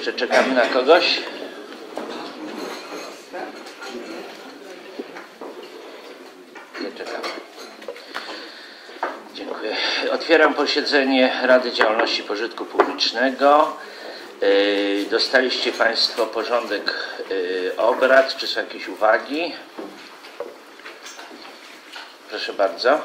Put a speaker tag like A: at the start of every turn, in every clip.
A: Jeszcze czekamy na kogoś? Nie czekamy. Dziękuję. Otwieram posiedzenie Rady Działalności Pożytku Publicznego. Dostaliście Państwo porządek obrad. Czy są jakieś uwagi? Proszę bardzo.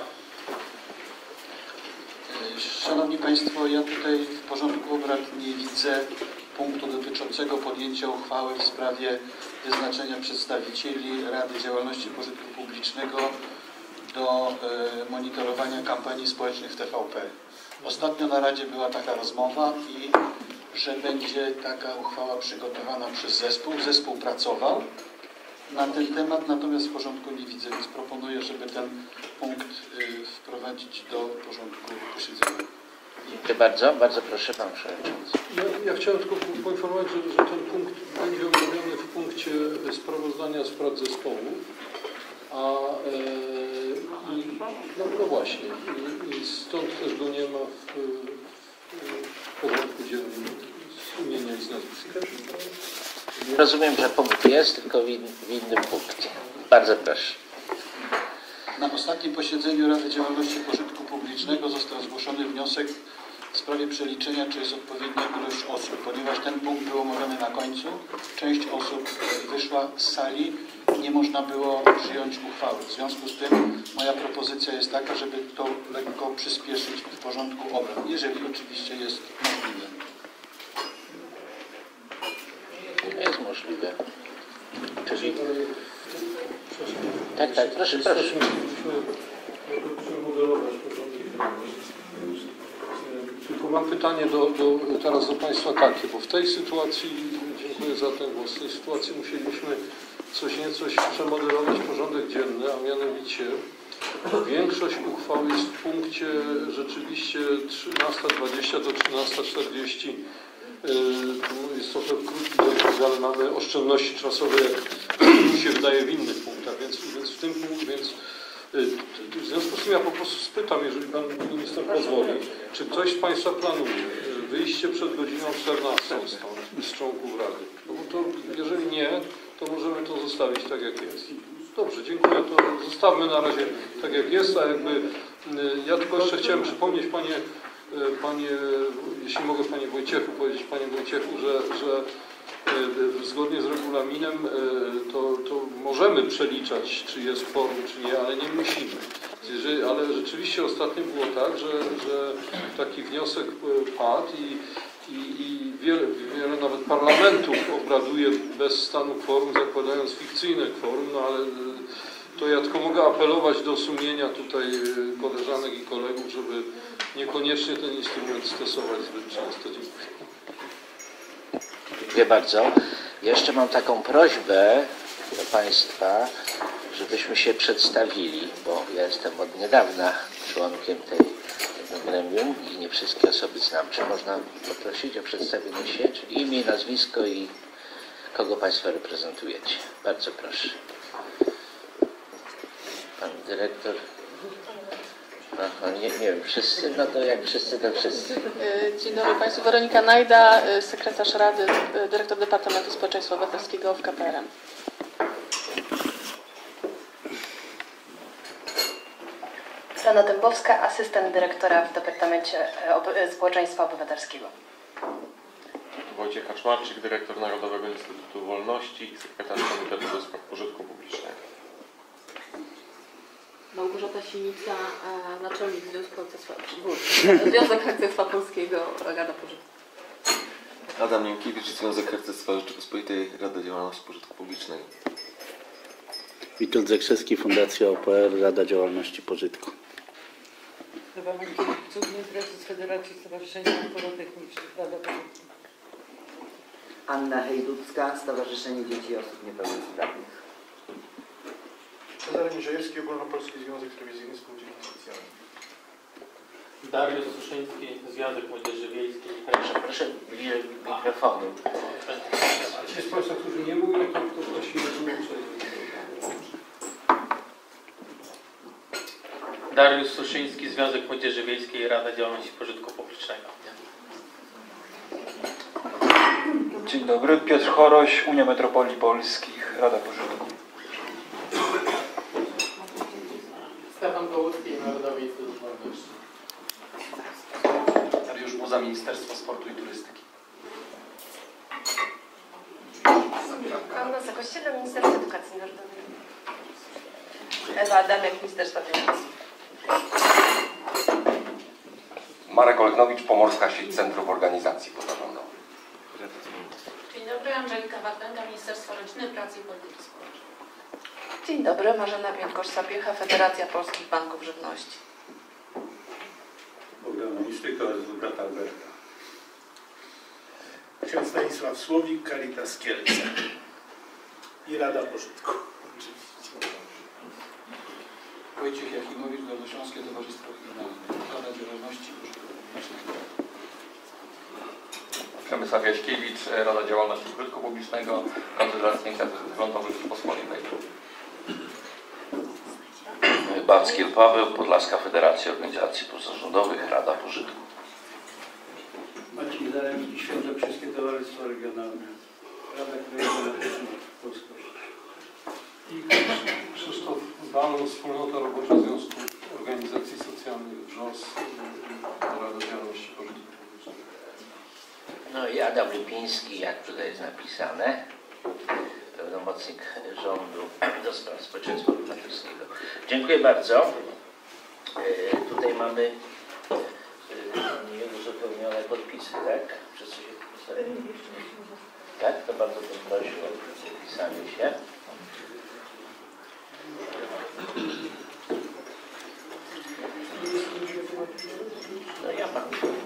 B: Szanowni Państwo, ja tutaj w porządku obrad nie widzę punktu dotyczącego podjęcia uchwały w sprawie wyznaczenia przedstawicieli Rady Działalności Pożytku Publicznego do monitorowania kampanii społecznych w TVP. Ostatnio na Radzie była taka rozmowa i że będzie taka uchwała przygotowana przez zespół. Zespół pracował na ten temat, natomiast w porządku nie widzę, więc proponuję, żeby ten punkt wprowadzić do porządku posiedzenia.
A: Dziękuję bardzo. Bardzo proszę, Pan Przewodniczący.
C: Ja chciałem tylko poinformować, że ten punkt będzie omówiony w punkcie sprawozdania z prac zespołu. No właśnie, i stąd też go nie ma w porządku dziennym z imienia i z nazwiska.
A: Rozumiem, że punkt jest, tylko w innym punkcie. Bardzo proszę.
B: Na ostatnim posiedzeniu Rady Działalności Pożytku Publicznego został zgłoszony wniosek w sprawie przeliczenia, czy jest odpowiednia ilość osób. Ponieważ ten punkt był omówiony na końcu, część osób wyszła z sali i nie można było przyjąć uchwały. W związku z tym moja propozycja jest taka, żeby to lekko przyspieszyć w porządku obrad, jeżeli oczywiście jest możliwe.
A: Jest możliwe. Czyli... Tak, tak, proszę, proszę.
C: Tylko mam pytanie teraz do Państwa takie, bo w tej sytuacji, dziękuję za ten głos, w tej sytuacji musieliśmy coś przemodelować porządek dzienny, a mianowicie większość uchwał jest w punkcie rzeczywiście 13:20 do 13:40. Jest trochę krótki dość, ale mamy oszczędności czasowe, jak mi się wydaje, w innych punktach, więc w tym punkcie, w związku z tym ja po prostu spytam, jeżeli Pan Minister pozwoli, czy ktoś z Państwa planuje wyjście przed godziną 14 stąd z członków Rady? No bo to, jeżeli nie, to możemy to zostawić tak, jak jest. Dobrze, dziękuję. To zostawmy na razie tak, jak jest, a jakby ja tylko jeszcze chciałem przypomnieć, Panie, jeśli mogę Panie Wojciechu powiedzieć, Panie Wojciechu, że zgodnie z regulaminem to możemy przeliczać, czy jest kworum, czy nie, ale nie musimy. Ale rzeczywiście ostatnio było tak, że taki wniosek padł i wiele nawet parlamentów obraduje bez stanu kworum, zakładając fikcyjne kworum, no ale to ja tylko mogę apelować do sumienia tutaj koleżanek i kolegów, żeby niekoniecznie ten instrument stosować zbyt często. Dziękuję.
A: Dziękuję bardzo. Jeszcze mam taką prośbę do Państwa, żebyśmy się przedstawili, bo ja jestem od niedawna członkiem tego gremium i nie wszystkie osoby znam. Czy można poprosić o przedstawienie się, czyli imię, nazwisko i kogo Państwo reprezentujecie? Bardzo proszę. Pan dyrektor. Nie wiem, wszyscy, no to jak wszyscy, to wszyscy.
D: Dzień dobry Państwu. Weronika Najda, sekretarz Rady, dyrektor Departamentu Społeczeństwa Obywatelskiego w KPRM.
E: Zuzanna Dębowska, asystent dyrektora w Departamencie Społeczeństwa Obywatelskiego.
F: Wojciech Kaczmarczyk, dyrektor Narodowego Instytutu Wolności i sekretarz Komitetu do Spraw Pożytku Publicznego.
D: Małgorzata Sinica, naczelnik Związek Harcerstwa Polskiego, Rada Pożytku.
G: Adam Niemkiewicz, Związek Harcerstwa Rzeczypospolitej, Rada Działalności Pożytku Publicznego.
H: Witold Zakrzewski, Fundacja OPR, Rada Działalności Pożytku.
I: Chyba Mankiewicz, prezes Federacji Stowarzyszeń Naturotechnicznych, Rada Pożytku.
J: Anna Hejducka, Stowarzyszenie Dzieci i Osób Niepełnosprawnych.
K: Cezary Mierzejewski, Ogólnopolski Związek Telewizyjny Spółdzielni Socjalnych.
L: Dariusz Suszyński, Związek Młodzieży Wiejskiej.
A: Proszę bliżej mikrofonu.
C: Ci z Państwa, którzy nie mówią, to prosimy o
L: Dariusz Suszyński, Związek Młodzieży Wiejskiej, Rada Działalności Pożytku Publicznego.
M: Dzień dobry, Piotr Choroś, Unia Metropolii Polskich, Rada Pożytku.
L: Stefan Kołucki, Narodowy Instytut Wolności.
K: Dariusz Buza, Ministerstwo Sportu i Turystyki.
E: Anna Zakościela, Ministerstwo Edukacji Narodowej. Ewa Adamiak, Ministerstwo Edukacji.
N: Marek Olegnowicz, Pomorska Sieć Centrów Organizacji Pozarządowych.
O: Dzień dobry, Angelika Wartenga, Ministerstwo Rodziny, Pracy i Polityki Społecznej.
P: Dzień dobry, Marzena Piętkosz-Sapiecha, Federacja Polskich Banków Żywności.
Q: Bogdana Mistyka, rezultat Alberta. Ksiądz Stanisław Słowik, Caritas Kielce. I Rada Pożytku.
B: Wojciech Jakimowicz, Dolnośląskie Towarzystwo Regionalne, Rada Działalności Pożytku Publicznego.
R: Przemysław Jaśkiewicz, Rada Działalności Pożytku Publicznego, Konfederacja Inicjatyw Rządowych Rzeczypospolitej.
S: Backiel Paweł, Podlaska Federacja Organizacji Pozarządowych, Rada Pożytku.
Q: Maciej Zaremski, Świętokrzyskie Towarzystwo Regionalne. Rada Krajowa Polskości.
C: I Krzysztof Balon, Wspólnota Robocza Związku Organizacji Socjalnych WRZOS, Rada Działalności Pożytku Publicznego.
A: No i Adam Lipiński, jak tutaj jest napisane, pełnomocnik rządu do spraw społeczeństwa obywatelskiego. Dziękuję bardzo. Tutaj mamy nieuzupełnione podpisy, tak? Wszyscy się podpisali? Tak? To bardzo bym prosił o zapisanie się. No ja mam.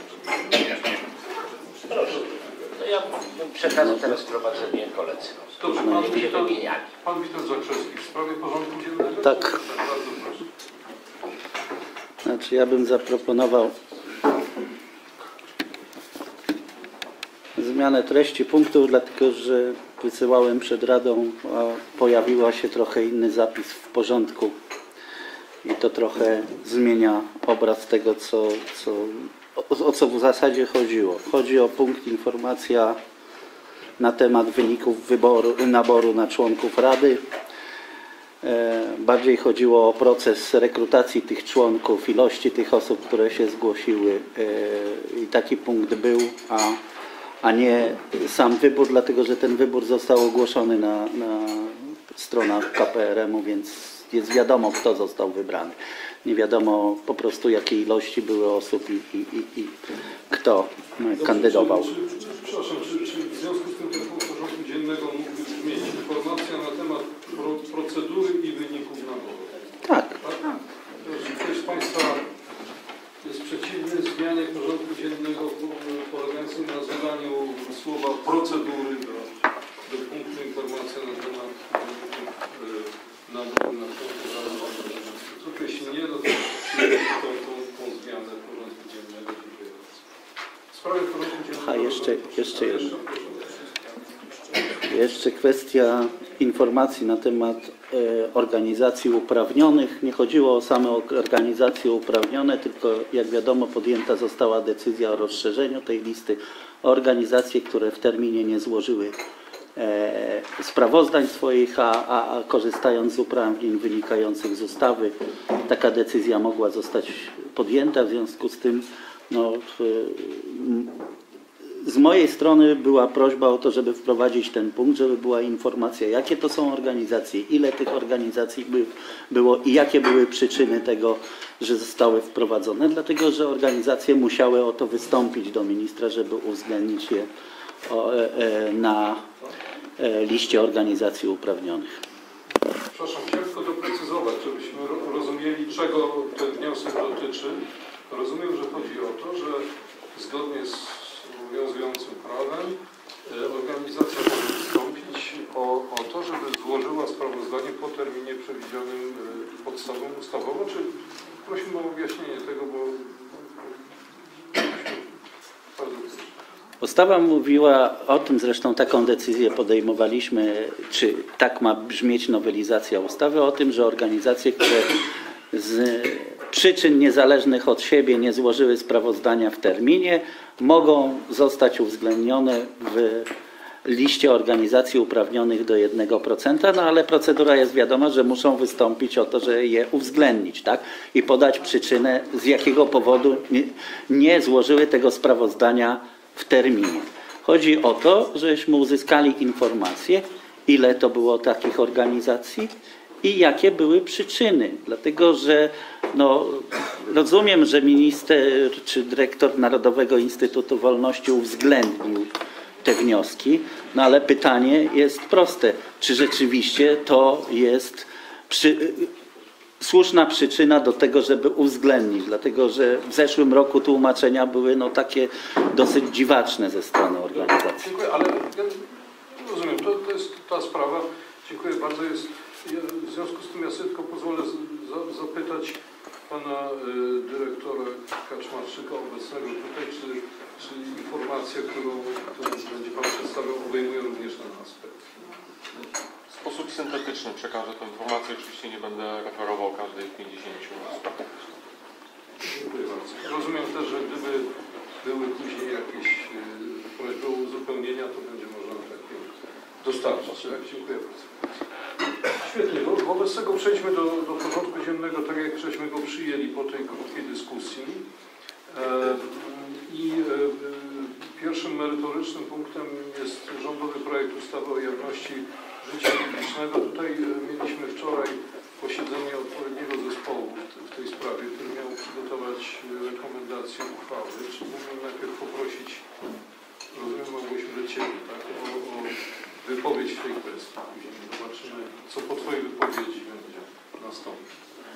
A: Proszę. No ja bym przekazał teraz prowadzenie koledzy.
C: Dobrze, pan Witold Zakrzewski w sprawie porządku dziennego?
H: Tak.
C: Bardzo proszę.
H: Znaczy ja bym zaproponował zmianę treści punktów, dlatego że wysyłałem przed Radą, a pojawiła się trochę inny zapis w porządku i to trochę zmienia obraz tego, o co w zasadzie chodziło. Chodzi o punkt informacja na temat wyników naboru na członków Rady. Bardziej chodziło o proces rekrutacji tych członków, ilości tych osób, które się zgłosiły i taki punkt był, a nie sam wybór, dlatego że ten wybór został ogłoszony na stronach KPRM-u, więc jest wiadomo, kto został wybrany. Nie wiadomo po prostu, jakiej ilości były osób i kto kandydował.
C: Przepraszam, czy w związku z tym ten punkt porządku dziennego mógłby brzmieć informacja na temat procedury i wyników naboru?
H: Tak.
C: Czy ktoś z Państwa jest przeciwny zmianie porządku dziennego polegającej na dodaniu słowa procedury do punktu informacja na temat naboru na członków Rady? Jeśli nie, to przyjmę tą zmianę porządku dziennego. Dziękuję bardzo. W sprawie porządku dziennego...
H: Jeszcze kwestia informacji na temat organizacji uprawnionych. Nie chodziło o same organizacje uprawnione, tylko jak wiadomo podjęta została decyzja o rozszerzeniu tej listy o organizacje, które w terminie nie złożyły sprawozdań swoich, a korzystając z uprawnień wynikających z ustawy, taka decyzja mogła zostać podjęta. W związku z tym z mojej strony była prośba o to, żeby wprowadzić ten punkt, żeby była informacja, jakie to są organizacje, ile tych organizacji było i jakie były przyczyny tego, że zostały wprowadzone, dlatego że organizacje musiały o to wystąpić do ministra, żeby uwzględnić je na liście organizacji uprawnionych.
C: Przepraszam, chciałem tylko doprecyzować, żebyśmy rozumieli, czego ten wniosek dotyczy. Rozumiem, że chodzi o to, że zgodnie z obowiązującym prawem organizacja może wystąpić o to, żeby złożyła sprawozdanie po terminie przewidzianym podstawą ustawową, czy prosimy o wyjaśnienie tego, bo bardzo proszę.
H: Ustawa mówiła o tym, zresztą taką decyzję podejmowaliśmy, czy tak ma brzmieć nowelizacja ustawy, o tym, że organizacje, które z przyczyn niezależnych od siebie nie złożyły sprawozdania w terminie, mogą zostać uwzględnione w liście organizacji uprawnionych do 1%, no ale procedura jest wiadoma, że muszą wystąpić o to, że je uwzględnić, tak? I podać przyczynę, z jakiego powodu nie złożyły tego sprawozdania w terminie. Chodzi o to, żeśmy uzyskali informację, ile to było takich organizacji i jakie były przyczyny. Dlatego, że no, rozumiem, że minister czy dyrektor Narodowego Instytutu Wolności uwzględnił te wnioski, no ale pytanie jest proste. Czy rzeczywiście to jest słuszna przyczyna do tego, żeby uwzględnić? Dlatego, że w zeszłym roku tłumaczenia były no, takie dosyć dziwaczne ze strony organizacji.
C: Dziękuję, ale ja rozumiem, to jest ta sprawa. Dziękuję bardzo. W związku z tym ja sobie tylko pozwolę zapytać pana dyrektora Kaczmarczyka obecnego tutaj, czy informacja, którą będzie pan przedstawiał, obejmuje również ten aspekt?
F: W sposób syntetyczny przekażę tę informację. Oczywiście nie będę referował każdej 50 spraw.
C: Dziękuję bardzo. Rozumiem też, że gdyby były później jakieś prośby o uzupełnienia, to będzie można takie dostarczyć. Tak? Dziękuję bardzo. Świetnie. Wobec tego przejdźmy do porządku dziennego, tak jak żeśmy go przyjęli po tej krótkiej dyskusji. Pierwszym merytorycznym punktem jest rządowy projekt ustawy o jawności życia publicznego. Tutaj mieliśmy wczoraj posiedzenie odpowiedniego zespołu w tej sprawie, który miał przygotować rekomendacje uchwały. Czy mógłbym najpierw poprosić, rozumiem, Małgosiu, do Ciebie, tak, o wypowiedź w tej kwestii. Później zobaczymy, co po Twojej wypowiedzi będzie nastąpić.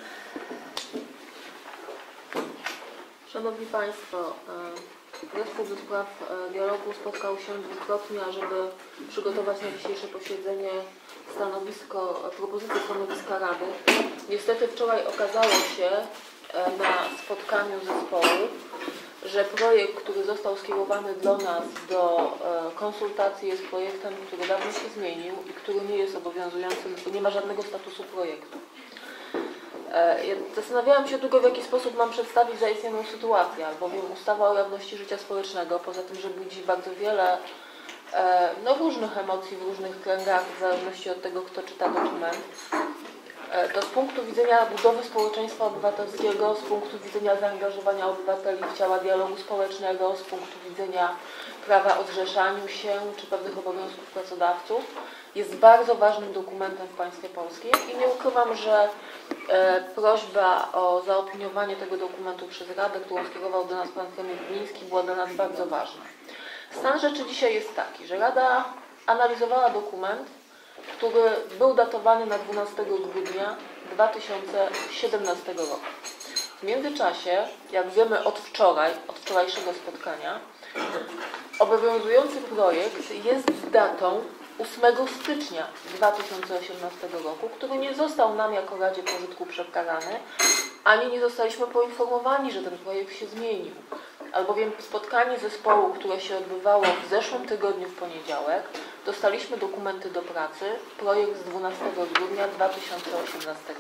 D: Szanowni Państwo, Zespół do spraw dialogu spotkał się dwukrotnie, ażeby przygotować na dzisiejsze posiedzenie propozycję stanowiska Rady. Niestety wczoraj okazało się na spotkaniu zespołu, że projekt, który został skierowany do nas do konsultacji, jest projektem, który dawno się zmienił i który nie jest obowiązujący, nie ma żadnego statusu projektu. Ja zastanawiałam się długo, w jaki sposób mam przedstawić zaistniałą sytuację, albowiem ustawa o jawności życia społecznego, poza tym, że budzi bardzo wiele różnych emocji w różnych kręgach, w zależności od tego, kto czyta dokument, to z punktu widzenia budowy społeczeństwa obywatelskiego, z punktu widzenia zaangażowania obywateli w ciała dialogu społecznego, z punktu widzenia prawa o zrzeszaniu się czy pewnych obowiązków pracodawców, jest bardzo ważnym dokumentem w państwie polskim i nie ukrywam, że prośba o zaopiniowanie tego dokumentu przez Radę, którą skierował do nas pan premier Gliński, była dla nas bardzo ważna. Stan rzeczy dzisiaj jest taki, że Rada analizowała dokument, który był datowany na 12 grudnia 2017 roku. W międzyczasie, jak wiemy od wczorajszego spotkania, obowiązujący projekt jest datą 8 stycznia 2018 roku, który nie został nam jako Radzie Pożytku przekazany, ani nie zostaliśmy poinformowani, że ten projekt się zmienił. Albowiem spotkanie zespołu, które się odbywało w zeszłym tygodniu w poniedziałek, dostaliśmy dokumenty do pracy, projekt z 12 grudnia 2017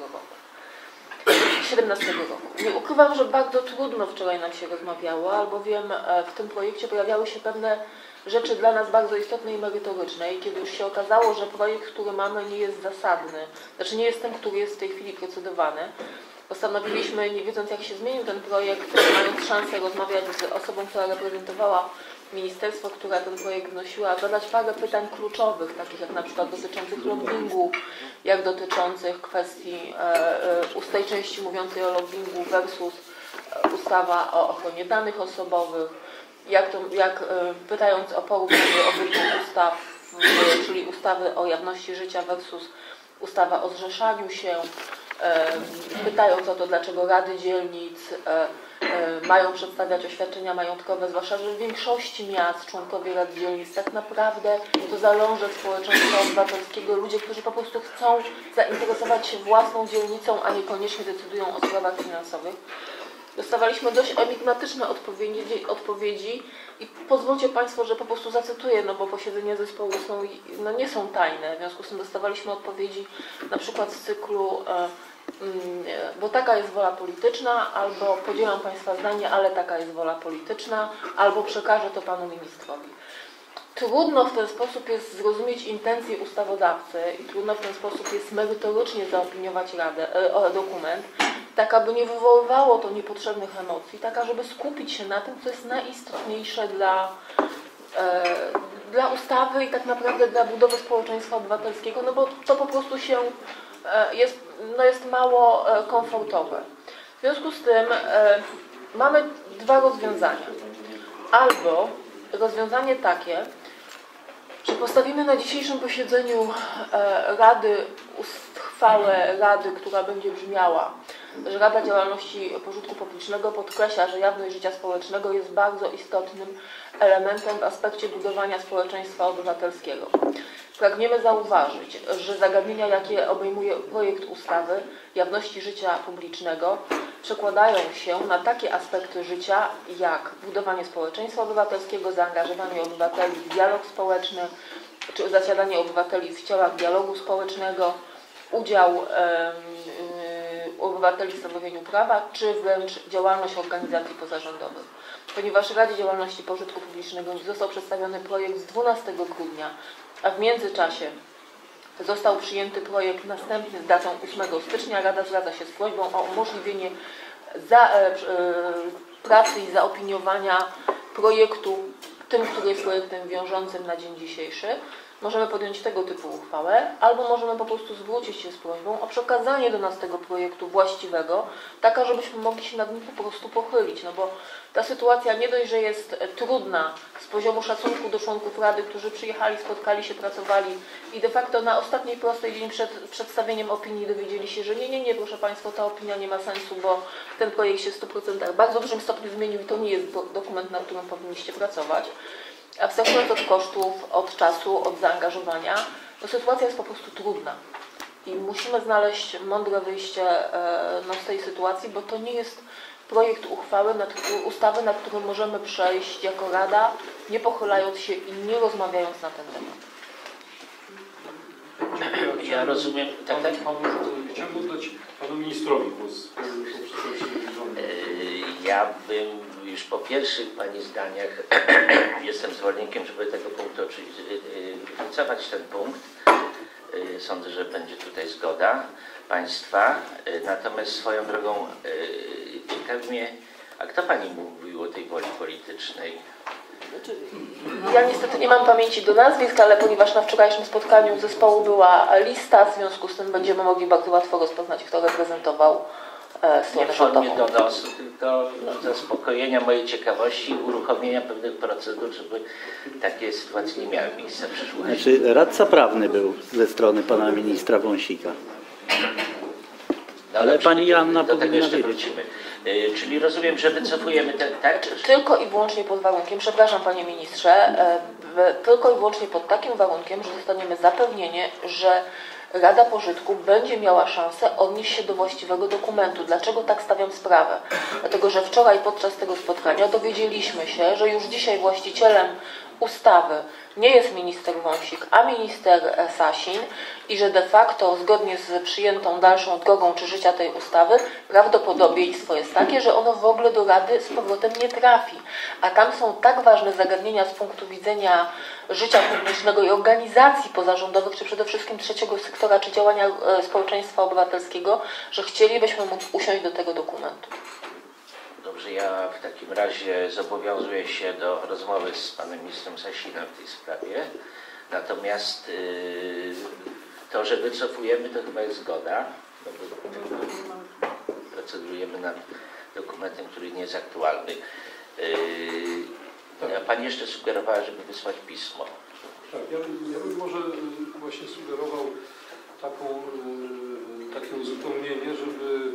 D: roku. Nie ukrywam, że bardzo trudno wczoraj nam się rozmawiało, albowiem w tym projekcie pojawiały się pewne rzeczy dla nas bardzo istotne i merytoryczne i kiedy już się okazało, że projekt, który mamy, nie jest zasadny, znaczy nie jest ten, który jest w tej chwili procedowany, postanowiliśmy, nie wiedząc jak się zmienił ten projekt, mając szansę rozmawiać z osobą, która reprezentowała ministerstwo, która ten projekt wnosiła, zadać parę pytań kluczowych, takich jak na przykład dotyczących lobbingu, jak dotyczących kwestii tej części mówiącej o lobbingu versus ustawa o ochronie danych osobowych, pytając o porównanie obydwu ustaw, czyli ustawy o jawności życia versus ustawa o zrzeszaniu się, pytając o to, dlaczego rady dzielnic mają przedstawiać oświadczenia majątkowe, zwłaszcza, że w większości miast członkowie rad dzielnic tak naprawdę to zalążek społeczeństwa obywatelskiego, ludzie, którzy po prostu chcą zainteresować się własną dzielnicą, a niekoniecznie decydują o sprawach finansowych. Dostawaliśmy dość enigmatyczne odpowiedzi i pozwólcie Państwo, że po prostu zacytuję, bo posiedzenia zespołu nie są tajne, w związku z tym dostawaliśmy odpowiedzi na przykład z cyklu bo taka jest wola polityczna, albo podzielam Państwa zdanie, ale taka jest wola polityczna, albo przekażę to Panu Ministrowi. trudno w ten sposób jest zrozumieć intencje ustawodawcy i trudno w ten sposób jest merytorycznie zaopiniować dokument, tak aby nie wywoływało to niepotrzebnych emocji, tak aby skupić się na tym, co jest najistotniejsze dla ustawy i tak naprawdę dla budowy społeczeństwa obywatelskiego, no bo to po prostu się jest mało komfortowe. W związku z tym mamy dwa rozwiązania. Albo rozwiązanie takie, że postawimy na dzisiejszym posiedzeniu Rady uchwałę Rady, która będzie brzmiała, że Rada Działalności Pożytku Publicznego podkreśla, że jawność życia społecznego jest bardzo istotnym elementem w aspekcie budowania społeczeństwa obywatelskiego. Pragniemy zauważyć, że zagadnienia, jakie obejmuje projekt ustawy jawności życia publicznego, przekładają się na takie aspekty życia, jak budowanie społeczeństwa obywatelskiego, zaangażowanie obywateli w dialog społeczny, czy zasiadanie obywateli w ciałach dialogu społecznego, udział obywateli w stanowieniu prawa, czy wręcz działalność organizacji pozarządowych. Ponieważ Radzie Działalności Pożytku Publicznego został przedstawiony projekt z 12 grudnia, a w międzyczasie został przyjęty projekt następny z datą 8 stycznia, Rada zwraca się z prośbą o umożliwienie pracy i zaopiniowania projektu tym, który jest projektem wiążącym na dzień dzisiejszy. Możemy podjąć tego typu uchwałę, albo możemy po prostu zwrócić się z prośbą o przekazanie do nas tego projektu właściwego, taka, żebyśmy mogli się nad nim po prostu pochylić, no bo ta sytuacja nie dość, że jest trudna z poziomu szacunku do członków Rady, którzy przyjechali, spotkali się, pracowali i de facto na ostatniej prostej dzień przed przedstawieniem opinii dowiedzieli się, że nie, proszę Państwa, ta opinia nie ma sensu, bo ten projekt się w 100% w bardzo dużym stopniu zmienił i to nie jest dokument, nad którym powinniście pracować. Abstrahując od kosztów, od czasu, od zaangażowania, to sytuacja jest po prostu trudna. I musimy znaleźć mądre wyjście z tej sytuacji, bo to nie jest projekt uchwały, ustawy, nad którym możemy przejść jako Rada, nie pochylając się i nie rozmawiając na ten temat.
A: Ja rozumiem.
C: Chciałbym oddać panu ministrowi głos.
A: Ja bym już po pierwszych pani zdaniach jestem zwolennikiem, żeby tego punktu wycofać ten punkt. Sądzę, że będzie tutaj zgoda Państwa. Natomiast swoją drogą mnie, a kto Pani mówił o tej woli politycznej?
D: Ja niestety nie mam pamięci do nazwisk, ale ponieważ na wczorajszym spotkaniu zespołu była lista, w związku z tym będziemy mogli bardzo łatwo rozpoznać, kto reprezentował stronę rządową.
A: Nie do nosu, tylko zaspokojenia mojej ciekawości i uruchomienia pewnych procedur, żeby takie sytuacje nie miały miejsca w przyszłości.
H: Znaczy, radca prawny był ze strony pana ministra Wąsika.
A: No,
H: ale pani Joanna
A: do tego
H: powinna
A: jeszcze
H: wiedzieć.
A: wrócimy. Czyli rozumiem, że wycofujemy ten, tak?
D: Tylko i wyłącznie pod warunkiem, przepraszam Panie Ministrze, tylko i wyłącznie pod takim warunkiem, że dostaniemy zapewnienie, że Rada Pożytku będzie miała szansę odnieść się do właściwego dokumentu. Dlaczego tak stawiam sprawę? Dlatego, że wczoraj podczas tego spotkania dowiedzieliśmy się, że już dzisiaj właścicielem ustawy nie jest minister Wąsik, a minister Sasin i że de facto zgodnie z przyjętą dalszą drogą czy życia tej ustawy prawdopodobieństwo jest takie, że ono w ogóle do Rady z powrotem nie trafi. A tam są tak ważne zagadnienia z punktu widzenia życia publicznego i organizacji pozarządowych, czy przede wszystkim trzeciego sektora, czy działania społeczeństwa obywatelskiego, że chcielibyśmy móc usiąść do tego dokumentu.
A: Dobrze, ja w takim razie zobowiązuję się do rozmowy z panem ministrem Sasinem w tej sprawie. Natomiast to, że wycofujemy, to chyba jest zgoda. Procedujemy nad dokumentem, który nie jest aktualny. Pani jeszcze sugerowała, żeby wysłać pismo.
C: Tak, ja bym może właśnie sugerował takie uzupełnienie, żeby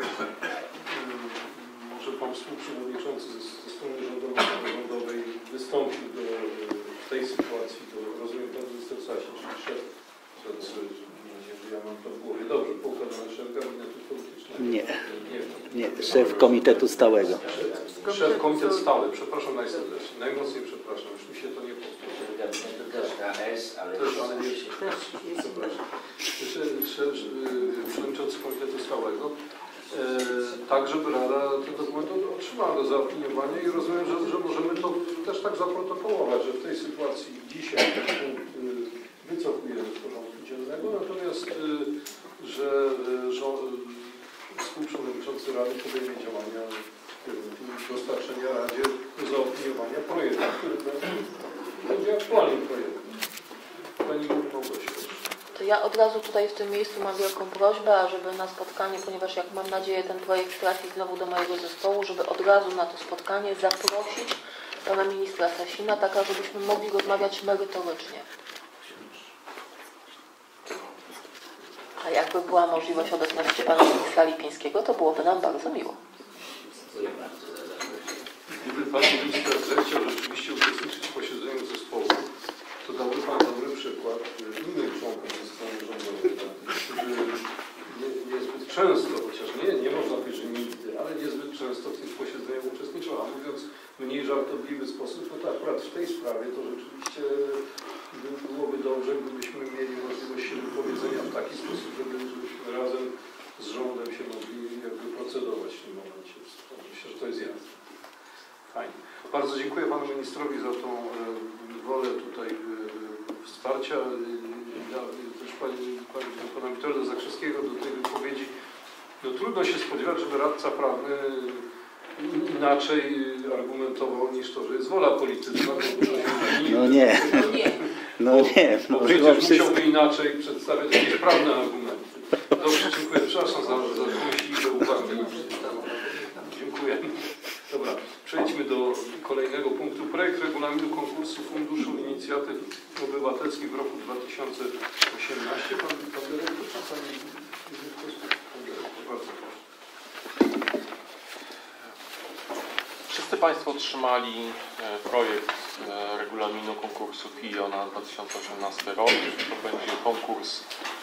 C: może pan współprzewodniczący ze strony rządowej wystąpił w tej sytuacji, to rozumiem pan minister Sasin, czyli szef, jeżeli ja mam to w głowie, dobrze, poukładany szef gabinetu politycznego.
H: Nie, szef komitetu stałego.
C: Szef komitet stały, przepraszam najserdeczniej, najmocniej przepraszam, już mi się to nie powtórzy.
A: Też na S, ale
C: przepraszam. Przewodniczący komitetu stałego tak żeby Rada ten dokument otrzymała do zaopiniowania i rozumiem, że możemy to też tak zaprotokołować, że w tej sytuacji dzisiaj ten punkt wycofujemy z porządku dziennego, natomiast że współprzewodniczący Rady podejmie działania dostarczenia Radzie do zaopiniowania projektu, który będzie aktualnym projektem. Pani Małgosia.
D: To ja od razu tutaj w tym miejscu mam wielką prośbę, ażeby na spotkanie, ponieważ jak mam nadzieję ten projekt trafi znowu do mojego zespołu, żeby od razu na to spotkanie zaprosić pana ministra Sasina, tak ażebyśmy mogli rozmawiać merytorycznie. A jakby była możliwość obecności pana ministra Lipińskiego, to byłoby nam bardzo miło.
C: Gdyby pan minister zechciał rzeczywiście uczestniczyć w posiedzeniu zespołu, to dałby pan dobry przykład innych członków zespołu rządowego, którzy niezbyt często, chociaż nie można powiedzieć, że nigdy, ale niezbyt często w tych posiedzeniach uczestniczą, a mówiąc w mniej żartobliwy sposób, no to akurat w tej sprawie to rzeczywiście byłoby dobrze, gdybyśmy mieli możliwość się wypowiedzenia w taki sposób, żebyśmy razem z rządem się mogli jakby procedować w tym momencie. Myślę, że to jest jasne. Fajnie. Bardzo dziękuję panu ministrowi za tą wolę tutaj wsparcia. Ja też pana Witolda Zakrzewskiego do tej wypowiedzi. No, trudno się spodziewać, żeby radca prawny inaczej argumentował niż to, że jest wola polityczna.
H: No nie. No nie.
C: Bo przecież musiałby inaczej przedstawiać jakieś prawne argumenty. Dobrze, dziękuję. Przepraszam za myśliwe uwagi. Dziękuję. Dobra, przejdźmy do kolejnego punktu. Projekt regulaminu konkursu Funduszu Inicjatyw Obywatelskich w roku 2018. Pan dyrektor, czasami bardzo proszę.
F: Wszyscy Państwo otrzymali projekt regulaminu konkursu FIO na 2018 rok. To będzie konkurs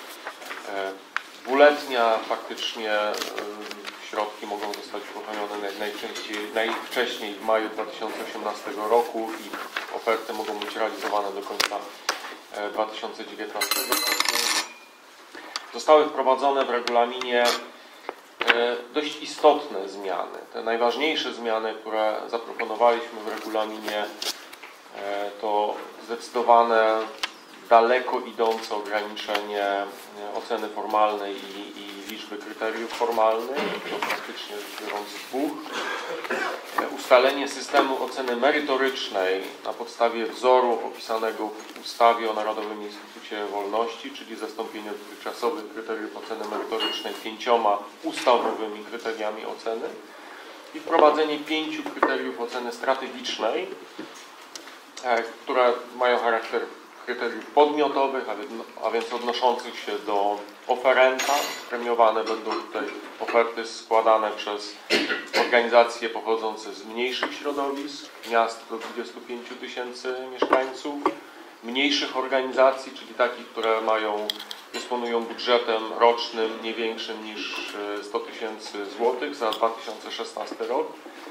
F: dwuletnia. Faktycznie środki mogą zostać uruchomione najwcześniej w maju 2018 roku i oferty mogą być realizowane do końca 2019 roku. Zostały wprowadzone w regulaminie dość istotne zmiany. Te najważniejsze zmiany, które zaproponowaliśmy w regulaminie, to zdecydowane, daleko idące ograniczenie oceny formalnej i liczby kryteriów formalnych, to praktycznie rzecz biorąc dwóch. Ustalenie systemu oceny merytorycznej na podstawie wzoru opisanego w ustawie o Narodowym Instytucie Wolności, czyli zastąpienie dotychczasowych kryteriów oceny merytorycznej 5 ustawowymi kryteriami oceny i wprowadzenie 5 kryteriów oceny strategicznej, które mają charakter kryteriów podmiotowych, a więc odnoszących się do oferenta. Premiowane będą tutaj oferty składane przez organizacje pochodzące z mniejszych środowisk, miast do 25 000 mieszkańców, mniejszych organizacji, czyli takich, które dysponują budżetem rocznym nie większym niż 100 000 złotych za 2016 rok.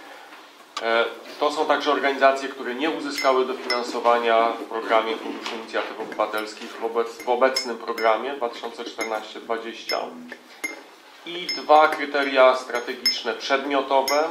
F: To są także organizacje, które nie uzyskały dofinansowania w programie Funduszu Inicjatyw Obywatelskich w obecnym programie 2014-2020. I 2 kryteria strategiczne przedmiotowe.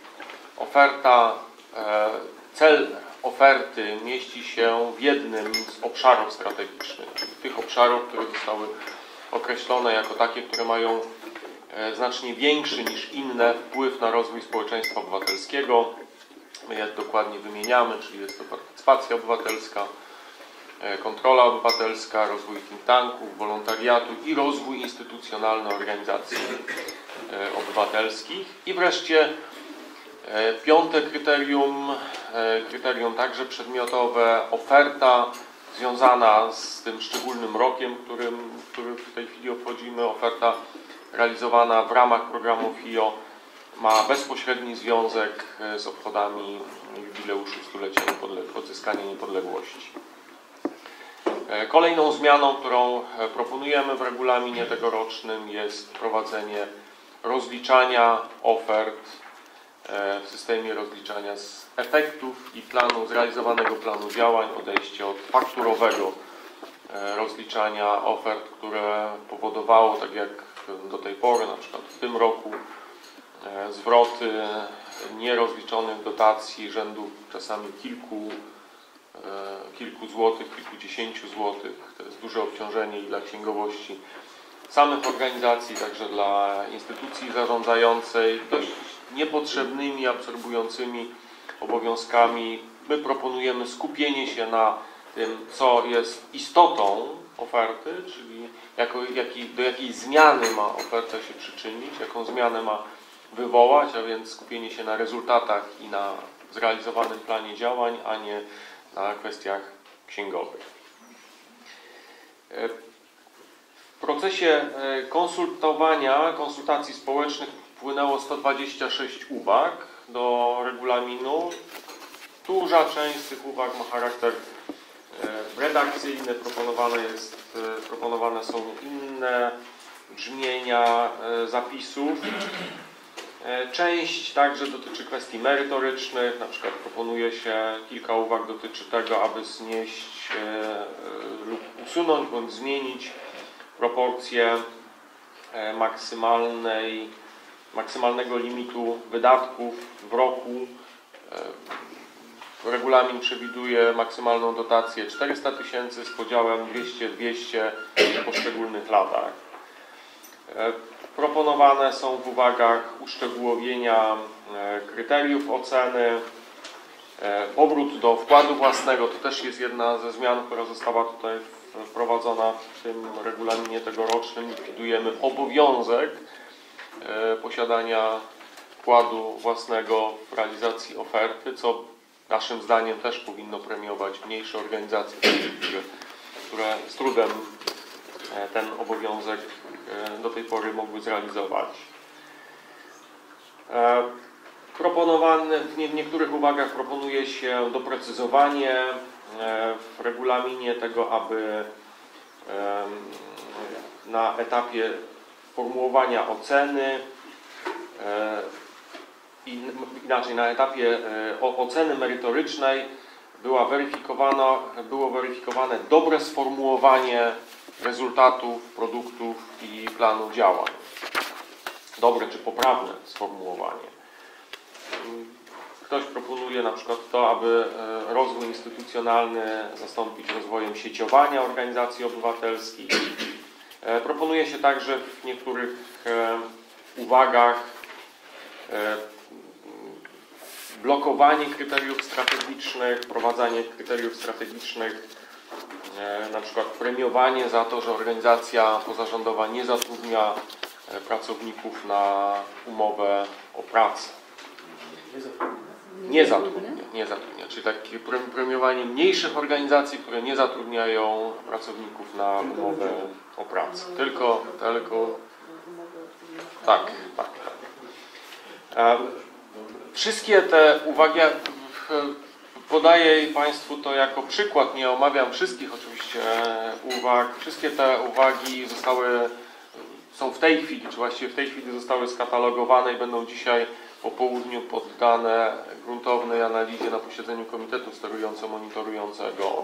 F: Cel oferty mieści się w jednym z obszarów strategicznych, czyli tych obszarów, które zostały określone jako takie, które mają znacznie większy niż inne wpływ na rozwój społeczeństwa obywatelskiego. My je dokładnie wymieniamy, czyli jest to partycypacja obywatelska, kontrola obywatelska, rozwój think tanków, wolontariatu i rozwój instytucjonalny organizacji obywatelskich. I wreszcie 5. kryterium także przedmiotowe, oferta związana z tym szczególnym rokiem, który w tej chwili obchodzimy, oferta realizowana w ramach programu FIO ma bezpośredni związek z obchodami jubileuszu stulecia odzyskania niepodległości. Kolejną zmianą, którą proponujemy w regulaminie tegorocznym, jest wprowadzenie rozliczania ofert w systemie rozliczania z efektów i zrealizowanego planu działań, odejście od fakturowego rozliczania ofert, które powodowało, tak jak do tej pory, na przykład w tym roku, zwroty nierozliczonych dotacji rzędu czasami kilku złotych, kilkudziesięciu złotych. To jest duże obciążenie i dla księgowości samych organizacji, także dla instytucji zarządzającej, dość niepotrzebnymi, absorbującymi obowiązkami. My proponujemy skupienie się na tym, co jest istotą oferty, czyli do jakiej zmiany ma oferta się przyczynić, jaką zmianę ma wywołać, a więc skupienie się na rezultatach i na zrealizowanym planie działań, a nie na kwestiach księgowych. W procesie konsultacji społecznych wpłynęło 126 uwag do regulaminu. Duża część z tych uwag ma charakter redakcyjny, proponowane są inne brzmienia zapisów. Część także dotyczy kwestii merytorycznych, na przykład proponuje się, kilka uwag dotyczy tego, aby znieść lub usunąć bądź zmienić proporcję maksymalnego limitu wydatków w roku. Regulamin przewiduje maksymalną dotację 400 000 z podziałem 200-200 w poszczególnych latach. Proponowane są w uwagach uszczegółowienia kryteriów oceny, powrót do wkładu własnego. To też jest jedna ze zmian, która została tutaj wprowadzona w tym regulaminie tegorocznym. Likwidujemy obowiązek posiadania wkładu własnego w realizacji oferty, co naszym zdaniem też powinno premiować mniejsze organizacje, które z trudem ten obowiązek do tej pory mogły zrealizować. W niektórych uwagach proponuje się doprecyzowanie w regulaminie tego, aby na etapie formułowania oceny na etapie oceny merytorycznej było weryfikowane dobre sformułowanie rezultatów, produktów i planu działań. Dobre czy poprawne sformułowanie. Ktoś proponuje na przykład to, aby rozwój instytucjonalny zastąpić rozwojem sieciowania organizacji obywatelskich. Proponuje się także w niektórych uwagach blokowanie kryteriów strategicznych, wprowadzanie kryteriów strategicznych, na przykład premiowanie za to, że organizacja pozarządowa nie zatrudnia pracowników na umowę o pracę. Nie zatrudnia. Czyli takie premiowanie mniejszych organizacji, które nie zatrudniają pracowników na umowę o pracę. Tylko tak. Wszystkie te uwagi, podaję Państwu to jako przykład, nie omawiam wszystkich oczywiście uwag. Wszystkie te uwagi są w tej chwili, czy właściwie w tej chwili zostały skatalogowane i będą dzisiaj po południu poddane gruntownej analizie na posiedzeniu Komitetu Sterująco-Monitorującego.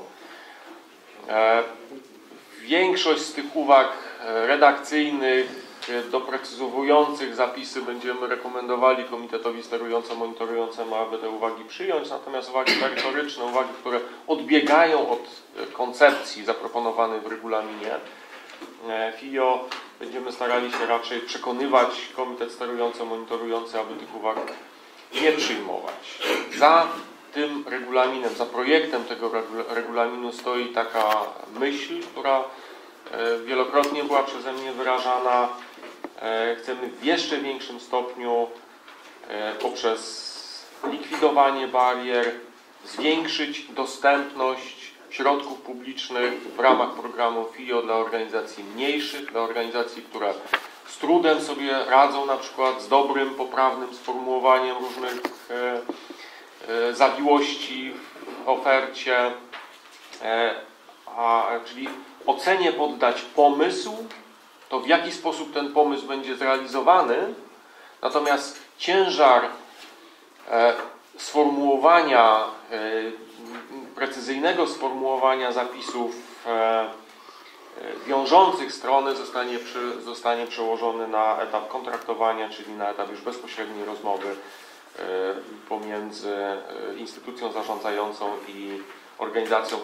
F: Większość z tych uwag redakcyjnych, doprecyzowujących zapisy będziemy rekomendowali Komitetowi Sterująco-Monitorującemu, aby te uwagi przyjąć, natomiast uwagi merytoryczne, uwagi, które odbiegają od koncepcji zaproponowanej w regulaminie FIO, będziemy starali się raczej przekonywać Komitet Sterująco-Monitorujący, aby tych uwag nie przyjmować. Za tym regulaminem, za projektem tego regulaminu stoi taka myśl, która wielokrotnie była przeze mnie wyrażana. Chcemy w jeszcze większym stopniu poprzez likwidowanie barier zwiększyć dostępność środków publicznych w ramach programu FIO dla organizacji mniejszych, dla organizacji, które z trudem sobie radzą na przykład z dobrym, poprawnym sformułowaniem różnych zawiłości w ofercie, czyli ocenie poddać pomysł, to w jaki sposób ten pomysł będzie zrealizowany, natomiast ciężar sformułowania, precyzyjnego sformułowania zapisów wiążących strony zostanie przełożony na etap kontraktowania, czyli na etap już bezpośredniej rozmowy pomiędzy instytucją zarządzającą i organizacją,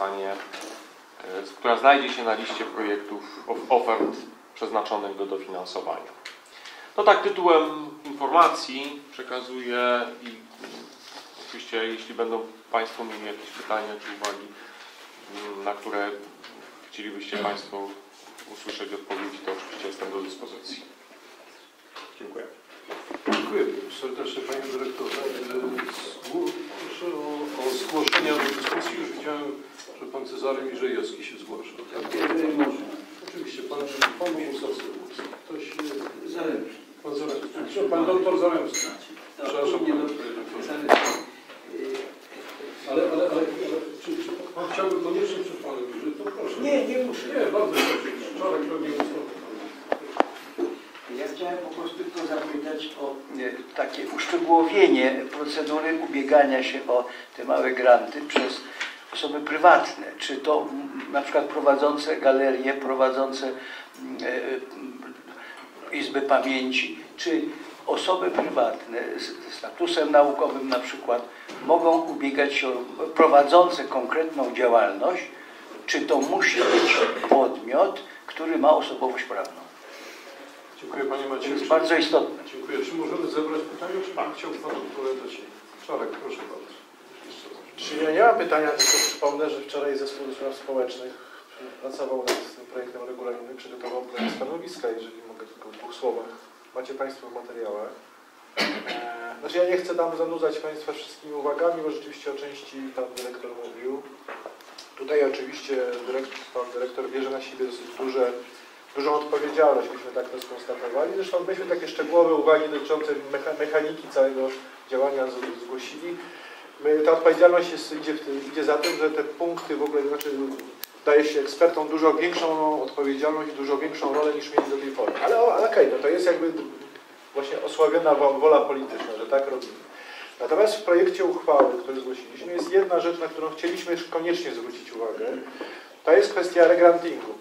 F: która znajdzie się na liście projektów, ofert przeznaczonych do dofinansowania. No tak, tytułem informacji przekazuję i oczywiście jeśli będą Państwo mieli jakieś pytania czy uwagi, na które chcielibyście Państwo usłyszeć odpowiedzi, to oczywiście jestem do dyspozycji. Dziękuję.
C: Dziękuję serdecznie Panie Dyrektorze. Proszę o zgłoszenia do dyskusji. Już widziałem, że Pan Cezary Mirzejewski się zgłasza. Oczywiście, Pan Bogusław Ktoś... Pan Zaremski. Pan doktor Zaremski. Przepraszam, Panie Doktorze. Ale czy Pan chciałby koniecznie przed Panem Mirzej? To proszę.
Q: Nie muszę.
C: Nie, bardzo proszę. Czarek pewnie ustąpi.
Q: Ja chciałem po prostu tylko zapytać o takie uszczegółowienie procedury ubiegania się o te małe granty przez osoby prywatne. Czy to na przykład prowadzące galerie, prowadzące izby pamięci, czy osoby prywatne z statusem naukowym na przykład mogą ubiegać się o prowadzące konkretną działalność, czy to musi być podmiot, który ma osobowość prawną?
C: Dziękuję Panie Macieju.
Q: To jest bardzo istotne.
C: Dziękuję. Czy możemy zebrać pytania, czy Pan chciał Pan odpowiadać? Czarek, proszę bardzo.
T: Czyli ja nie mam pytania, tylko przypomnę, że wczoraj Zespół do Spraw Społecznych pracował nad tym projektem regulaminu, przygotował projekt stanowiska, jeżeli mogę tylko w 2 słowach. Macie Państwo w materiałach. Znaczy ja nie chcę tam zanudzać Państwa wszystkimi uwagami, bo rzeczywiście o części Pan Dyrektor mówił. Tutaj oczywiście Pan Dyrektor bierze na siebie dosyć dużą odpowiedzialność, myśmy tak to skonstatowali. Zresztą myśmy takie szczegółowe uwagi dotyczące mechaniki całego działania zgłosili. Ta odpowiedzialność idzie za tym, że te punkty w ogóle, znaczy daje się ekspertom dużo większą odpowiedzialność i dużo większą rolę niż mieli do tej pory. Ale okej, no to jest jakby właśnie osławiona wola polityczna, że tak robimy. Natomiast w projekcie uchwały, który zgłosiliśmy, jest jedna rzecz, na którą chcieliśmy koniecznie zwrócić uwagę. To jest kwestia regrantingu.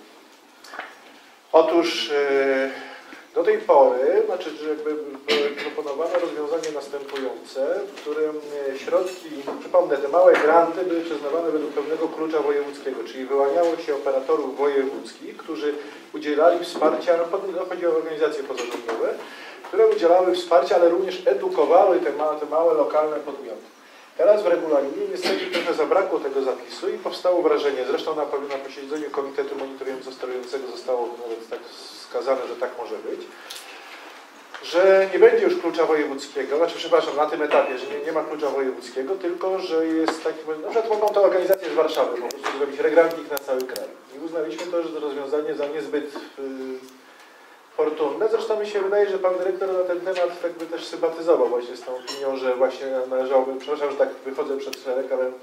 T: Otóż do tej pory, znaczy jakby proponowano rozwiązanie następujące, w którym środki, przypomnę, te małe granty były przyznawane według pewnego klucza wojewódzkiego, czyli wyłaniało się operatorów wojewódzkich, którzy udzielali wsparcia, chodzi o organizacje pozarządowe, które udzielały wsparcia, ale również edukowały te małe lokalne podmioty. Teraz w regulaminie niestety trochę zabrakło tego zapisu i powstało wrażenie, zresztą na posiedzeniu Komitetu Monitorująco-Sterującego zostało nawet tak wskazane, że tak może być, że nie będzie już klucza wojewódzkiego, znaczy przepraszam, na tym etapie, że nie ma klucza wojewódzkiego, tylko że jest taki, na przykład mogą to organizacje z Warszawy po prostu zrobić regranting na cały kraj. I uznaliśmy to, że to rozwiązanie za niezbyt fortunne. Zresztą mi się wydaje, że Pan Dyrektor na ten temat tak by też sympatyzował właśnie z tą opinią, że właśnie należałoby, przepraszam, że tak wychodzę przed szereg, ale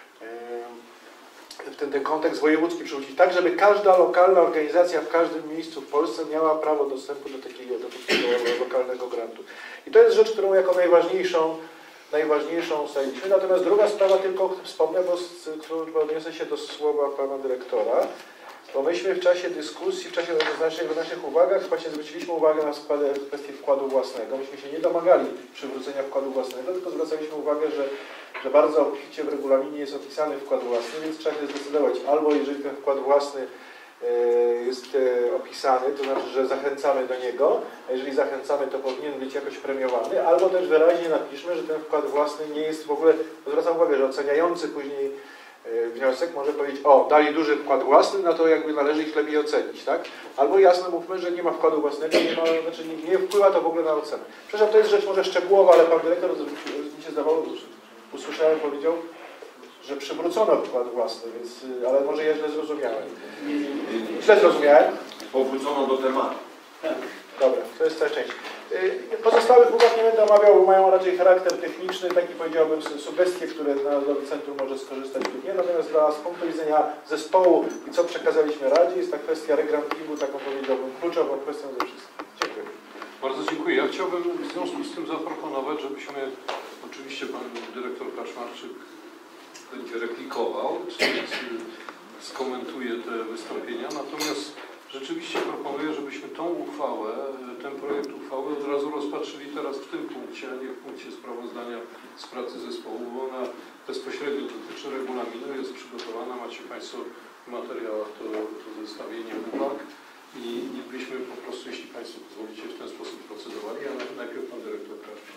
T: ten kontekst wojewódzki przywrócić tak, żeby każda lokalna organizacja w każdym miejscu w Polsce miała prawo dostępu do takiego lokalnego grantu. I to jest rzecz, którą jako najważniejszą ustaliliśmy. Natomiast druga sprawa, tylko wspomnę, bo odniosę się do słowa Pana Dyrektora, bo myśmy w czasie dyskusji, w naszych uwagach właśnie zwróciliśmy uwagę na kwestię wkładu własnego. Myśmy się nie domagali przywrócenia wkładu własnego, tylko zwracaliśmy uwagę, że bardzo obficie w regulaminie jest opisany wkład własny, więc trzeba się zdecydować, albo jeżeli ten wkład własny jest opisany, to znaczy, że zachęcamy do niego, a jeżeli zachęcamy, to powinien być jakoś premiowany, albo też wyraźnie napiszmy, że ten wkład własny nie jest w ogóle, zwracam uwagę, że oceniający później wniosek może powiedzieć, o, dali duży wkład własny, no to jakby należy ich lepiej ocenić, tak? Albo jasno mówmy, że nie ma wkładu własnego, znaczy nie wpływa to w ogóle na ocenę. Przepraszam, to jest rzecz może szczegółowa, ale Pan Dyrektor, mi się zdawało, usłyszałem, powiedział, że przywrócono wkład własny, więc, ale może ja źle zrozumiałem. Źle zrozumiałem?
N: Powrócono do tematu.
T: Dobra, to jest ta część. Pozostałych uwag nie będę omawiał, bo mają raczej charakter techniczny, taki powiedziałbym sugestie, które Narodowe Centrum może skorzystać lub nie. Natomiast z punktu widzenia zespołu i co przekazaliśmy Radzie, jest ta kwestia regrantingu, taką powiedziałbym kluczową kwestią ze wszystkich. Dziękuję.
C: Bardzo dziękuję. Ja chciałbym w związku z tym zaproponować, żebyśmy, oczywiście Pan Dyrektor Kaczmarczyk będzie replikował, skomentuję te wystąpienia. Natomiast rzeczywiście proponuję, żebyśmy tą uchwałę, ten projekt uchwały od razu rozpatrzyli teraz w tym punkcie, a nie w punkcie sprawozdania z pracy zespołu, bo ona bezpośrednio dotyczy regulaminu, jest przygotowana. Macie Państwo w materiałach to zestawienie uwag i byśmy po prostu, jeśli Państwo pozwolicie, w ten sposób procedowali, a najpierw Pan Dyrektor Karpiński.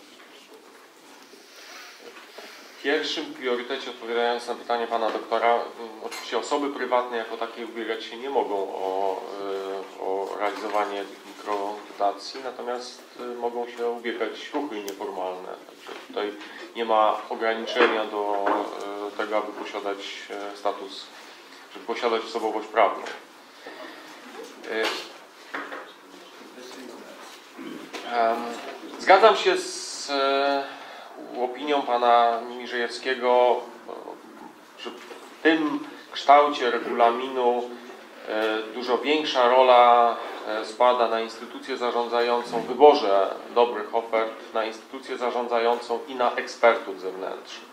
F: W pierwszym priorytecie, odpowiadając na pytanie Pana Doktora, oczywiście osoby prywatne jako takie ubiegać się nie mogą o realizowanie tych mikrodotacji, natomiast mogą się ubiegać ruchy nieformalne. Także tutaj nie ma ograniczenia do tego, aby posiadać status, żeby posiadać osobowość prawną. Zgadzam się z opinią Pana Mierzejewskiego, że w tym kształcie regulaminu dużo większa rola spada na instytucję zarządzającą, w wyborze dobrych ofert, na instytucję zarządzającą i na ekspertów zewnętrznych.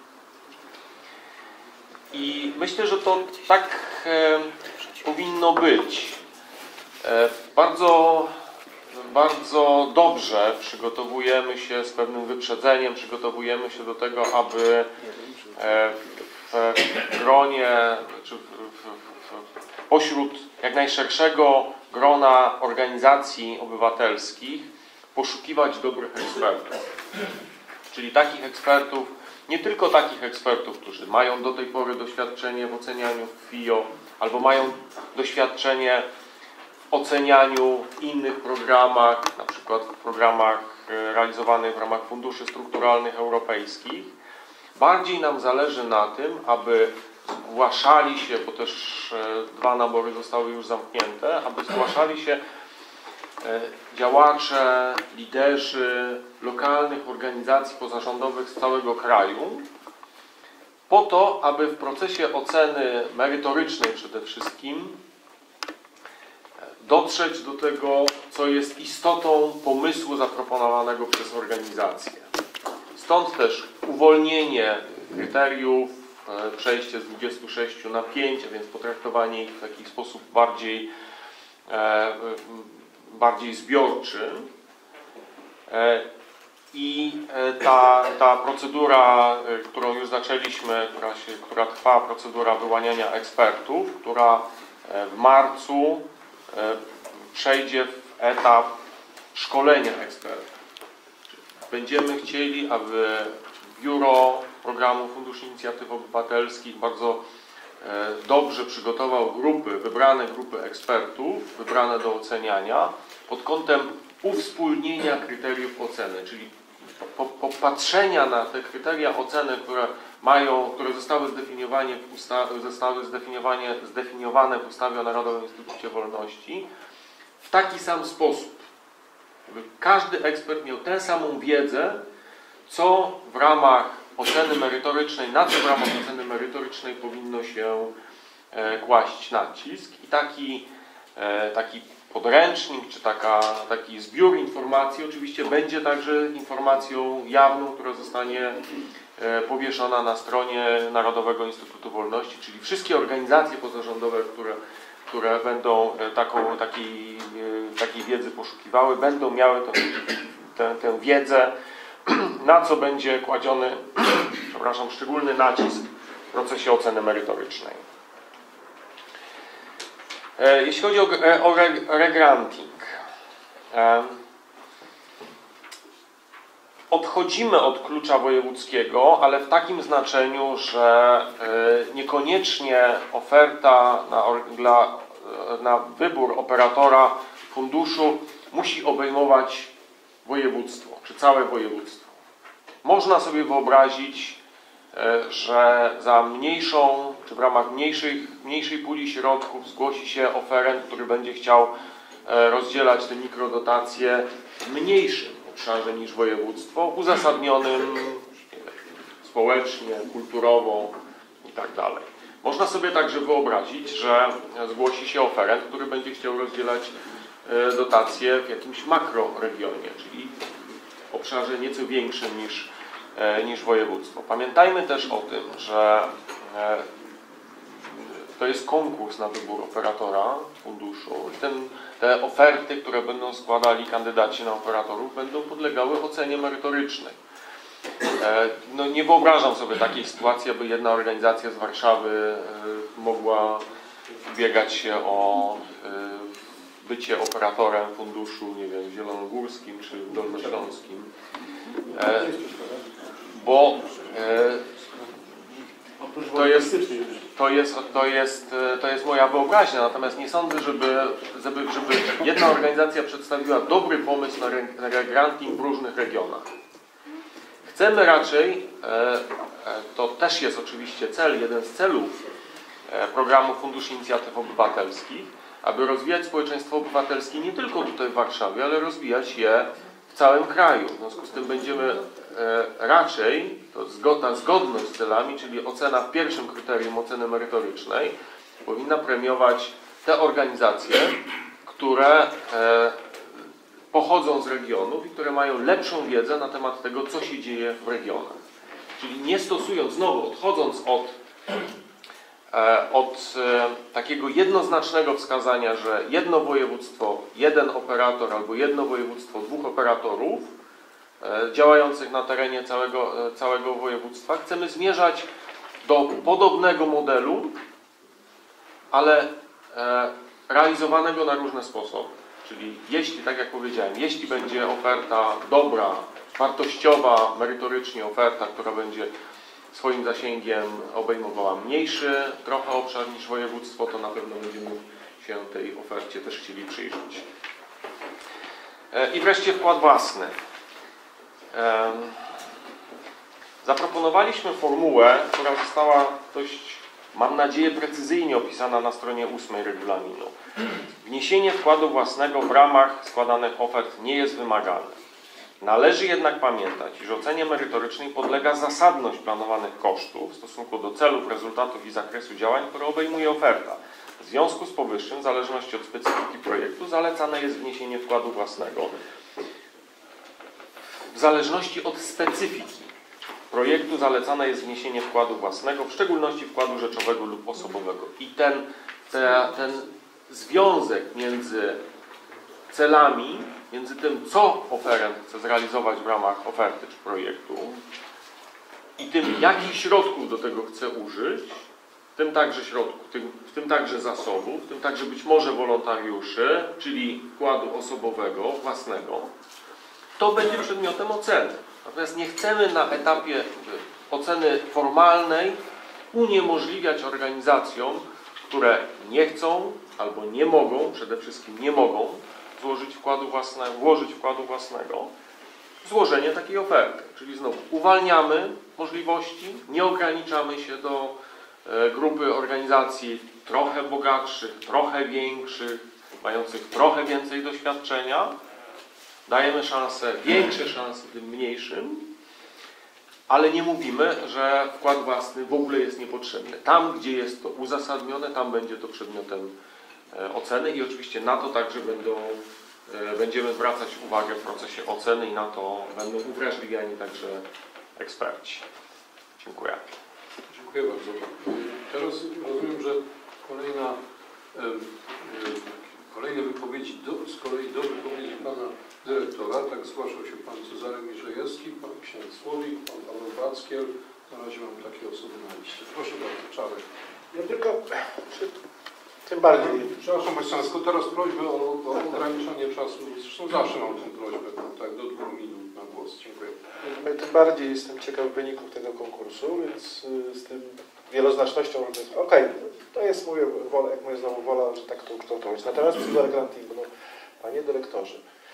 F: I myślę, że to tak powinno być. Bardzo dobrze przygotowujemy się z pewnym wyprzedzeniem, przygotowujemy się do tego, aby w gronie, czy pośród jak najszerszego grona organizacji obywatelskich poszukiwać dobrych ekspertów. Czyli takich ekspertów, nie tylko takich ekspertów, którzy mają do tej pory doświadczenie w ocenianiu FIO, albo mają doświadczenie w ocenianiu w innych programach, na przykład w programach realizowanych w ramach funduszy strukturalnych europejskich. Bardziej nam zależy na tym, aby zgłaszali się, bo też 2 nabory zostały już zamknięte, aby zgłaszali się działacze, liderzy lokalnych organizacji pozarządowych z całego kraju, po to, aby w procesie oceny merytorycznej przede wszystkim dotrzeć do tego, co jest istotą pomysłu zaproponowanego przez organizację. Stąd też uwolnienie kryteriów, przejście z 26 na 5, a więc potraktowanie ich w taki sposób bardziej zbiorczy. I ta procedura, którą już zaczęliśmy, która trwa, procedura wyłaniania ekspertów, która w marcu przejdzie w etap szkolenia ekspertów. Będziemy chcieli, aby Biuro Programu Fundusz Inicjatyw Obywatelskich bardzo dobrze przygotował wybrane grupy ekspertów, wybrane do oceniania, pod kątem uwspólnienia kryteriów oceny, czyli popatrzenia na te kryteria oceny, które zostały zdefiniowane w ustawie o Narodowym Instytucie Wolności, w taki sam sposób, żeby każdy ekspert miał tę samą wiedzę, co w ramach oceny merytorycznej, na co w ramach oceny merytorycznej powinno się kłaść nacisk. I taki podręcznik, czy taki zbiór informacji oczywiście będzie także informacją jawną, która zostanie powieszona na stronie Narodowego Instytutu Wolności, czyli wszystkie organizacje pozarządowe, które będą takiej wiedzy poszukiwały, będą miały tę wiedzę, na co będzie kładziony szczególny nacisk w procesie oceny merytorycznej. Jeśli chodzi o regranting, odchodzimy od klucza wojewódzkiego, ale w takim znaczeniu, że niekoniecznie oferta na wybór operatora funduszu musi obejmować województwo, czy całe województwo. Można sobie wyobrazić, że za mniejszą, czy w ramach mniejszej puli środków zgłosi się oferent, który będzie chciał rozdzielać te mikrodotacje w mniejszym obszarze niż województwo, uzasadnionym społecznie, kulturowo i tak dalej. Można sobie także wyobrazić, że zgłosi się oferent, który będzie chciał rozdzielać dotacje w jakimś makroregionie, czyli w obszarze nieco większym niż województwo. Pamiętajmy też o tym, że to jest konkurs na wybór operatora funduszu. Te oferty, które będą składali kandydaci na operatorów, będą podlegały ocenie merytorycznej. No nie wyobrażam sobie takiej sytuacji, aby jedna organizacja z Warszawy mogła ubiegać się o bycie operatorem funduszu, nie wiem, zielonogórskim czy dolnośląskim. Bo to jest moja wyobraźnia, natomiast nie sądzę, żeby jedna organizacja przedstawiła dobry pomysł na ranking w różnych regionach. Chcemy raczej, to też jest oczywiście jeden z celów programu Fundusz Inicjatyw Obywatelskich, aby rozwijać społeczeństwo obywatelskie nie tylko tutaj w Warszawie, ale rozwijać je w całym kraju. W związku z tym będziemy raczej, ta zgodność z celami, czyli ocena w pierwszym kryterium oceny merytorycznej, powinna premiować te organizacje, które pochodzą z regionów i które mają lepszą wiedzę na temat tego, co się dzieje w regionach. Czyli nie stosując, znowu odchodząc od takiego jednoznacznego wskazania, że jedno województwo, jeden operator albo jedno województwo, dwóch operatorów działających na terenie całego województwa, chcemy zmierzać do podobnego modelu, ale realizowanego na różne sposoby. Czyli jeśli, tak jak powiedziałem, jeśli będzie oferta dobra, wartościowa, merytorycznie oferta, która będzie swoim zasięgiem obejmowała mniejszy trochę obszar niż województwo, to na pewno będziemy się tej ofercie też chcieli przyjrzeć. I wreszcie wkład własny. Zaproponowaliśmy formułę, która została dość, mam nadzieję, precyzyjnie opisana na stronie 8 regulaminu. Wniesienie wkładu własnego w ramach składanych ofert nie jest wymagane. Należy jednak pamiętać, iż ocenie merytorycznej podlega zasadność planowanych kosztów w stosunku do celów, rezultatów i zakresu działań, które obejmuje oferta. W związku z powyższym, w zależności od specyfiki projektu, zalecane jest wniesienie wkładu własnego. W zależności od specyfiki projektu zalecane jest wniesienie wkładu własnego, w szczególności wkładu rzeczowego lub osobowego. I ten związek między celami, między tym, co oferent chce zrealizować w ramach oferty czy projektu i tym, jakich środków do tego chce użyć, w tym także środków, w tym także zasobów, w tym także być może wolontariuszy, czyli wkładu osobowego, własnego, to będzie przedmiotem oceny. Natomiast nie chcemy na etapie oceny formalnej uniemożliwiać organizacjom, które nie chcą albo nie mogą, przede wszystkim nie mogą włożyć wkładu własnego, złożenie takiej oferty. Czyli znowu uwalniamy możliwości, nie ograniczamy się do grupy organizacji trochę bogatszych, trochę większych, mających trochę więcej doświadczenia. Dajemy szanse, większe szanse tym mniejszym, ale nie mówimy, że wkład własny w ogóle jest niepotrzebny. Tam, gdzie jest to uzasadnione, tam będzie to przedmiotem oceny i oczywiście na to także będziemy zwracać uwagę w procesie oceny i na to będą uwrażliwiani także eksperci. Dziękuję.
C: Dziękuję bardzo. Teraz rozumiem, że kolejne wypowiedzi, z kolei do wypowiedzi pana dyrektora, tak zgłaszał się pan Cezary Mierzejewski, pan ksiądz Słowik, pan Paweł Backiel. Na razie mam takie osoby na liście. Proszę bardzo, Czarek.
T: Ja tylko, tym bardziej.
C: Przepraszam Państwa, teraz prośbę o ograniczenie czasu. Zresztą zawsze mam tę prośbę, tak, do 2 minut na głos. Dziękuję.
T: Tym bardziej jestem ciekaw wyników tego konkursu, więc z tym wieloznacznością, okej, to jest, mówię, wola, jak mówię znowu, wola, że tak to ukształtować. Natomiast w grantingu, no, panie dyrektorze,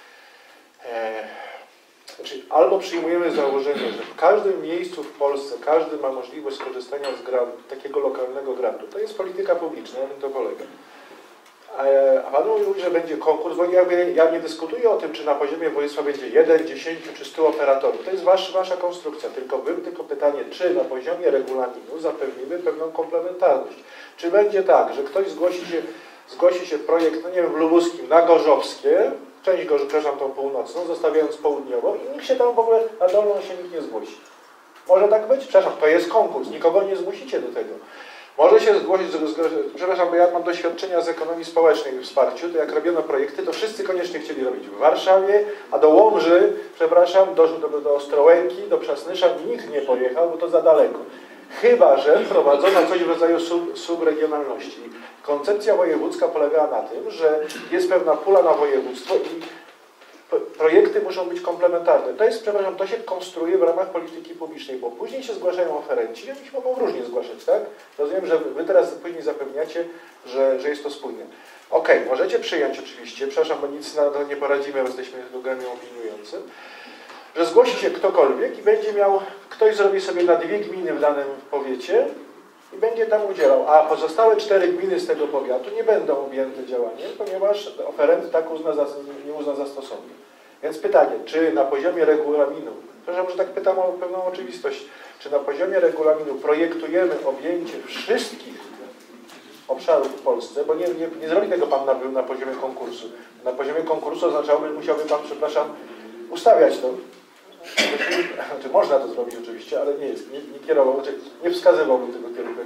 T: znaczy, albo przyjmujemy założenie, że w każdym miejscu w Polsce każdy ma możliwość skorzystania z grantu, takiego lokalnego grantu. To jest polityka publiczna, na tym to polega. A pan mówi, że będzie konkurs, bo ja nie dyskutuję o tym, czy na poziomie województwa będzie 1, 10 czy 100 operatorów. To jest wasza konstrukcja. Tylko pytanie, czy na poziomie regulaminu zapewnimy pewną komplementarność. Czy będzie tak, że ktoś zgłosi się projekt, no nie wiem, w Lubuskim na Gorzowskie, część przepraszam, tą północną, zostawiając południową i nikt się tam w ogóle na dolną się nikt nie zgłosi. Może tak być? Przepraszam, to jest konkurs, nikogo nie zmusicie do tego. Może się zgłosić, przepraszam, bo ja mam doświadczenia z ekonomii społecznej w wsparciu, to jak robiono projekty, to wszyscy koniecznie chcieli robić w Warszawie, a do Łomży, przepraszam, do Ostrołęki, do Przasnysza nikt nie pojechał, bo to za daleko. Chyba że wprowadzono coś w rodzaju subregionalności. Koncepcja wojewódzka polegała na tym, że jest pewna pula na województwo i projekty muszą być komplementarne. To jest, przepraszam, to się konstruuje w ramach polityki publicznej, bo później się zgłaszają oferenci i oni się mogą różnie zgłaszać, tak? Rozumiem, że wy teraz później zapewniacie, że jest to spójne. Okej, możecie przyjąć oczywiście, przepraszam, bo nic na to nie poradzimy, bo jesteśmy gremium opiniującym, że zgłosi się ktokolwiek i będzie miał, ktoś zrobi sobie na 2 gminy w danym powiecie i będzie tam udzielał, a pozostałe 4 gminy z tego powiatu nie będą objęte działaniem, ponieważ oferent tak nie uzna za stosowny. Więc pytanie, czy na poziomie regulaminu, przepraszam, że tak pytam o pewną oczywistość, czy na poziomie regulaminu projektujemy objęcie wszystkich obszarów w Polsce, bo nie zrobi tego Pan na poziomie konkursu. Na poziomie konkursu musiałby Pan, przepraszam, ustawiać to. Znaczy, można to zrobić oczywiście, ale nie kierował, nie wskazywałbym tego kierunku.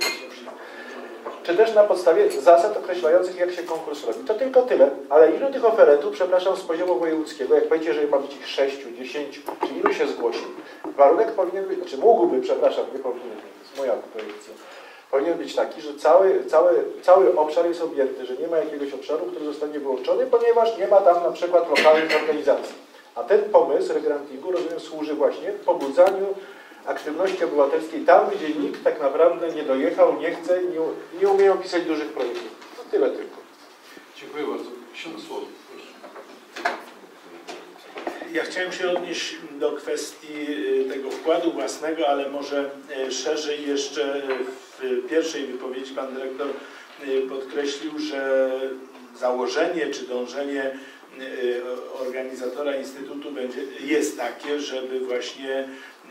T: Czy też na podstawie zasad określających, jak się konkurs robi. To tylko tyle, ale ilu tych oferentów, przepraszam, z poziomu wojewódzkiego, jak powiecie, że ma być ich 6, 10, czy ilu się zgłosi? Warunek powinien być, znaczy mógłby, przepraszam, nie powinien, to jest moja projekcja, powinien być taki, że cały obszar jest objęty, że nie ma jakiegoś obszaru, który zostanie wyłączony, ponieważ nie ma tam na przykład lokalnych organizacji. A ten pomysł regrantingu, rozumiem, służy właśnie pobudzaniu aktywności obywatelskiej tam, gdzie nikt tak naprawdę nie dojechał, nie chce i nie umieją pisać dużych projektów. To tyle tylko.
C: Dziękuję bardzo. Ksiądz Słowik, proszę.
U: Ja chciałem się odnieść do kwestii tego wkładu własnego, ale może szerzej jeszcze w pierwszej wypowiedzi pan dyrektor podkreślił, że założenie czy dążenie organizatora Instytutu jest takie, żeby właśnie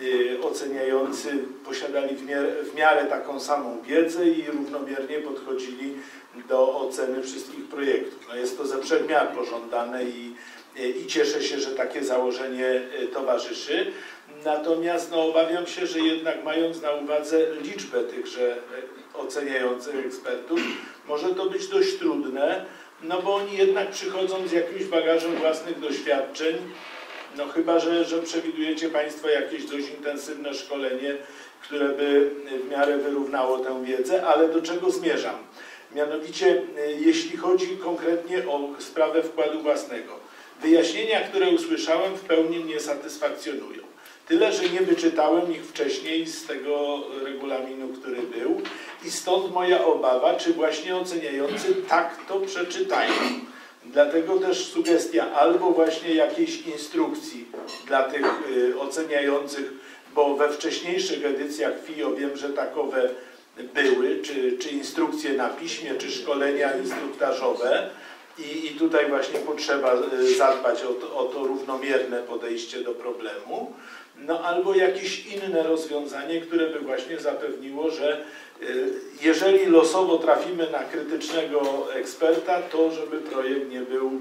U: oceniający posiadali w miarę taką samą wiedzę i równomiernie podchodzili do oceny wszystkich projektów. No jest to ze wszech miar pożądane i cieszę się, że takie założenie towarzyszy. Natomiast obawiam się, że jednak mając na uwadze liczbę tychże oceniających ekspertów, może to być dość trudne, no bo oni jednak przychodzą z jakimś bagażem własnych doświadczeń, no chyba, że przewidujecie Państwo jakieś dość intensywne szkolenie, które by w miarę wyrównało tę wiedzę, ale do czego zmierzam? Mianowicie, jeśli chodzi konkretnie o sprawę wkładu własnego, wyjaśnienia, które usłyszałem, w pełni mnie satysfakcjonują. Tyle, że nie wyczytałem ich wcześniej z tego regulaminu, który był i stąd moja obawa, czy właśnie oceniający tak to przeczytają. Dlatego też sugestia albo właśnie jakiejś instrukcji dla tych oceniających, bo we wcześniejszych edycjach FIO wiem, że takowe były, czy instrukcje na piśmie, czy szkolenia instruktażowe i tutaj właśnie potrzeba zadbać o to równomierne podejście do problemu. No albo jakieś inne rozwiązanie, które by właśnie zapewniło, że jeżeli losowo trafimy na krytycznego eksperta, to żeby projekt nie był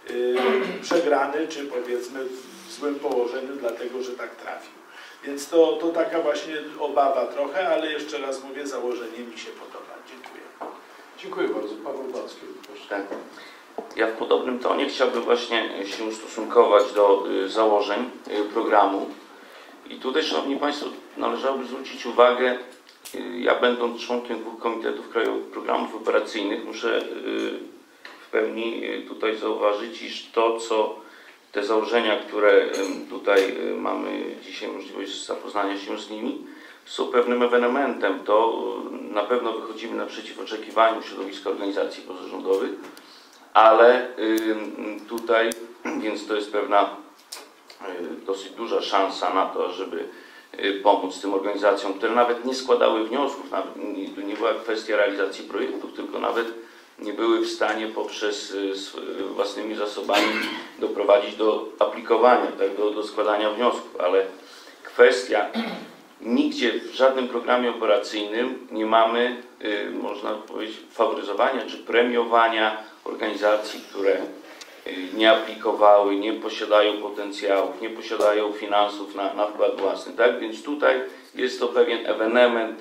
U: przegrany, czy powiedzmy w złym położeniu, dlatego że tak trafił. Więc to taka właśnie obawa trochę, ale jeszcze raz mówię, założenie mi się podoba. Dziękuję.
C: Dziękuję bardzo. Paweł Backi, proszę.
S: Tak. Ja w podobnym tonie chciałbym właśnie się ustosunkować do założeń programu. I tutaj, Szanowni Państwo, należałoby zwrócić uwagę, ja będąc członkiem 2 komitetów krajowych programów operacyjnych, muszę w pełni tutaj zauważyć, iż te założenia, które tutaj mamy dzisiaj możliwość zapoznania się z nimi, są pewnym ewenementem. To na pewno wychodzimy naprzeciw oczekiwaniom środowiska organizacji pozarządowych, ale tutaj, więc to jest pewna dosyć duża szansa na to, żeby pomóc tym organizacjom, które nawet nie składały wniosków, nawet to nie była kwestia realizacji projektów, tylko nawet nie były w stanie poprzez własnymi zasobami doprowadzić do aplikowania, tak, do składania wniosków, ale kwestia, nigdzie w żadnym programie operacyjnym nie mamy, można powiedzieć, faworyzowania czy premiowania organizacji, które nie aplikowały, nie posiadają potencjałów, nie posiadają finansów na wkład własny. Tak? Więc tutaj jest to pewien ewenement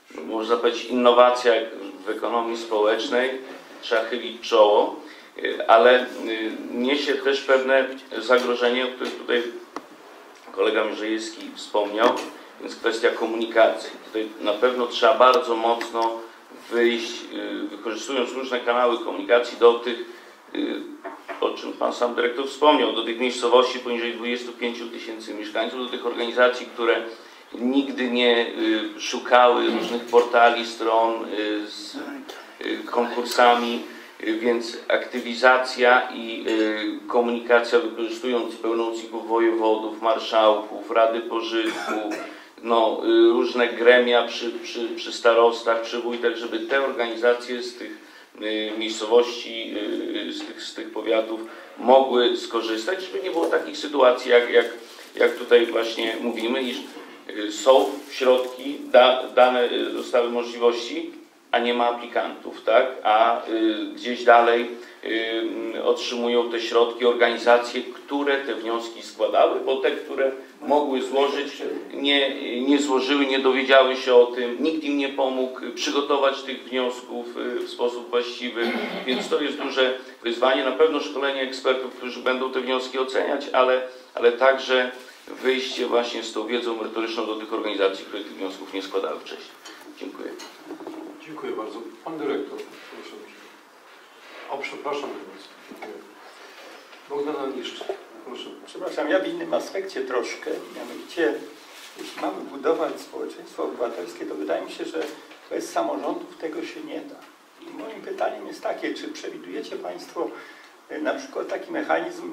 S: można powiedzieć, innowacja w ekonomii społecznej, trzeba chylić czoło, ale niesie też pewne zagrożenie, o których tutaj kolega Mierzejewski wspomniał, więc kwestia komunikacji. Tutaj na pewno trzeba bardzo mocno wyjść, wykorzystując różne kanały komunikacji do tych, o czym Pan sam dyrektor wspomniał, do tych miejscowości poniżej 25 000 mieszkańców, do tych organizacji, które nigdy nie szukały różnych portali, stron z konkursami, więc aktywizacja i komunikacja, wykorzystując pełnomocników wojewodów, marszałków, rady pożytku, no, różne gremia przy starostach, przy wójtach, żeby te organizacje z tych miejscowości, z tych powiatów mogły skorzystać, żeby nie było takich sytuacji, jak tutaj właśnie mówimy, iż są środki, dane zostały możliwości, a nie ma aplikantów, tak? A gdzieś dalej otrzymują te środki organizacje, które te wnioski składały, bo te, które mogły złożyć, nie złożyły, nie dowiedziały się o tym, nikt im nie pomógł przygotować tych wniosków w sposób właściwy, więc to jest duże wyzwanie. Na pewno szkolenie ekspertów, którzy będą te wnioski oceniać, ale także wyjście właśnie z tą wiedzą merytoryczną do tych organizacji, które tych wniosków nie składały wcześniej. Dziękuję.
C: Dziękuję bardzo. Pan dyrektor, proszę. O, przepraszam bardzo. Bogdan Niszczyk, proszę.
Q: Przepraszam, ja w innym aspekcie troszkę, mianowicie jeśli mamy budować społeczeństwo obywatelskie, to wydaje mi się, że bez samorządów tego się nie da. I moim pytaniem jest takie, czy przewidujecie Państwo na przykład taki mechanizm,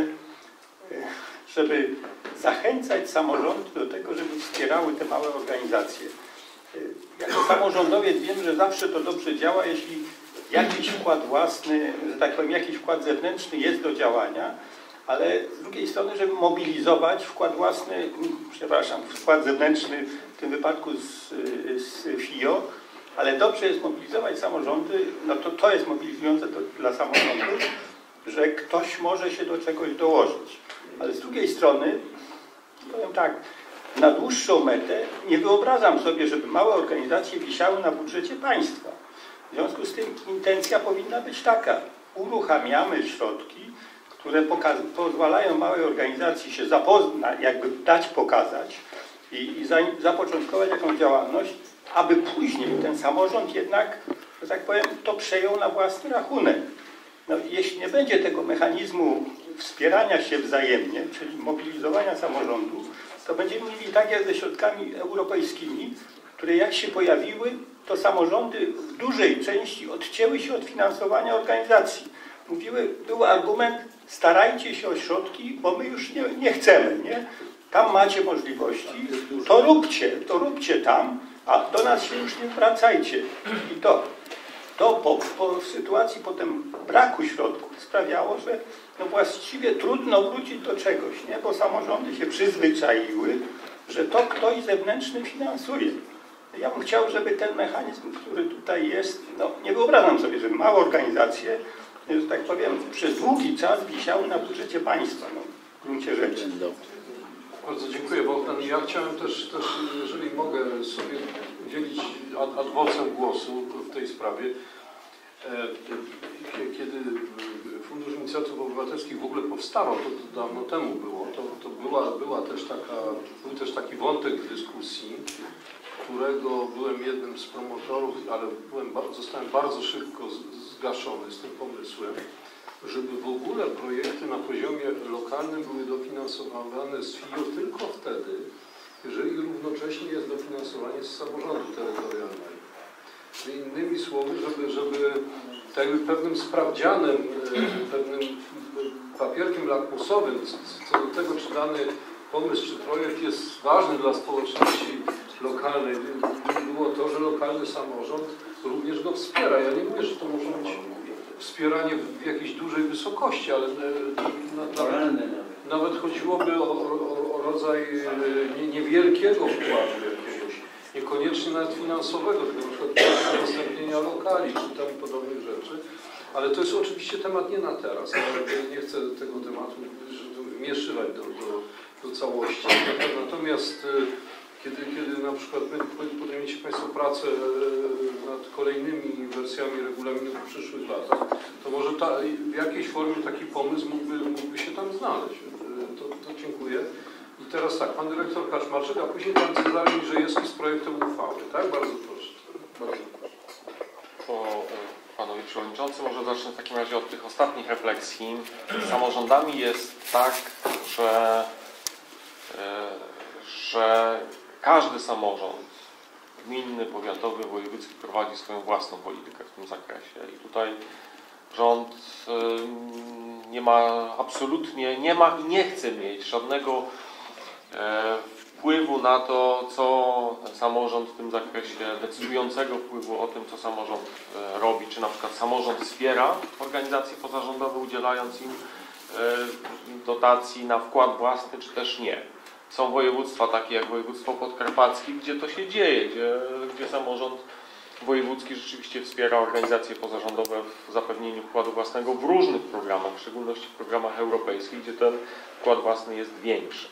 Q: żeby zachęcać samorządy do tego, żeby wspierały te małe organizacje. Jako samorządowiec wiem, że zawsze to dobrze działa, jeśli jakiś wkład własny, że tak powiem, jakiś wkład zewnętrzny jest do działania, ale z drugiej strony, żeby mobilizować wkład własny, przepraszam, wkład zewnętrzny, w tym wypadku z FIO, ale dobrze jest mobilizować samorządy, no to jest mobilizujące dla samorządów, że ktoś może się do czegoś dołożyć. Ale z drugiej strony, powiem tak, na dłuższą metę nie wyobrażam sobie, żeby małe organizacje wisiały na budżecie państwa. W związku z tym intencja powinna być taka. Uruchamiamy środki, które pozwalają małej organizacji się zapoznać, jakby dać pokazać i zapoczątkować jakąś działalność, aby później ten samorząd jednak, że tak powiem, to przejął na własny rachunek. No, jeśli nie będzie tego mechanizmu wspierania się wzajemnie, czyli mobilizowania samorządów, to będziemy mieli tak jak ze środkami europejskimi, które jak się pojawiły, to samorządy w dużej części odcięły się od finansowania organizacji. Był argument, starajcie się o środki, bo my już nie chcemy, nie? Tam macie możliwości, to róbcie tam, a do nas się już nie wracajcie. I to po sytuacji potem braku środków sprawiało, że no właściwie trudno wrócić do czegoś, nie? Bo samorządy się przyzwyczaiły, że to ktoś zewnętrzny finansuje. Ja bym chciał, żeby ten mechanizm, który tutaj jest, no nie wyobrażam sobie, że małe organizacje, że tak powiem, przez długi czas wisiały na budżecie państwa, no, w gruncie rzeczy.
C: Bardzo dziękuję, Bogdan. Ja chciałem też, jeżeli mogę sobie udzielić ad vocem głosu w tej sprawie. Kiedy Fundusz Inicjatyw Obywatelskich w ogóle powstawał, to dawno temu było, to był też taki wątek dyskusji, którego byłem jednym z promotorów, ale zostałem bardzo szybko zgaszony z tym pomysłem, żeby w ogóle projekty na poziomie lokalnym były dofinansowane z FIO tylko wtedy, jeżeli równocześnie jest dofinansowanie z samorządu terytorialnego. Innymi słowy, żeby pewnym sprawdzianem, pewnym papierkiem lakmusowym co do tego, czy dany pomysł, czy projekt jest ważny dla społeczności lokalnej, było to, że lokalny samorząd również go wspiera. Ja nie mówię, że to może być wspieranie w jakiejś dużej wysokości, ale nawet chodziłoby o rodzaj niewielkiego wkładu jakiegoś, niekoniecznie nawet finansowego, tylko na przykład udostępnienia lokali czy temu podobnych rzeczy. Ale to jest oczywiście temat nie na teraz. Nie chcę tego tematu wmieszywać do całości. Natomiast kiedy na przykład podejmiecie Państwo pracę nad kolejnymi wersjami regulaminu w przyszłych latach, to może w jakiejś formie taki pomysł mógłby się tam znaleźć. To dziękuję. I teraz tak, pan dyrektor Kaczmarczyk, a później pan Cezary Niżejewski z projektem uchwały. Tak? Bardzo proszę. Bardzo proszę.
F: Po panowie przewodniczący, może zacznę w takim razie od tych ostatnich refleksji. Z samorządami jest tak, że każdy samorząd, gminny, powiatowy, wojewódzki prowadzi swoją własną politykę w tym zakresie. I tutaj rząd absolutnie nie ma i nie chce mieć żadnego wpływu na to, co samorząd w tym zakresie, decydującego wpływu o tym, co samorząd robi, czy na przykład samorząd wspiera organizacje pozarządowe, udzielając im dotacji na wkład własny, czy też nie. Są województwa takie jak województwo podkarpackie, gdzie to się dzieje, gdzie samorząd wojewódzki rzeczywiście wspiera organizacje pozarządowe w zapewnieniu wkładu własnego w różnych programach, w szczególności w programach europejskich, gdzie ten wkład własny jest większy.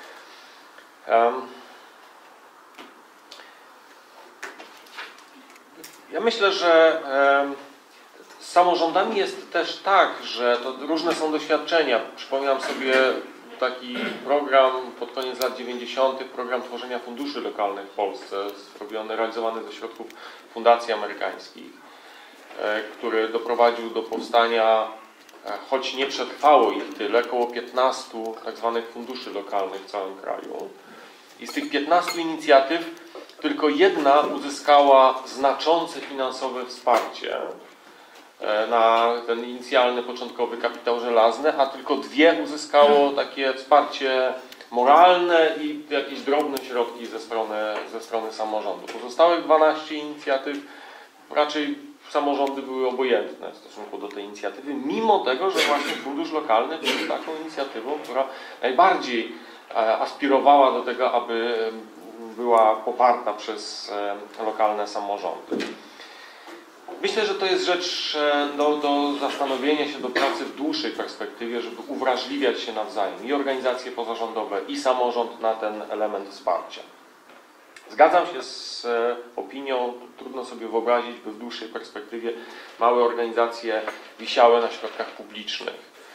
F: Ja myślę, że z samorządami jest też tak, że to różne są doświadczenia. Przypominam sobie taki program pod koniec lat 90., program tworzenia funduszy lokalnych w Polsce, realizowany ze środków fundacji amerykańskich, który doprowadził do powstania, choć nie przetrwało ich tyle, około 15 tak zwanych funduszy lokalnych w całym kraju. I z tych 15 inicjatyw tylko jedna uzyskała znaczące finansowe wsparcie na ten inicjalny, początkowy kapitał żelazny, a tylko 2 uzyskało takie wsparcie moralne i jakieś drobne środki ze strony samorządu. Pozostałych 12 inicjatyw raczej samorządy były obojętne w stosunku do tej inicjatywy, mimo tego, że właśnie Fundusz Lokalny był taką inicjatywą, która najbardziej aspirowała do tego, aby była poparta przez lokalne samorządy. Myślę, że to jest rzecz do zastanowienia się, do pracy w dłuższej perspektywie, żeby uwrażliwiać się nawzajem i organizacje pozarządowe, i samorząd na ten element wsparcia. Zgadzam się z opinią, trudno sobie wyobrazić, by w dłuższej perspektywie małe organizacje wisiały na środkach publicznych.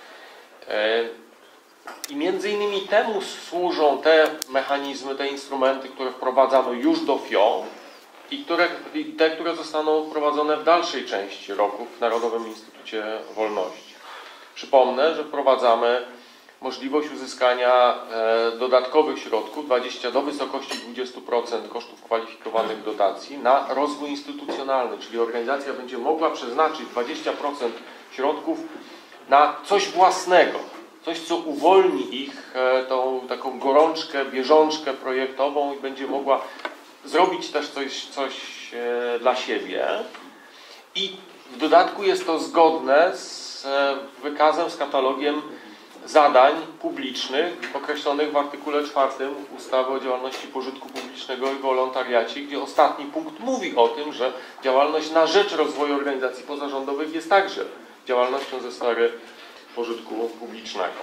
F: I między innymi temu służą te mechanizmy, te instrumenty, które wprowadzamy już do FIO i te, które zostaną wprowadzone w dalszej części roku w Narodowym Instytucie Wolności. Przypomnę, że wprowadzamy możliwość uzyskania dodatkowych środków do wysokości 20% kosztów kwalifikowanych dotacji na rozwój instytucjonalny, czyli organizacja będzie mogła przeznaczyć 20% środków na coś własnego, coś, co uwolni ich tą taką gorączkę, bieżączkę projektową i będzie mogła zrobić też coś dla siebie. I w dodatku jest to zgodne z wykazem, z katalogiem zadań publicznych określonych w artykule 4 ustawy o działalności pożytku publicznego i wolontariacie, gdzie ostatni punkt mówi o tym, że działalność na rzecz rozwoju organizacji pozarządowych jest także działalnością ze sfery pożytku publicznego.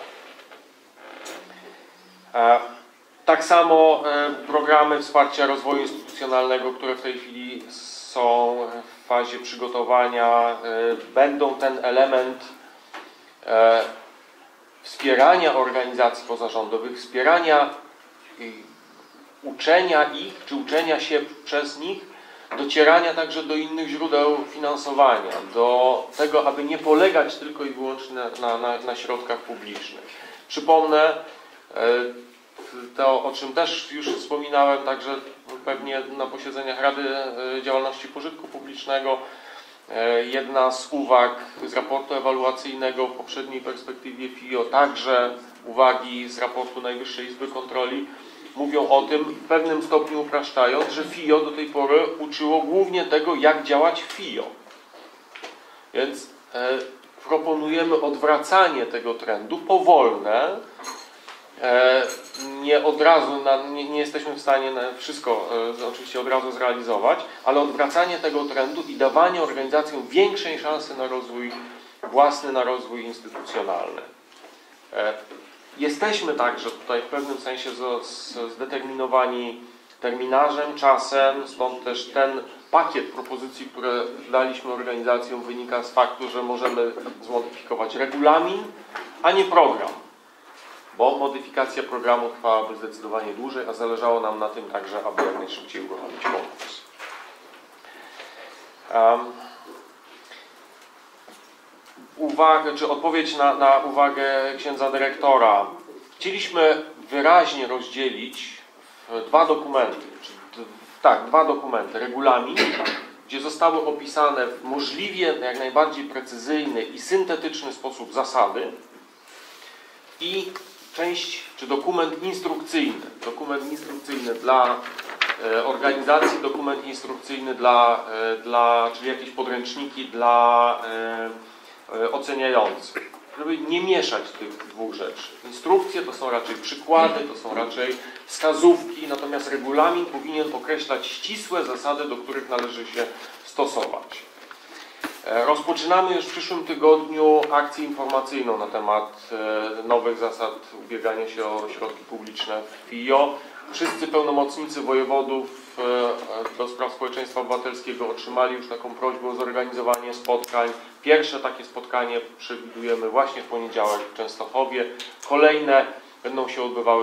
F: Tak samo programy wsparcia rozwoju instytucjonalnego, które w tej chwili są w fazie przygotowania, będą ten element wspierania organizacji pozarządowych, wspierania uczenia ich, czy uczenia się przez nich, docierania także do innych źródeł finansowania, do tego, aby nie polegać tylko i wyłącznie na środkach publicznych. Przypomnę to, o czym też już wspominałem, także pewnie na posiedzeniach Rady Działalności Pożytku Publicznego. Jedna z uwag z raportu ewaluacyjnego w poprzedniej perspektywie FIO, także uwagi z raportu Najwyższej Izby Kontroli mówią o tym, w pewnym stopniu upraszczając, że FIO do tej pory uczyło głównie tego, jak działać FIO. Więc proponujemy odwracanie tego trendu, powolne. Nie od razu, nie jesteśmy w stanie wszystko oczywiście od razu zrealizować, ale odwracanie tego trendu i dawanie organizacjom większej szansy na rozwój własny, na rozwój instytucjonalny. Jesteśmy także tutaj w pewnym sensie zdeterminowani terminarzem, czasem, stąd też ten pakiet propozycji, które daliśmy organizacjom, wynika z faktu, że możemy zmodyfikować regulamin, a nie program, bo modyfikacja programu trwałaby zdecydowanie dłużej, a zależało nam na tym także, aby jak najszybciej uruchomić konkurs. Odpowiedź na uwagę księdza dyrektora. Chcieliśmy wyraźnie rozdzielić w dwa dokumenty, dwa dokumenty. Regulamin, gdzie zostały opisane w możliwie jak najbardziej precyzyjny i syntetyczny sposób zasady, i część, czy dokument instrukcyjny. Dokument instrukcyjny dla organizacji, dokument instrukcyjny czyli jakieś podręczniki dla oceniających. Żeby nie mieszać tych dwóch rzeczy. Instrukcje to są raczej przykłady, to są raczej wskazówki, natomiast regulamin powinien określać ścisłe zasady, do których należy się stosować. Rozpoczynamy już w przyszłym tygodniu akcję informacyjną na temat nowych zasad ubiegania się o środki publiczne w FIO. Wszyscy pełnomocnicy wojewodów do spraw społeczeństwa obywatelskiego otrzymali już taką prośbę o zorganizowanie spotkań. Pierwsze takie spotkanie przewidujemy właśnie w poniedziałek w Częstochowie. Kolejne będą się odbywały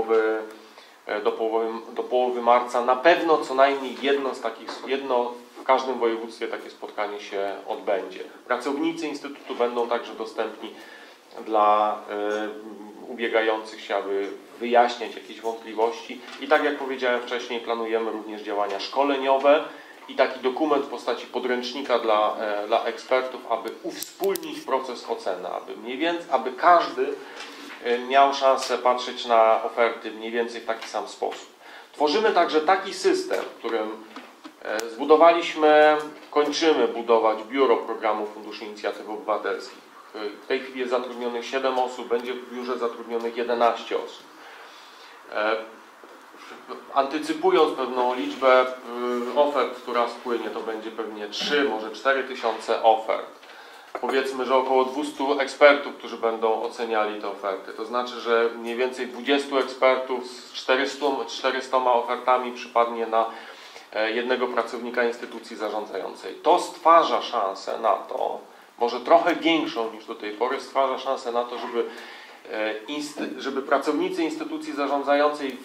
F: do połowy marca. Na pewno co najmniej jedno w każdym województwie takie spotkanie się odbędzie. Pracownicy Instytutu będą także dostępni dla ubiegających się, aby wyjaśniać jakieś wątpliwości. I tak jak powiedziałem wcześniej, planujemy również działania szkoleniowe i taki dokument w postaci podręcznika dla ekspertów, aby uwspólnić proces oceny, aby każdy miał szansę patrzeć na oferty mniej więcej w taki sam sposób. Tworzymy także taki system, w którym kończymy budować biuro programu Funduszy Inicjatyw Obywatelskich. W tej chwili jest zatrudnionych 7 osób, będzie w biurze zatrudnionych 11 osób. Antycypując pewną liczbę ofert, która spłynie, to będzie pewnie 3, może 4 tysiące ofert. Powiedzmy, że około 200 ekspertów, którzy będą oceniali te oferty. To znaczy, że mniej więcej 20 ekspertów z 400 ofertami przypadnie na jednego pracownika instytucji zarządzającej. To stwarza szansę na to, może trochę większą niż do tej pory, stwarza szansę na to, żeby pracownicy instytucji zarządzającej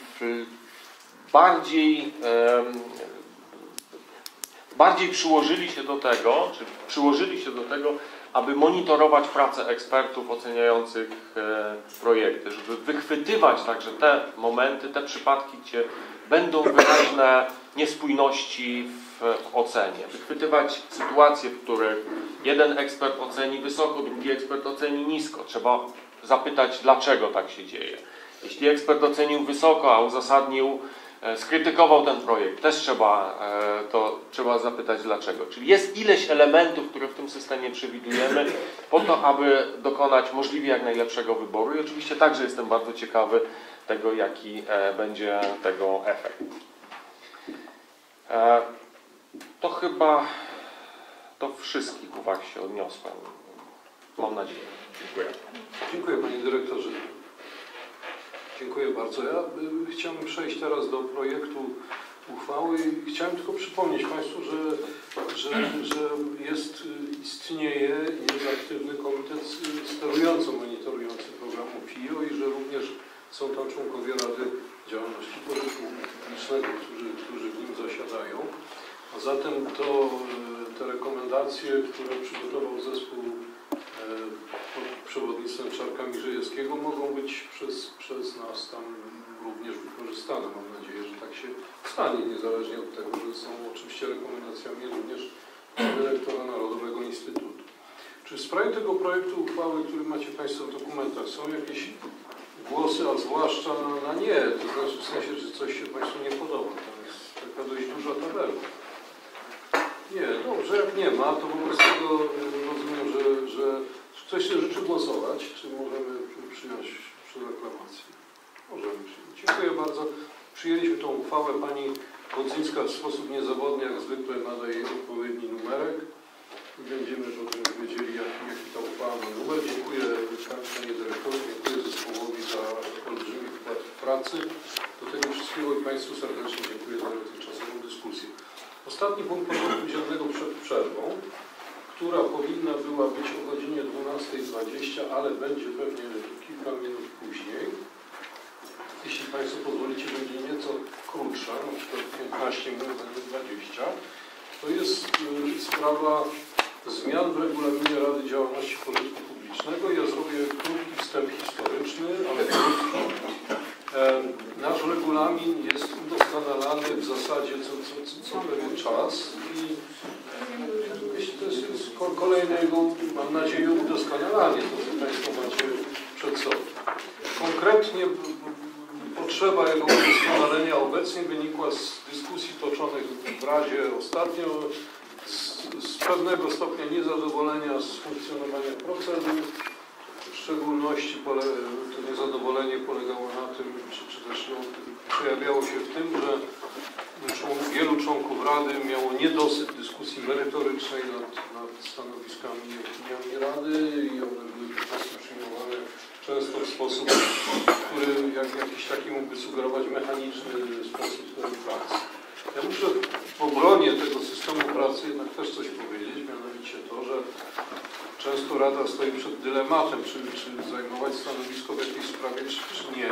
F: bardziej przyłożyli się do tego, aby monitorować pracę ekspertów oceniających projekty, żeby wychwytywać także te momenty, te przypadki, gdzie będą wyraźne niespójności w ocenie. Wychwytywać sytuacje, w których jeden ekspert oceni wysoko, drugi ekspert oceni nisko. Trzeba zapytać, dlaczego tak się dzieje. Jeśli ekspert ocenił wysoko, a uzasadnił, skrytykował ten projekt, też trzeba zapytać dlaczego. Czyli jest ileś elementów, które w tym systemie przewidujemy po to, aby dokonać możliwie jak najlepszego wyboru i oczywiście także jestem bardzo ciekawy tego, jaki będzie tego efekt. To chyba do wszystkich uwag się odniosłem. Mam nadzieję. Dziękuję.
C: Dziękuję panie dyrektorze. Dziękuję bardzo. Ja chciałbym przejść teraz do projektu uchwały i chciałem tylko przypomnieć państwu, że istnieje aktywny komitet monitorujący programu FIO i że również są tam członkowie Rady Działalności Pożytku Publicznego, którzy w nim zasiadają. A zatem te rekomendacje, które przygotował zespół pod przewodnictwem Czarka Mirzejewskiego, mogą być przez nas tam również wykorzystane. Mam nadzieję, że tak się stanie, niezależnie od tego, że są oczywiście rekomendacjami również dyrektora Narodowego Instytutu. Czy w sprawie tego projektu uchwały, który macie państwo w dokumentach, są jakieś głosy, a zwłaszcza na nie, to znaczy w sensie, że coś się państwu nie podoba? Tam jest taka dość duża tabela. Nie, dobrze, jak nie ma, to wobec tego rozumiem, że ktoś się życzy głosować, czy możemy przyjąć przy reklamacji? Możemy przyjąć. Dziękuję bardzo. Przyjęliśmy tą uchwałę. Pani Kodzyńska w sposób niezawodny, jak zwykle, nadaje odpowiedni numerek i będziemy potem wiedzieli, jaki ta uchwała ma numer. Dziękuję Panie Dyrektorowi, dziękuję zespołowi za olbrzymi wkład pracy do tego wszystkiego i Państwu serdecznie dziękuję za dotychczasową dyskusję. Ostatni punkt porządku dziennego przed przerwą, która powinna była być o godzinie 12:20, ale będzie pewnie kilka minut później. Jeśli Państwo pozwolicie, będzie nieco krótsza, na przykład 15 minut, będzie 20. To jest sprawa zmian w regulaminie Rady Działalności Pożytku Publicznego. Ja zrobię krótki wstęp historyczny, ale krótki. Nasz regulamin jest udoskonalany w zasadzie co pewien czas i to jest kolejne jego, mam nadzieję, udoskonalanie, to co Państwo macie przed sobą. Konkretnie potrzeba jego udoskonalenia obecnie wynikła z dyskusji toczonych w Radzie ostatnio, z pewnego stopnia niezadowolenia z funkcjonowania procedur. W szczególności to niezadowolenie polegało na tym, czy też przejawiało się w tym, że wielu członków Rady miało niedosyt dyskusji merytorycznej nad stanowiskami i opiniami Rady i one były po prostu przyjmowane często w sposób, który jakiś taki mógłby sugerować mechaniczny sposób pracy. Ja muszę w obronie tego systemu pracy jednak też coś powiedzieć, mianowicie to, że często Rada stoi przed dylematem, czy zajmować stanowisko w jakiejś sprawie, czy nie.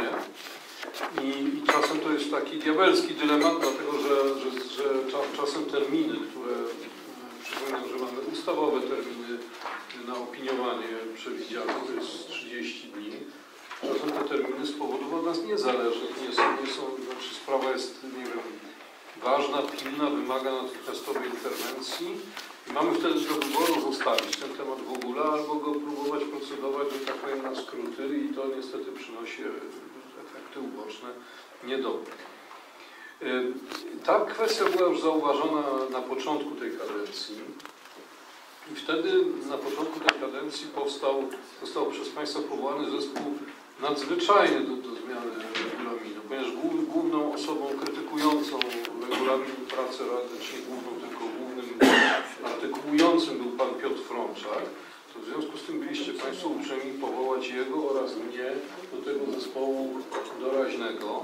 C: I czasem to jest taki diabelski dylemat, dlatego że czasem terminy, które przypominam, że mamy ustawowe terminy na opiniowanie przewidziane, to jest 30 dni. Czasem te terminy z powodów od nas niezależnych nie są, znaczy sprawa jest, nie wiem, ważna, pilna, wymaga natychmiastowej interwencji. I mamy wtedy do wyboru zostawić ten temat w ogóle, albo go próbować procedować, że tak powiem, na skróty i to niestety przynosi efekty uboczne niedobre. Ta kwestia była już zauważona na początku tej kadencji i wtedy na początku tej kadencji został przez Państwa powołany zespół nadzwyczajny do zmiany regulaminu, ponieważ główną osobą krytykującą regulamin pracy Rady, czyli główną, tylko głównym artykułującym był Pan Piotr Frączak, to w związku z tym byliście Państwo uprzejmi powołać jego oraz mnie do tego zespołu doraźnego,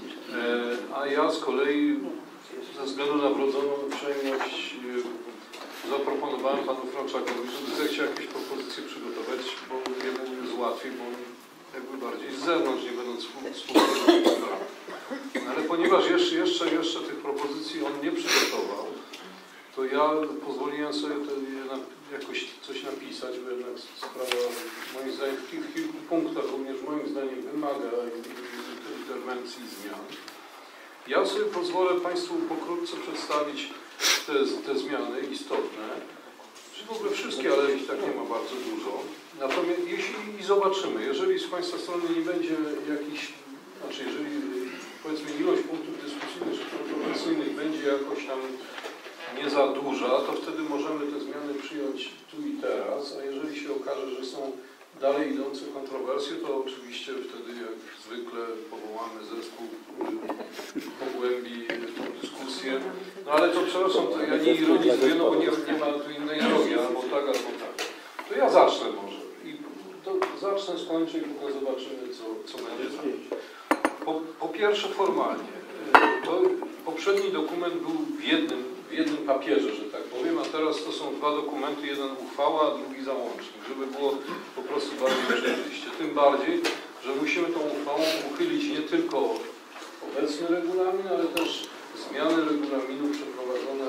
C: a ja z kolei ze względu na wrodzoną uprzejmość zaproponowałem Panu Frączakowi, żeby zechciał jakieś propozycje przygotować, bo jemu jest łatwiej, bo on jakby bardziej z zewnątrz, nie będąc współpracownikiem. Ale ponieważ jeszcze tych propozycji on nie przygotował, to ja pozwoliłem sobie jakoś coś napisać, bo jednak sprawa moim zdaniem w kilku punktach również moim zdaniem wymaga interwencji i zmian. Ja sobie pozwolę Państwu pokrótce przedstawić te zmiany istotne, czy w ogóle wszystkie, ale ich tak nie ma bardzo dużo. Natomiast jeśli zobaczymy, jeżeli z Państwa strony nie będzie jakichś, znaczy jeżeli powiedzmy ilość punktów dyskusyjnych czy kontrowersyjnych będzie jakoś tam nie za duża, to wtedy możemy te zmiany przyjąć tu i teraz, a jeżeli się okaże, że są dalej idące kontrowersje, to oczywiście wtedy jak zwykle powołamy zespół, który pogłębi tę dyskusję. No ale to przepraszam, to ja nie ironizuję, no bo nie ma tu innej drogi, albo tak, albo tak. To ja zacznę może. Zacznę, skończę i potem zobaczymy, co będzie dalej. Po pierwsze formalnie. Poprzedni dokument był w jednym papierze, że tak powiem, a teraz to są dwa dokumenty, jeden uchwała, a drugi załącznik, żeby było po prostu bardziej przejrzyście. Tym bardziej, że musimy tą uchwałą uchylić nie tylko obecny regulamin, ale też zmiany regulaminu przeprowadzone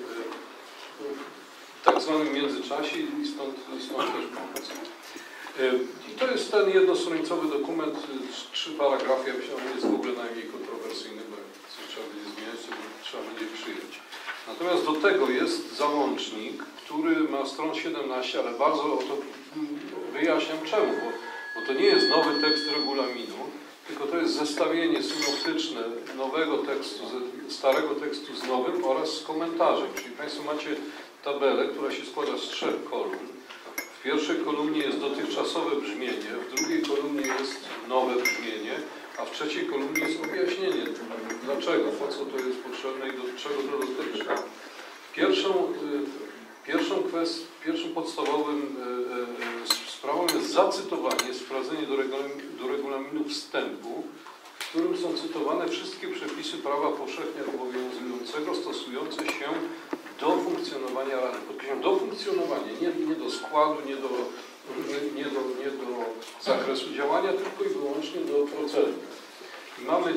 C: w tak zwanym międzyczasie i stąd też pomoc. I to jest ten jednostronicowy dokument, 3 paragrafy, ja myślę, że on jest w ogóle najmniej kontrowersyjny, bo coś trzeba będzie zmieniać, to trzeba będzie przyjąć. Natomiast do tego jest załącznik, który ma stron 17, ale bardzo o to wyjaśniam czemu, bo to nie jest nowy tekst regulaminu, tylko to jest zestawienie synoptyczne nowego tekstu, starego tekstu z nowym oraz z komentarzem. Czyli Państwo macie tabelę, która się składa z 3 kolumn. W pierwszej kolumnie jest dotychczasowe brzmienie, w drugiej kolumnie jest nowe brzmienie, a w trzeciej kolumnie jest objaśnienie, dlaczego, po co to jest potrzebne i do czego to dotyczy. podstawowym sprawą jest zacytowanie, wprowadzenie do regulaminu wstępu, w którym są cytowane wszystkie przepisy prawa powszechnie obowiązującego stosujące się do funkcjonowania Rady. Podkreślam, do funkcjonowania, nie do składu, nie do zakresu działania, tylko i wyłącznie do procedur. Mamy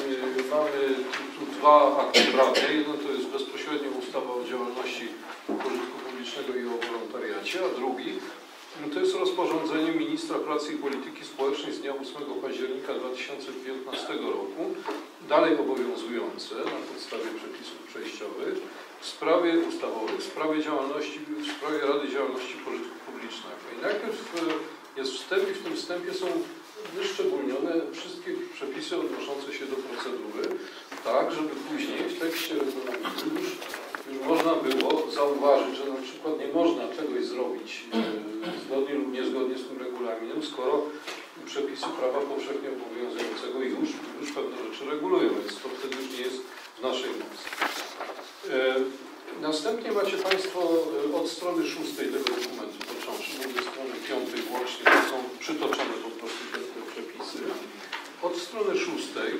C: tu dwa akty prawne. Jeden to jest bezpośrednio ustawa o działalności pożytku publicznego i o wolontariacie, a drugi to jest rozporządzenie ministra pracy i polityki społecznej z dnia 8 października 2015 roku, dalej obowiązujące na podstawie przepisów przejściowych w sprawie ustawowej, w sprawie Rady Działalności Pożytku Publicznego. I najpierw jest wstęp i w tym wstępie są wyszczególnione wszystkie przepisy odnoszące się do procedury, tak, żeby później w tekście regulaminu już można było zauważyć, że na przykład nie można czegoś zrobić zgodnie lub niezgodnie z tym regulaminem, skoro przepisy prawa powszechnie obowiązującego już pewne rzeczy regulują, więc to wtedy już nie jest w naszej mocy. Następnie macie Państwo od strony 6 tego dokumentu począwszy, bo do strony 5 włącznie to są przytoczone po prostu te przepisy. Od strony 6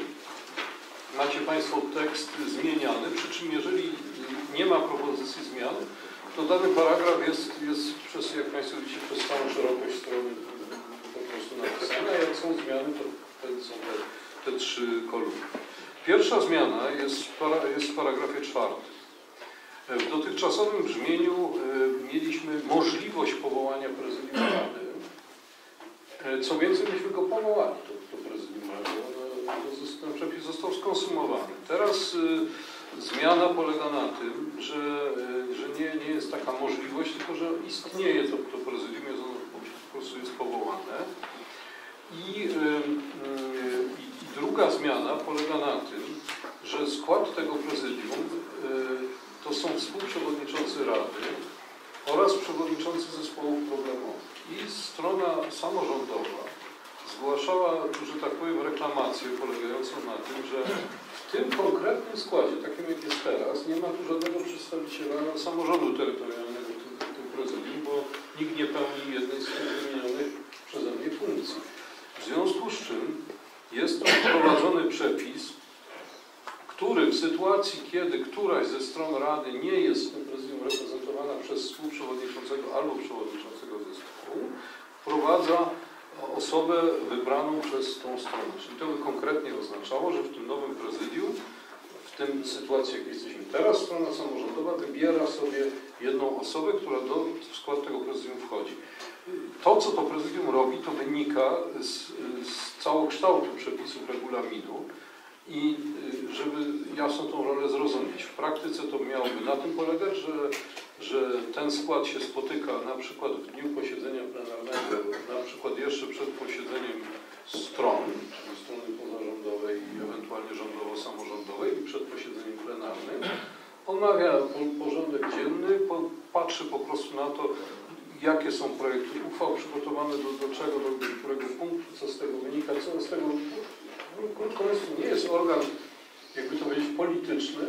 C: macie Państwo tekst zmieniany, przy czym jeżeli nie ma propozycji zmian, to dany paragraf jest przez, jak Państwo widzicie, przez całą szerokość strony po prostu napisany, a jak są zmiany, to wtedy są te trzy kolumny. Pierwsza zmiana jest w paragrafie 4. W dotychczasowym brzmieniu mieliśmy możliwość powołania prezydium Rady. Co więcej, myśmy go powołali, to prezydium Rady. Ten przepis został skonsumowany. Teraz zmiana polega na tym, że nie jest taka możliwość, tylko że istnieje to prezydium, po prostu jest powołane. I druga zmiana polega na tym, że skład tego prezydium to są współprzewodniczący Rady oraz przewodniczący zespołów problemowych. I strona samorządowa zgłaszała, że tak powiem, reklamację polegającą na tym, że w tym konkretnym składzie, takim jak jest teraz, nie ma tu żadnego przedstawiciela samorządu terytorialnego w tym prezydium, bo nikt nie pełni jednej z tych wymienionych przeze mnie funkcji. W związku z czym jest tu wprowadzony przepis, który w sytuacji, kiedy któraś ze stron Rady nie jest w tym prezydium reprezentowana przez współprzewodniczącego albo przewodniczącego zespołu, wprowadza osobę wybraną przez tą stronę. Czyli to by konkretnie oznaczało, że w tym nowym prezydium, w tym sytuacji, jak jesteśmy teraz, strona samorządowa wybiera sobie jedną osobę, która w skład tego prezydium wchodzi. To, co to prezydium robi, to wynika z całokształtu przepisów regulaminu i żeby jasno tą rolę zrozumieć. W praktyce to miałoby na tym polegać, że ten skład się spotyka na przykład w dniu posiedzenia plenarnego, na przykład jeszcze przed posiedzeniem stron, czyli strony pozarządowej i ewentualnie rządowo-samorządowej i przed posiedzeniem plenarnym, omawia porządek dzienny, patrzy po prostu na to, jakie są projekty uchwał przygotowane do czego, do którego punktu, co z tego wynika, co z tego, krótko mówiąc, nie jest organ, jakby to powiedzieć, polityczny,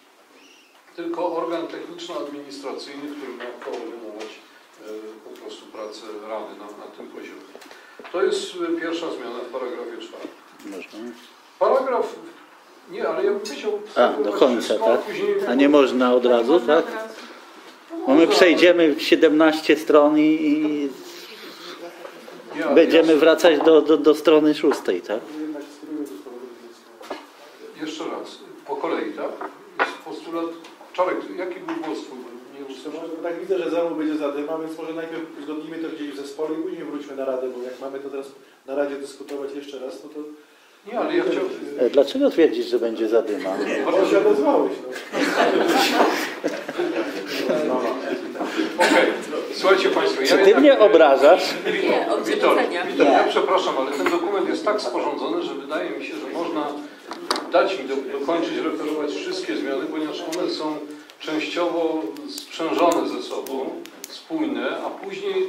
C: tylko organ techniczno-administracyjny, który ma koordynować po prostu pracę Rady na tym poziomie. To jest pierwsza zmiana w paragrafie 4.
H: Można?
C: Paragraf, nie, ale ja bym powiedział...
H: Do końca, tak? A nie można od razu, tak? Bo my przejdziemy 17 stron i będziemy wracać do strony 6, tak?
C: Jeszcze raz, po kolei, tak? Jest postulat... Czarek, jaki był głos twój?
T: Tak widzę, że znowu będzie zadyma, więc może najpierw uzgodnimy to gdzieś w zespole i później wróćmy na Radę, bo jak mamy to teraz na Radzie dyskutować jeszcze raz, no to...
C: Nie, ale ja chciałbym...
H: Dlaczego twierdzisz, że będzie zadyma?
T: Bo się odezwałeś, no.
C: Okej, słuchajcie Państwo,
H: Czy ty mnie obrażasz?
D: Nie, od
C: Witold, ja przepraszam, ale ten dokument jest tak sporządzony, że wydaje mi się, że można dać mi dokończyć referować wszystkie zmiany, ponieważ one są częściowo sprzężone ze sobą, spójne, a później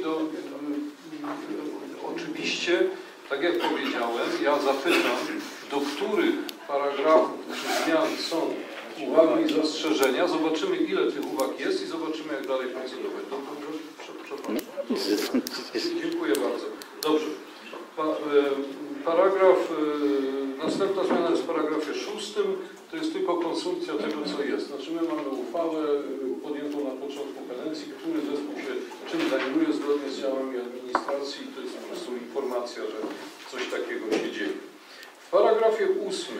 C: oczywiście, tak jak powiedziałem, ja zapytam, do których paragrafów czy zmian są uwagi i zastrzeżenia. Zobaczymy, ile tych uwag jest i zobaczymy, jak dalej procedować. Przepraszam. Dziękuję bardzo. Dobrze. Następna zmiana jest w paragrafie 6. To jest tylko konsumpcja tego, co jest. Znaczy my mamy uchwałę podjętą na początku kadencji, który zespół się czym zajmuje zgodnie z działami administracji. To jest po prostu informacja, że coś takiego się dzieje. W paragrafie 8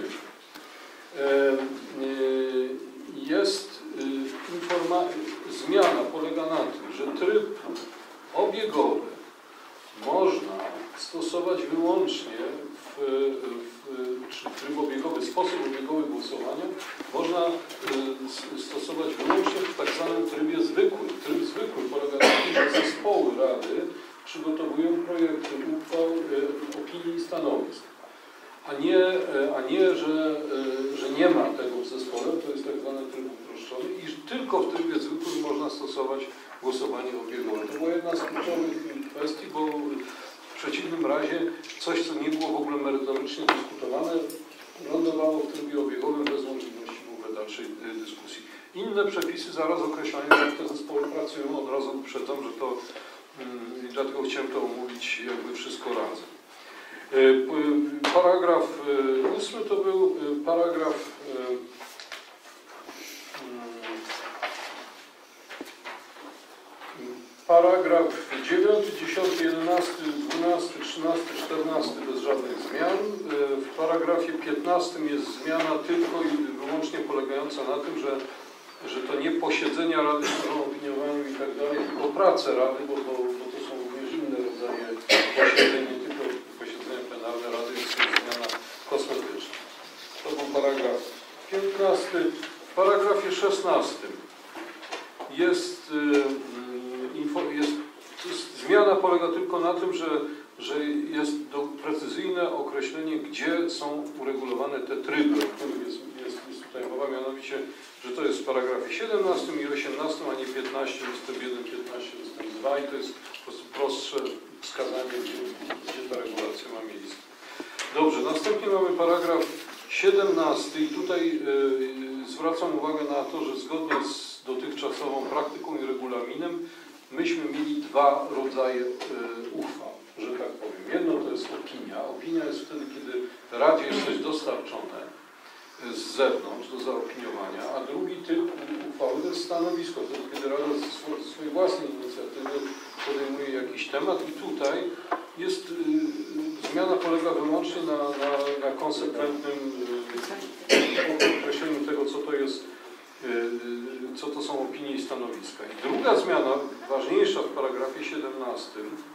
C: jest zmiana polega na tym, że tryb obiegowy można stosować wyłącznie czy tryb obiegowy, sposób obiegowy głosowania można stosować wyłącznie w tak zwanym trybie zwykłym. Tryb zwykły polega na tym, że zespoły Rady przygotowują projekty uchwał, opinii i stanowisk, a nie że nie ma tego w zespole, to jest tak zwany tryb uproszczony i tylko w trybie zwykłym można stosować głosowanie obiegowe. To była jedna z kluczowych kwestii, bo w przeciwnym razie coś, co nie było w ogóle merytorycznie dyskutowane, lądowało w trybie obiegowym bez możliwości w ogóle dalszej dyskusji. Inne przepisy zaraz określają, jak te zespoły pracują. Od razu uprzedzam, że to dlatego chciałem to omówić jakby wszystko razem. Paragraf 8 to był paragraf paragraf 9, 10, 11, 12, 13, 14 bez żadnych zmian. W paragrafie 15 jest zmiana tylko i wyłącznie polegająca na tym, że to nie posiedzenia Rady są opiniowaniu i tak dalej, tylko prace Rady, bo to są również inne rodzaje posiedzeń, nie tylko posiedzenia plenarne Rady, jest to zmiana kosmetyczna. To był paragraf 15. W paragrafie 16 zmiana polega tylko na tym, że jest precyzyjne określenie, gdzie są uregulowane te tryby, o których jest tutaj mowa, mianowicie, że to jest w paragrafie 17 i 18, a nie 15, ustęp 1, 15, ustęp 2 i to jest po prostu prostsze wskazanie, gdzie ta regulacja ma miejsce. Dobrze, następnie mamy paragraf 17 i tutaj zwracam uwagę na to, że zgodnie z dotychczasową praktyką i regulaminem myśmy mieli dwa rodzaje uchwał, że tak powiem. Jedno to jest opinia. Opinia jest wtedy, kiedy Radzie jest coś dostarczone z zewnątrz do zaopiniowania, a drugi typ uchwały to jest stanowisko, wtedy, kiedy Rada ze swojej własnej inicjatywy podejmuje jakiś temat i tutaj jest zmiana polega wyłącznie na konsekwentnym określeniu tego, co to jest, co to są opinie i stanowiska. I druga zmiana, ważniejsza w paragrafie 17,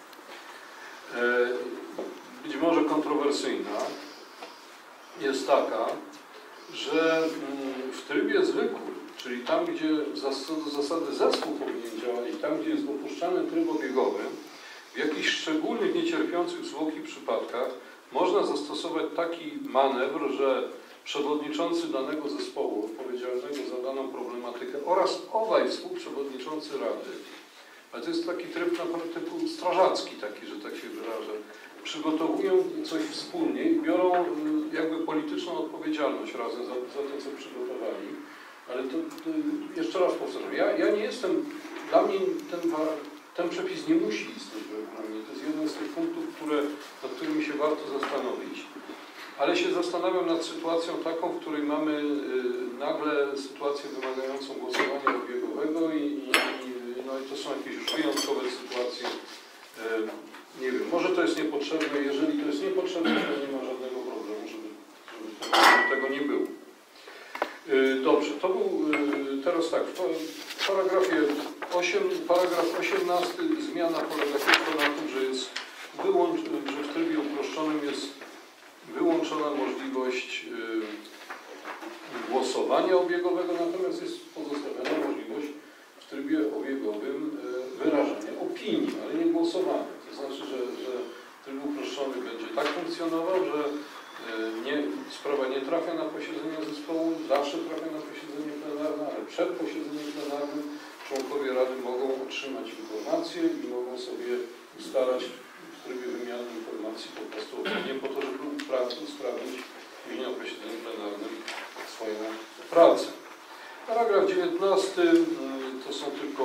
C: być może kontrowersyjna, jest taka, że w trybie zwykłym, czyli tam, gdzie co do zasady zespół powinien działać i tam, gdzie jest dopuszczany tryb obiegowy, w jakichś szczególnych, niecierpiących zwłoki przypadkach można zastosować taki manewr, że przewodniczący danego zespołu odpowiedzialnego za daną problematykę oraz obaj współprzewodniczący Rady, ale to jest taki tryb typu strażacki taki, że tak się wyrażę, przygotowują coś wspólnie i biorą jakby polityczną odpowiedzialność razem za to, co przygotowali. Ale to jeszcze raz powtarzam, ja nie jestem, dla mnie ten przepis nie musi istnieć w regulaminie. To jest jeden z tych punktów, nad którymi się warto zastanowić. Ale się zastanawiam nad sytuacją taką, w której mamy nagle sytuację wymagającą głosowania obiegowego i to są jakieś już wyjątkowe sytuacje. Nie wiem, może to jest niepotrzebne. Jeżeli to jest niepotrzebne, to nie ma żadnego problemu, żeby tego nie było. Dobrze, to był teraz tak, w paragrafie 8, paragraf 18 zmiana polega tylko na tym, że w trybie uproszczonym jest wyłączona możliwość głosowania obiegowego, natomiast jest pozostawiona możliwość w trybie obiegowym wyrażania opinii, ale nie głosowania. To znaczy, że tryb uproszczony będzie tak funkcjonował, że sprawa nie trafia na posiedzenie zespołu, zawsze trafia na posiedzenie plenarne, ale przed posiedzeniem plenarnym członkowie Rady mogą otrzymać informacje i mogą sobie ustalać w trybie wymiany informacji po prostu opinię po to, żeby usprawnić później na posiedzeniu plenarnym swoją pracę. Paragraf 19 to są tylko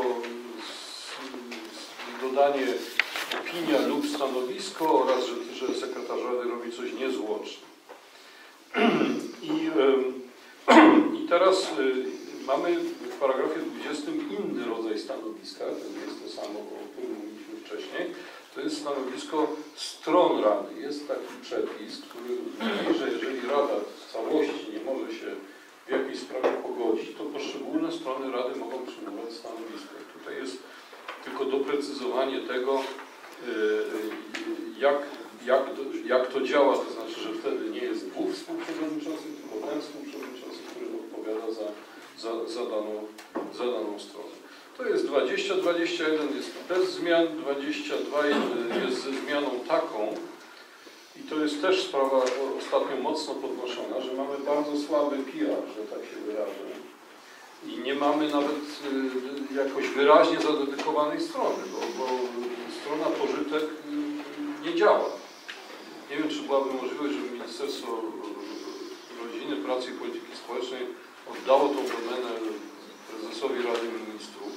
C: dodanie opinia lub stanowisko oraz, że sekretarz Rady robi coś niezwłocznie. I teraz mamy w paragrafie 20 inny rodzaj stanowiska, to jest to samo, o którym mówiliśmy wcześniej. To jest stanowisko stron Rady. Jest taki przepis, który mówi, że jeżeli Rada w całości nie może się w jakiejś sprawie pogodzić, to poszczególne strony Rady mogą przyjmować stanowisko. Tutaj jest tylko doprecyzowanie tego, jak to działa, to znaczy, że wtedy nie jest dwóch współprzewodniczących, tylko ten współprzewodniczący, który odpowiada za daną stronę. To jest 20, 21 jest bez zmian, 22 jest ze zmianą taką i to jest też sprawa ostatnio mocno podnoszona, że mamy bardzo słaby PR, że tak się wyrażę. I nie mamy nawet jakoś wyraźnie zadedykowanej strony, bo strona pożytek nie działa. Nie wiem, czy byłaby możliwość, żeby Ministerstwo Rodziny, Pracy i Polityki Społecznej oddało tą domenę prezesowi Rady Ministrów,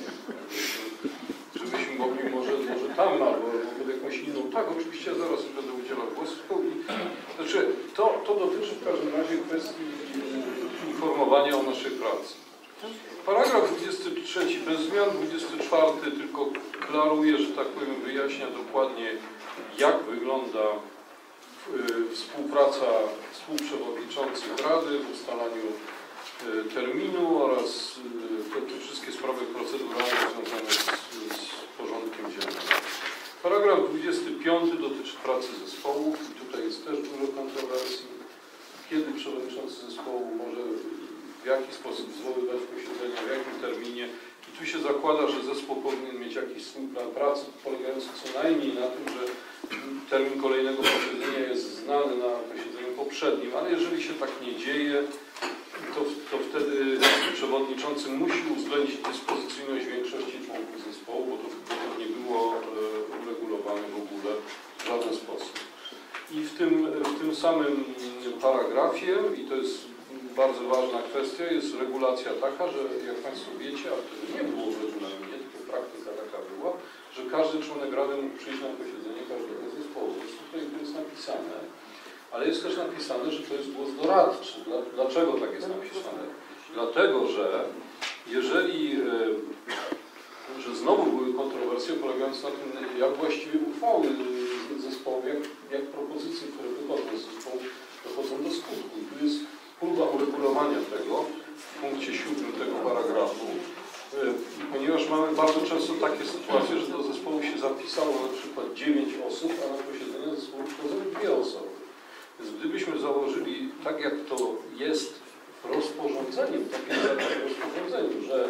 C: żebyśmy mogli może tam albo jakąś inną. Tak, oczywiście ja zaraz będę udzielał głosu. Znaczy, to dotyczy w każdym razie kwestii informowania o naszej pracy. Paragraf 23 bez zmian, 24 tylko klaruje, że tak powiem, wyjaśnia dokładnie, jak wygląda współpraca współprzewodniczących Rady w ustalaniu terminu oraz te wszystkie sprawy proceduralne związane z porządkiem dziennym. Paragraf 25 dotyczy pracy zespołów i tutaj jest też dużo kontrowersji. Kiedy przewodniczący zespołu może w jaki sposób zwoływać posiedzenia, w jakim terminie. I tu się zakłada, że zespół powinien mieć jakiś swój plan pracy, polegający co najmniej na tym, że termin kolejnego posiedzenia jest znany na posiedzeniu poprzednim, ale jeżeli się tak nie dzieje, to wtedy przewodniczący musi uwzględnić dyspozycyjność większości członków zespołu, bo to nie było uregulowane w ogóle w żaden sposób. I w tym samym paragrafie, i to jest bardzo ważna kwestia, jest regulacja taka, że jak Państwo wiecie, a wtedy nie było w regulaminie, tylko praktyka taka była, że każdy członek Rady mógł przyjść na posiedzenie każdego zespołu. Tutaj to jest napisane, ale jest też napisane, że to jest głos doradczy. Dlaczego tak jest napisane? Dlatego, że jeżeli, że znowu były kontrowersje polegające na tym, jak właściwie uchwały zespołu, jak propozycje, które wychodzą z zespołu, dochodzą do skutku. I tu jest próba uregulowania tego w punkcie 7 tego paragrafu, ponieważ mamy bardzo często takie sytuacje, że do zespołu się zapisało na przykład 9 osób, a na posiedzenie zespołu przychodzą 2 osoby. Więc gdybyśmy założyli, tak jak to jest w rozporządzeniu, że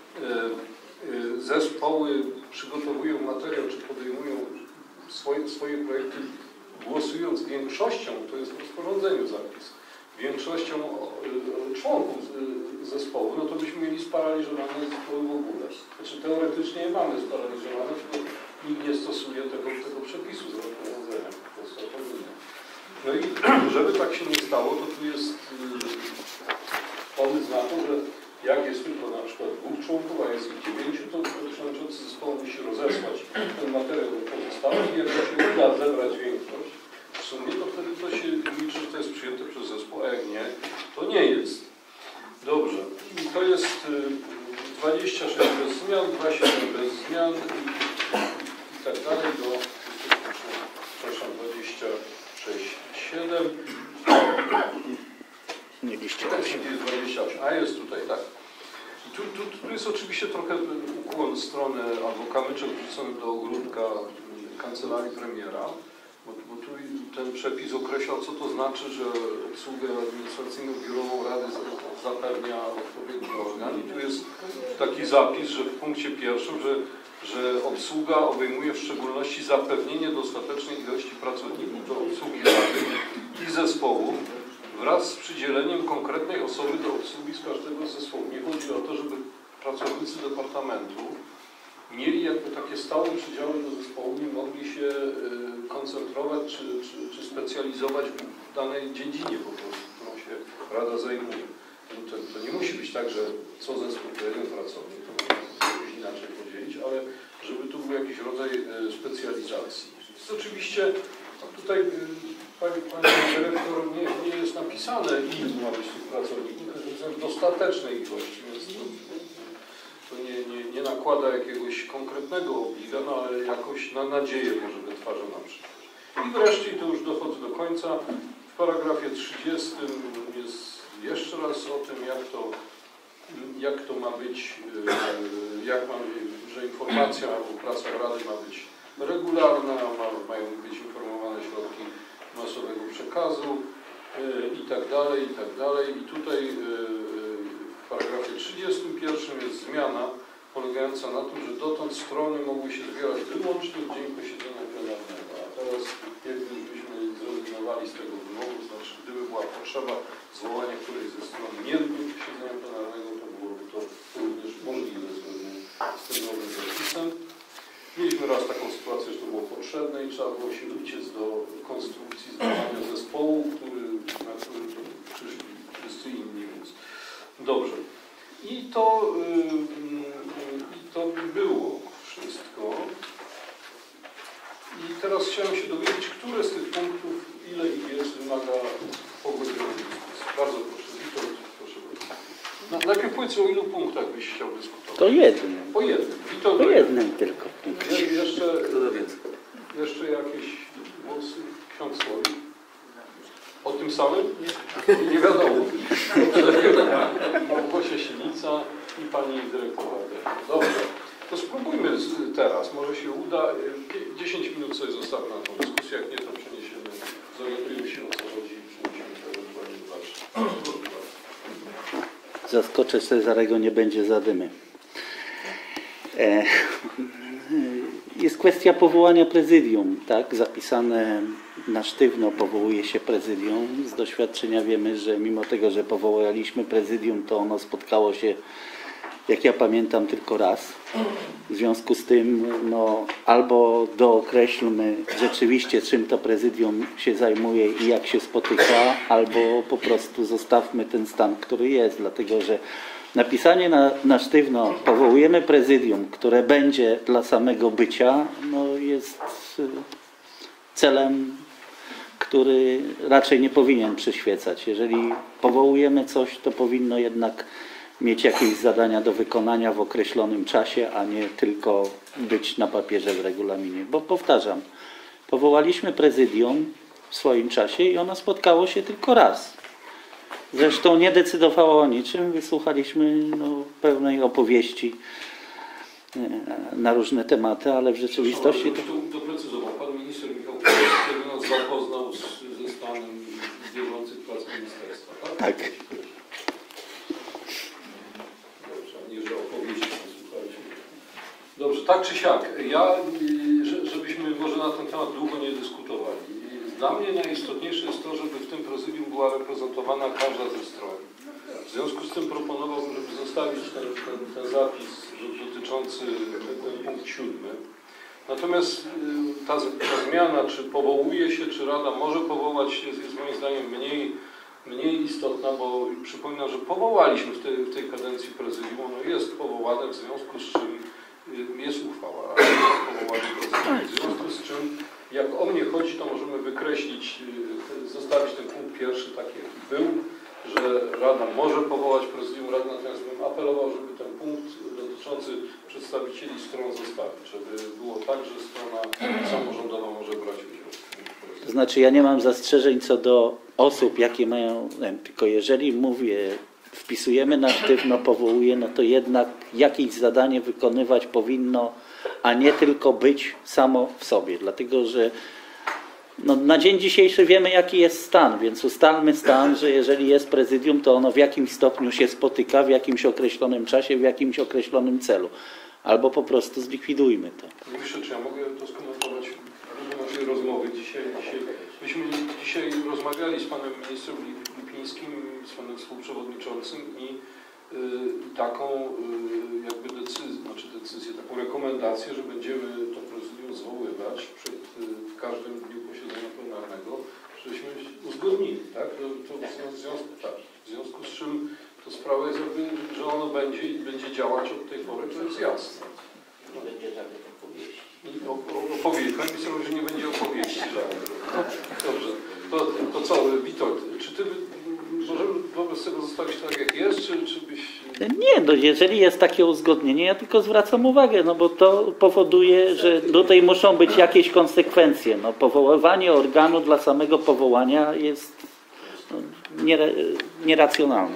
C: zespoły przygotowują materiał, czy podejmują swoje projekty głosując większością, to jest w rozporządzeniu zapis, większością członków zespołu, no to byśmy mieli sparaliżowane zespoły w ogóle. Znaczy teoretycznie je mamy sparaliżowane, tylko nikt nie stosuje tego przepisu z rozporządzenia. No i żeby tak się nie stało, to tu jest pomysł na to, że jak jest tylko na przykład 2 członków, a jest ich 9, to przewodniczący zespołu musi rozesłać ten materiał do pozostałych i jak się uda zebrać większość, w sumie to wtedy to się liczy, że to jest przyjęte przez zespół, a jak nie, to nie jest. Dobrze. I to jest 26 bez zmian, 27 bez zmian i tak dalej do, przepraszam, 26,7.
H: Mieliście
C: 28. A jest tutaj, tak. Tu jest oczywiście trochę ukłon w stronę albo kamyczek wrzucony do ogródka kancelarii premiera, bo tu ten przepis określa, co to znaczy, że obsługę administracyjną biurową Rady zapewnia odpowiedni organ. I tu jest taki zapis, że w punkcie 1, że obsługa obejmuje w szczególności zapewnienie dostatecznej ilości pracowników do obsługi Rady i zespołów wraz z przydzieleniem konkretnej osoby do obsługi z każdego z zespołu. Nie chodzi o to, żeby pracownicy departamentu mieli jakby takie stałe przydziały do zespołu, nie mogli się koncentrować czy specjalizować w danej dziedzinie, po prostu, którą się Rada zajmuje. To nie musi być tak, że co zespół to jeden pracownik, to można inaczej podzielić, ale żeby tu był jakiś rodzaj specjalizacji. Jest oczywiście, tutaj pani dyrektor nie jest napisane, ilu ma być tych pracowników, to jest dostatecznej ilości, więc to nie nakłada jakiegoś konkretnego obliga, no ale jakoś na nadzieję może wytwarza na przyszłość. I wreszcie, i to już dochodzę do końca, w paragrafie 30 jest jeszcze raz o tym, jak to ma być, że informacja o pracach Rady ma być regularna, mają być informowane środki masowego przekazu i tak dalej, i tak dalej. I tutaj w paragrafie 31 jest zmiana polegająca na tym, że dotąd strony mogły się zbierać wyłącznie w dzień posiedzenia plenarnego. A teraz, jakbyśmy zrezygnowali z tego wymogu, znaczy gdyby była potrzeba zwołania którejś ze stron nie w dniu posiedzenia plenarnego, to byłoby to również możliwe zgodnie z tym nowym zapisem. Mieliśmy raz taką sytuację, że to było potrzebne i trzeba było się uciec do konstrukcji zdawania zespołu, na który przyszli wszyscy inni. Więc dobrze. I to by było wszystko. I teraz chciałem się dowiedzieć, które z tych punktów, ile ich jest, wymaga pogłębionej dyskusji. Bardzo proszę. Witold, proszę bardzo. Najpierw powiedz, o ilu punktach byś chciał dyskutować?
H: To jednym.
C: Po jednym. Witold,
H: po jednym tylko.
C: Jeszcze jakieś głosy? Ksiądz Słowik? O tym samym? Nie wiadomo. Małgosia Sinica i pani dyrektor. Dobrze. To spróbujmy teraz. Może się uda. 10 minut sobie zostawmy na tą dyskusję. Jak nie, to przeniesiemy. Zorientujemy się, o co chodzi i przeniesiemy to ewentualnie dalsze.
H: Zaskoczę Cezarego, nie będzie zadymy. Jest kwestia powołania prezydium, tak? Zapisane na sztywno powołuje się prezydium. Z doświadczenia wiemy, że mimo tego, że powołaliśmy prezydium, to ono spotkało się, jak ja pamiętam, tylko raz. W związku z tym no, albo dookreślmy rzeczywiście, czym to prezydium się zajmuje i jak się spotyka, albo po prostu zostawmy ten stan, który jest, dlatego że napisanie na sztywno powołujemy prezydium, które będzie dla samego bycia, no jest celem, który raczej nie powinien przyświecać. Jeżeli powołujemy coś, to powinno jednak mieć jakieś zadania do wykonania w określonym czasie, a nie tylko być na papierze w regulaminie. Bo powtarzam, powołaliśmy prezydium w swoim czasie i ono spotkało się tylko raz. Zresztą nie decydowało o niczym. Wysłuchaliśmy pełnej opowieści na różne tematy, ale w rzeczywistości...
C: To doprecyzował. Pan minister Michał Kowalski nas zapoznał ze stanem bieżących prac ministerstwa, tak?
H: Tak.
C: Dobrze, nie, że opowieści słuchaliśmy. Dobrze, tak czy siak. Ja, żebyśmy może na ten temat długo nie dyskutowali. Dla mnie najistotniejsze jest to, żeby w tym prezydium była reprezentowana każda ze stron. W związku z tym proponowałbym, żeby zostawić ten zapis dotyczący ten punkt 7. Natomiast ta zmiana, czy powołuje się, czy Rada może powołać, jest moim zdaniem mniej istotna, bo przypominam, że powołaliśmy w tej kadencji prezydium, ono jest powołane, w związku z czym jest uchwała powołania prezydium, w związku z czym jak o mnie chodzi, to możemy wykreślić, zostawić ten punkt pierwszy tak jak był, że Rada może powołać prezydium Rady, natomiast bym apelował, żeby ten punkt dotyczący przedstawicieli stron zostawić, żeby było tak, że strona samorządowa może brać udział.
H: To znaczy ja nie mam zastrzeżeń co do osób, jakie mają, tylko jeżeli mówię, wpisujemy na sztywno, powołuje, no to jednak jakieś zadanie wykonywać powinno, a nie tylko być samo w sobie. Dlatego, że na dzień dzisiejszy wiemy, jaki jest stan, więc ustalmy stan, że jeżeli jest prezydium, to ono w jakimś stopniu się spotyka, w jakimś określonym czasie, w jakimś określonym celu. Albo po prostu zlikwidujmy to.
C: Myślę, czy ja mogę to skomentować w naszej rozmowy dzisiaj. Myśmy dzisiaj rozmawiali z panem ministrem Lipińskim, z panem współprzewodniczącym i taką jakby decyzję, taką rekomendację, że będziemy to prezydium zwoływać przed każdym dniu posiedzenia plenarnego, żeśmy uzgodnili, tak? W związku z czym to sprawa jest jakby, że ono będzie i będzie działać od tej pory, to jest jasne.
A: Nie będzie żadnych opowieści.
C: Opowieści. Pani minister mówi, że nie będzie opowieści. Dobrze. To co, Witold, czy ty możemy wobec tego zostawić tak jak jest, czy byś...
H: Nie, no jeżeli jest takie uzgodnienie, ja tylko zwracam uwagę, no bo to powoduje, że tutaj muszą być jakieś konsekwencje. No, powoływanie organu dla samego powołania jest nieracjonalne.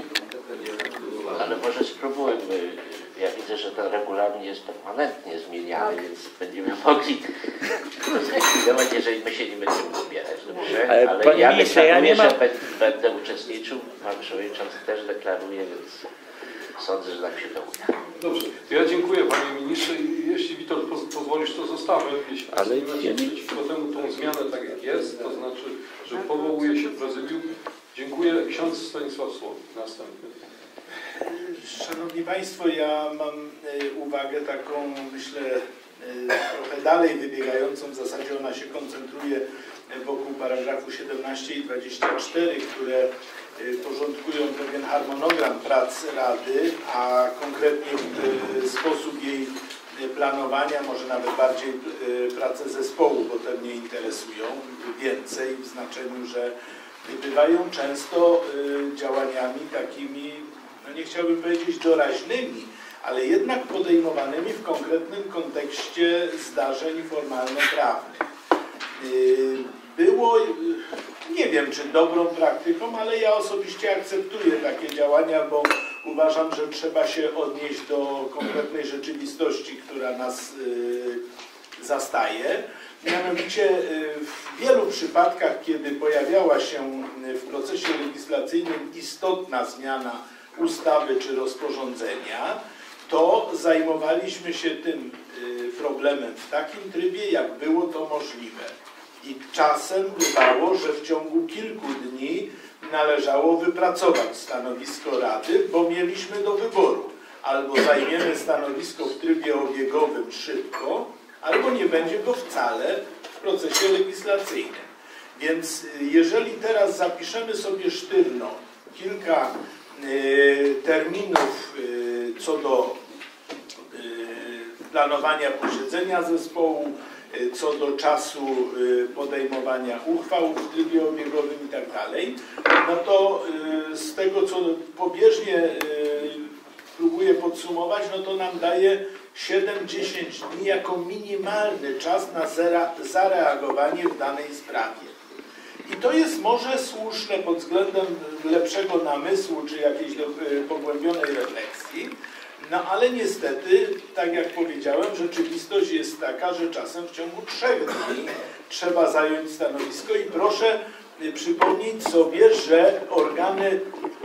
A: Ale może spróbujmy. Ja widzę, że ten regulamin jest permanentnie zmieniany, więc będziemy mogli zlikwidować, jeżeli my się nie będziemy zbierać. Dobrze? Ale ja deklaruję, że będę uczestniczył. Pan przewodniczący też deklaruje, więc sądzę, że nam się to uda.
C: Dobrze. Ja dziękuję panie ministrze. Jeśli Witold pozwolisz, to zostawmy. Jeśli
H: ale
C: nie macie przeciwko temu tą zmianę tak jak jest, to znaczy, że powołuje się prezydium. Dziękuję. Ksiądz Stanisław Słowik. Następny.
U: Szanowni Państwo, ja mam uwagę taką, myślę, trochę dalej wybiegającą. W zasadzie ona się koncentruje wokół paragrafu 17 i 24, które porządkują pewien harmonogram prac Rady, a konkretnie sposób jej planowania, może nawet bardziej pracę zespołu, bo te mnie interesują więcej w znaczeniu, że bywają często działaniami takimi, no nie chciałbym powiedzieć doraźnymi, ale jednak podejmowanymi w konkretnym kontekście zdarzeń formalno-prawnych. Było, nie wiem czy dobrą praktyką, ale ja osobiście akceptuję takie działania, bo uważam, że trzeba się odnieść do konkretnej rzeczywistości, która nas zastaje. Mianowicie w wielu przypadkach, kiedy pojawiała się w procesie legislacyjnym istotna zmiana ustawy czy rozporządzenia, to zajmowaliśmy się tym problemem w takim trybie, jak było to możliwe. I czasem bywało, że w ciągu kilku dni należało wypracować stanowisko Rady, bo mieliśmy do wyboru. Albo zajmiemy stanowisko w trybie obiegowym szybko, albo nie będzie go wcale w procesie legislacyjnym. Więc jeżeli teraz zapiszemy sobie sztywno kilka terminów co do planowania posiedzenia zespołu, co do czasu podejmowania uchwał w trybie obiegowym i tak dalej, no to z tego, co pobieżnie próbuję podsumować, no to nam daje 7-10 dni jako minimalny czas na zareagowanie w danej sprawie. I to jest może słuszne pod względem lepszego namysłu czy jakiejś pogłębionej refleksji, no ale niestety, tak jak powiedziałem, rzeczywistość jest taka, że czasem w ciągu 3 dni trzeba zająć stanowisko i proszę przypomnieć sobie, że organy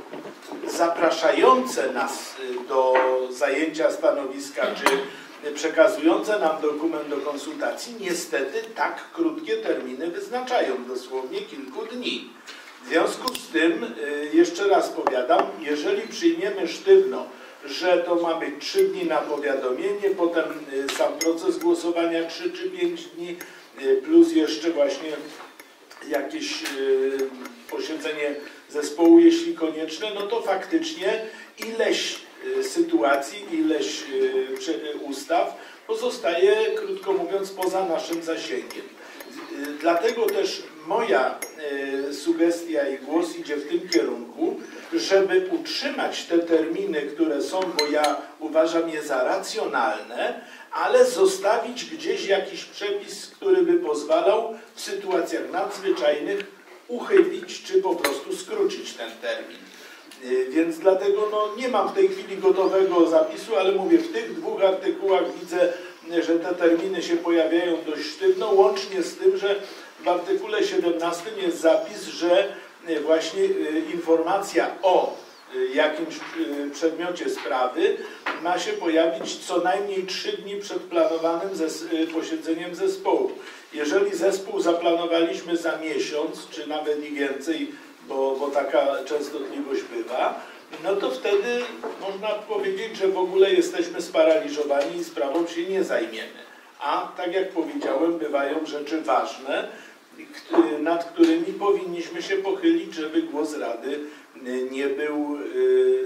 U: zapraszające nas do zajęcia stanowiska czy przekazujące nam dokument do konsultacji niestety tak krótkie terminy wyznaczają, dosłownie kilku dni. W związku z tym, jeszcze raz powiadam, jeżeli przyjmiemy sztywno, że to ma być 3 dni na powiadomienie, potem sam proces głosowania 3 czy 5 dni, plus jeszcze właśnie jakieś posiedzenie zespołu, jeśli konieczne, no to faktycznie ileś sytuacji, ileś ustaw pozostaje, krótko mówiąc, poza naszym zasięgiem. Dlatego też moja sugestia i głos idzie w tym kierunku, żeby utrzymać te terminy, które są, bo ja uważam je za racjonalne, ale zostawić gdzieś jakiś przepis, który by pozwalał w sytuacjach nadzwyczajnych uchylić czy po prostu skrócić ten termin. Więc dlatego no, nie mam w tej chwili gotowego zapisu, ale mówię, w tych 2 artykułach widzę, że te terminy się pojawiają dość sztywno, łącznie z tym, że w artykule 17 jest zapis, że właśnie informacja o jakimś przedmiocie sprawy ma się pojawić co najmniej 3 dni przed planowanym posiedzeniem zespołu. Jeżeli zespół zaplanowaliśmy za miesiąc, czy nawet i więcej, bo taka częstotliwość bywa, no to wtedy można powiedzieć, że w ogóle jesteśmy sparaliżowani i sprawą się nie zajmiemy. A tak jak powiedziałem, bywają rzeczy ważne, nad którymi powinniśmy się pochylić, żeby głos Rady nie był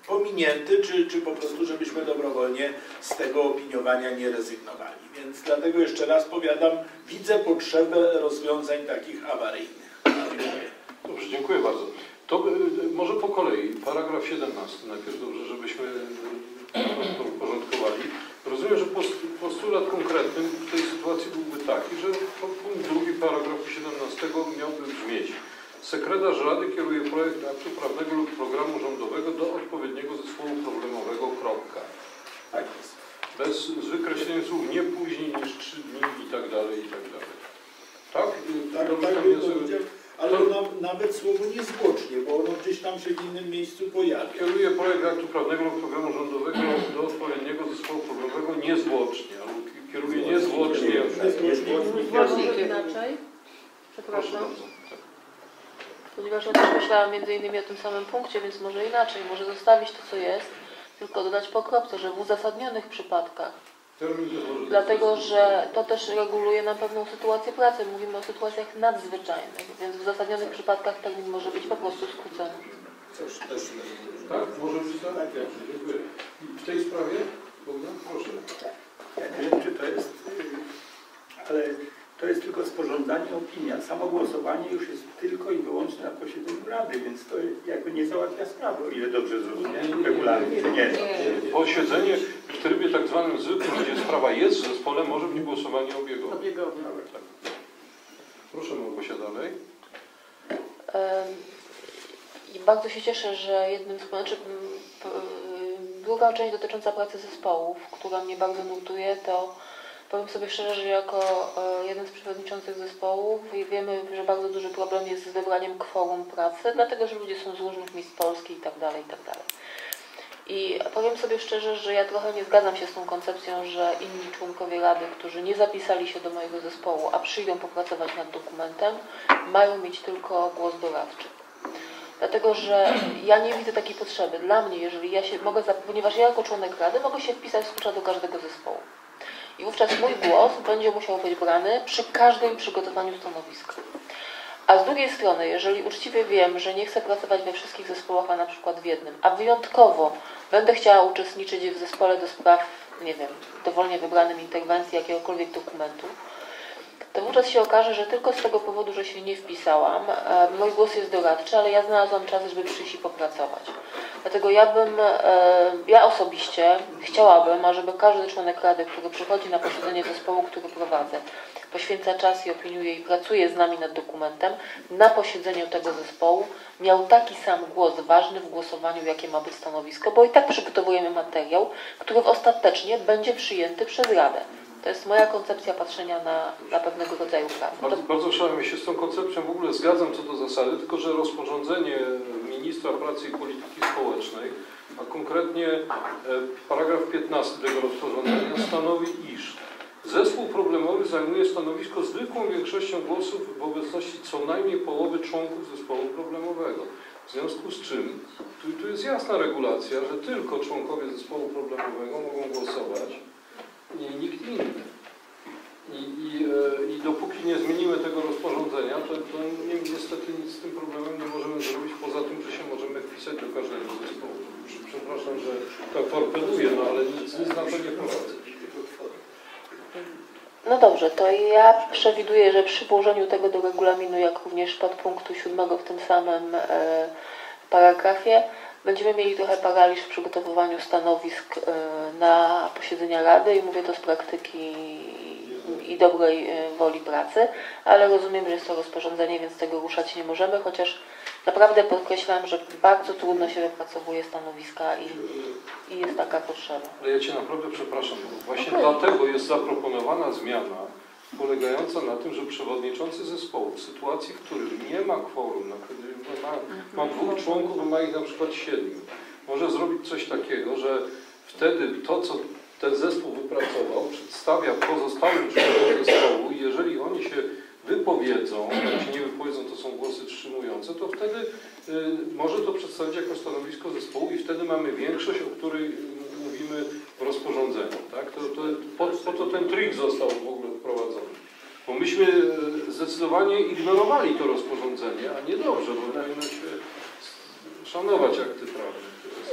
U: pominięty, czy po prostu, żebyśmy dobrowolnie z tego opiniowania nie rezygnowali. Więc dlatego jeszcze raz powiadam, widzę potrzebę rozwiązań takich awaryjnych.
C: Dobrze, dziękuję bardzo. To może po kolei, paragraf 17 najpierw, dobrze, żebyśmy to uporządkowali. Rozumiem, że postulat konkretny w tej sytuacji byłby taki, że punkt drugi paragrafu 17 miałby brzmieć: sekretarz Rady kieruje projekt aktu prawnego lub programu rządowego do odpowiedniego zespołu problemowego, kropka.
U: Tak jest.
C: Bez z wykreśleniem słów nie później niż 3 dni i tak dalej, i tak dalej. Tak?
U: Tak, ale nawet słowo niezwłocznie, bo ono gdzieś tam się w innym miejscu pojawia.
C: Kieruje projekt aktu prawnego lub programu rządowego do odpowiedniego zespołu problemowego niezwłocznie, albo kieruje niezwłocznie.
D: Może inaczej? Przepraszam. Ponieważ ja też myślałam między innymi o tym samym punkcie, więc może inaczej. Może zostawić to, co jest, tylko dodać po kropce, że w uzasadnionych przypadkach. Dlatego, że to też reguluje nam pewną sytuację pracy. Mówimy o sytuacjach nadzwyczajnych, więc w uzasadnionych przypadkach termin może być po prostu skrócony.
C: Tak? Może być tak? Tak, dziękuję. W tej sprawie? Bogdan, proszę.
Q: Ja nie wiem, czy to jest, ale to jest tylko sporządzanie opinia. Samo głosowanie już jest tylko i wyłącznie na posiedzeniu Rady, więc to jakby nie załatwia sprawy, o ile dobrze zrozumiałem regularnie, czy nie.
C: Posiedzenie w trybie tak zwanym zwykłym, gdzie sprawa jest w zespole, może być głosowanie obiegowe. Tak. Proszę Małgosia dalej.
D: I bardzo się cieszę, że jednym z... druga część dotycząca pracy zespołów, która mnie bardzo nurtuje, to powiem sobie szczerze, że jako jeden z przewodniczących zespołów wiemy, że bardzo duży problem jest z wybraniem kworum pracy, dlatego że ludzie są z różnych miejsc Polski i tak dalej, i tak dalej. I powiem sobie szczerze, że ja trochę nie zgadzam się z tą koncepcją, że inni członkowie Rady, którzy nie zapisali się do mojego zespołu, a przyjdą popracować nad dokumentem, mają mieć tylko głos doradczy. Dlatego, że ja nie widzę takiej potrzeby. Dla mnie, jeżeli ja się mogę, ponieważ ja jako członek Rady mogę się wpisać z klucza do każdego zespołu. I wówczas mój głos będzie musiał być brany przy każdym przygotowaniu stanowiska. A z drugiej strony, jeżeli uczciwie wiem, że nie chcę pracować we wszystkich zespołach, a na przykład w jednym, a wyjątkowo będę chciała uczestniczyć w zespole do spraw, nie wiem, dowolnie wybranym interwencji jakiegokolwiek dokumentu, to wówczas się okaże, że tylko z tego powodu, że się nie wpisałam, mój głos jest doradczy, ale ja znalazłam czas, żeby przyjść i popracować. Dlatego ja osobiście chciałabym, ażeby każdy członek Rady, który przychodzi na posiedzenie zespołu, który prowadzę, poświęca czas i opiniuje i pracuje z nami nad dokumentem, na posiedzeniu tego zespołu miał taki sam głos ważny w głosowaniu, jakie ma być stanowisko, bo i tak przygotowujemy materiał, który ostatecznie będzie przyjęty przez Radę. To jest moja koncepcja patrzenia na pewnego rodzaju pracy.
C: Bardzo szalenie się z tą koncepcją w ogóle zgadzam co do zasady, tylko że rozporządzenie ministra pracy i polityki społecznej, a konkretnie paragraf 15 tego rozporządzenia stanowi, iż zespół problemowy zajmuje stanowisko zwykłą większością głosów w obecności co najmniej połowy członków zespołu problemowego. W związku z czym tu jest jasna regulacja, że tylko członkowie zespołu problemowego mogą głosować i nikt inny. I dopóki nie zmienimy tego rozporządzenia, to niestety nic z tym problemem nie możemy zrobić, poza tym, że się możemy wpisać do każdego zespołu. Przepraszam, że to torpeduję, no ale nic na to nie prowadzę.
D: No dobrze, to ja przewiduję, że przy włożeniu tego do regulaminu, jak również podpunktu 7 w tym samym paragrafie, będziemy mieli trochę paraliż w przygotowywaniu stanowisk na posiedzenia Rady i mówię to z praktyki i dobrej woli pracy, ale rozumiem, że jest to rozporządzenie, więc tego ruszać nie możemy, chociaż naprawdę podkreślam, że bardzo trudno się wypracowuje stanowiska i jest taka potrzeba.
C: Ale ja Cię naprawdę przepraszam, bo właśnie dlatego jest zaproponowana zmiana polegająca na tym, że przewodniczący zespołu w sytuacji, w której nie ma kworum, ma 2 członków, ma ich na przykład 7, może zrobić coś takiego, że wtedy to, co ten zespół wypracował, przedstawia pozostałym członkom zespołu i jeżeli oni się wypowiedzą, jak się nie wypowiedzą, to są głosy wstrzymujące, to wtedy może to przedstawić jako stanowisko zespołu i wtedy mamy większość, o której mówimy w rozporządzeniu. Tak? Po to ten trik został w ogóle wprowadzony. Bo myśmy zdecydowanie ignorowali to rozporządzenie, a niedobrze, bo powinno się szanować akty prawne.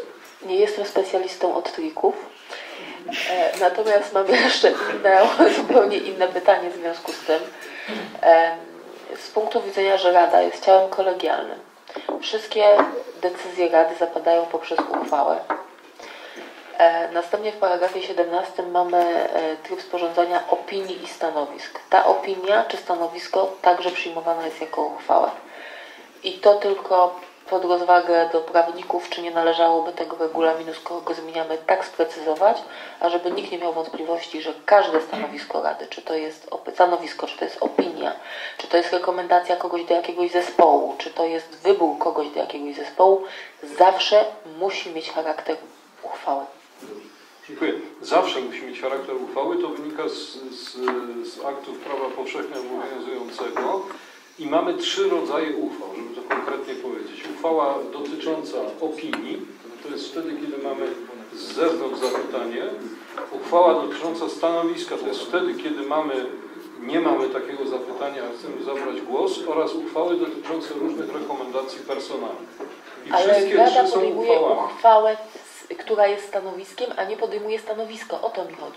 D: Nie jestem specjalistą od trików, natomiast mam jeszcze zupełnie inne pytanie w związku z tym. Z punktu widzenia, że Rada jest ciałem kolegialnym, wszystkie decyzje Rady zapadają poprzez uchwałę. Następnie w paragrafie 17 mamy tryb sporządzania opinii i stanowisk. Ta opinia czy stanowisko także przyjmowana jest jako uchwała. I to tylko pod rozwagę do prawników, czy nie należałoby tego regulaminu, skoro go zmieniamy, tak sprecyzować, ażeby nikt nie miał wątpliwości, że każde stanowisko Rady, czy to jest stanowisko, czy to jest opinia, czy to jest rekomendacja kogoś do jakiegoś zespołu, czy to jest wybór kogoś do jakiegoś zespołu, zawsze musi mieć charakter uchwały.
C: Dziękuję. Zawsze musi mieć charakter uchwały. To wynika z aktów prawa powszechnie obowiązującego. I mamy 3 rodzaje uchwał, żeby to konkretnie powiedzieć. Uchwała dotycząca opinii, to jest wtedy, kiedy mamy z zewnątrz zapytanie. Uchwała dotycząca stanowiska, to jest wtedy, kiedy nie mamy takiego zapytania, a chcemy zabrać głos, oraz uchwały dotyczące różnych rekomendacji personalnych. I
D: ale Rada
C: są
D: podejmuje
C: uchwałami.
D: uchwałę, która jest stanowiskiem, a nie podejmuje stanowisko. O to mi chodzi.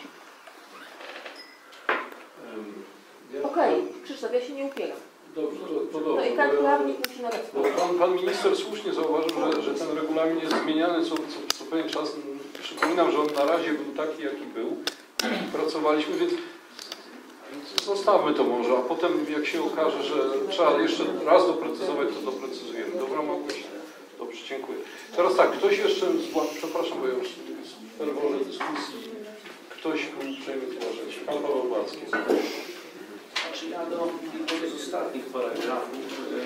D: Okej, Krzysztof, ja się nie upieram.
C: Dobrze, to dobrze.
D: No i tak prawnik musi nawet
C: Pan minister słusznie zauważył, że ten regulamin jest zmieniany co pewien czas. Przypominam, że on na razie był taki, jaki był. Pracowaliśmy, więc zostawmy to może, a potem jak się okaże, że trzeba jeszcze raz doprecyzować, to doprecyzujemy. Dobra, Małgosia? Dobrze, dziękuję. Teraz tak, ktoś jeszcze, przepraszam, bo ja już w ferworze dyskusji, ktoś uprzejmie zgłaszać. Pan Paweł Backi.
G: Znaczy ja do jednego z ostatnich paragrafów,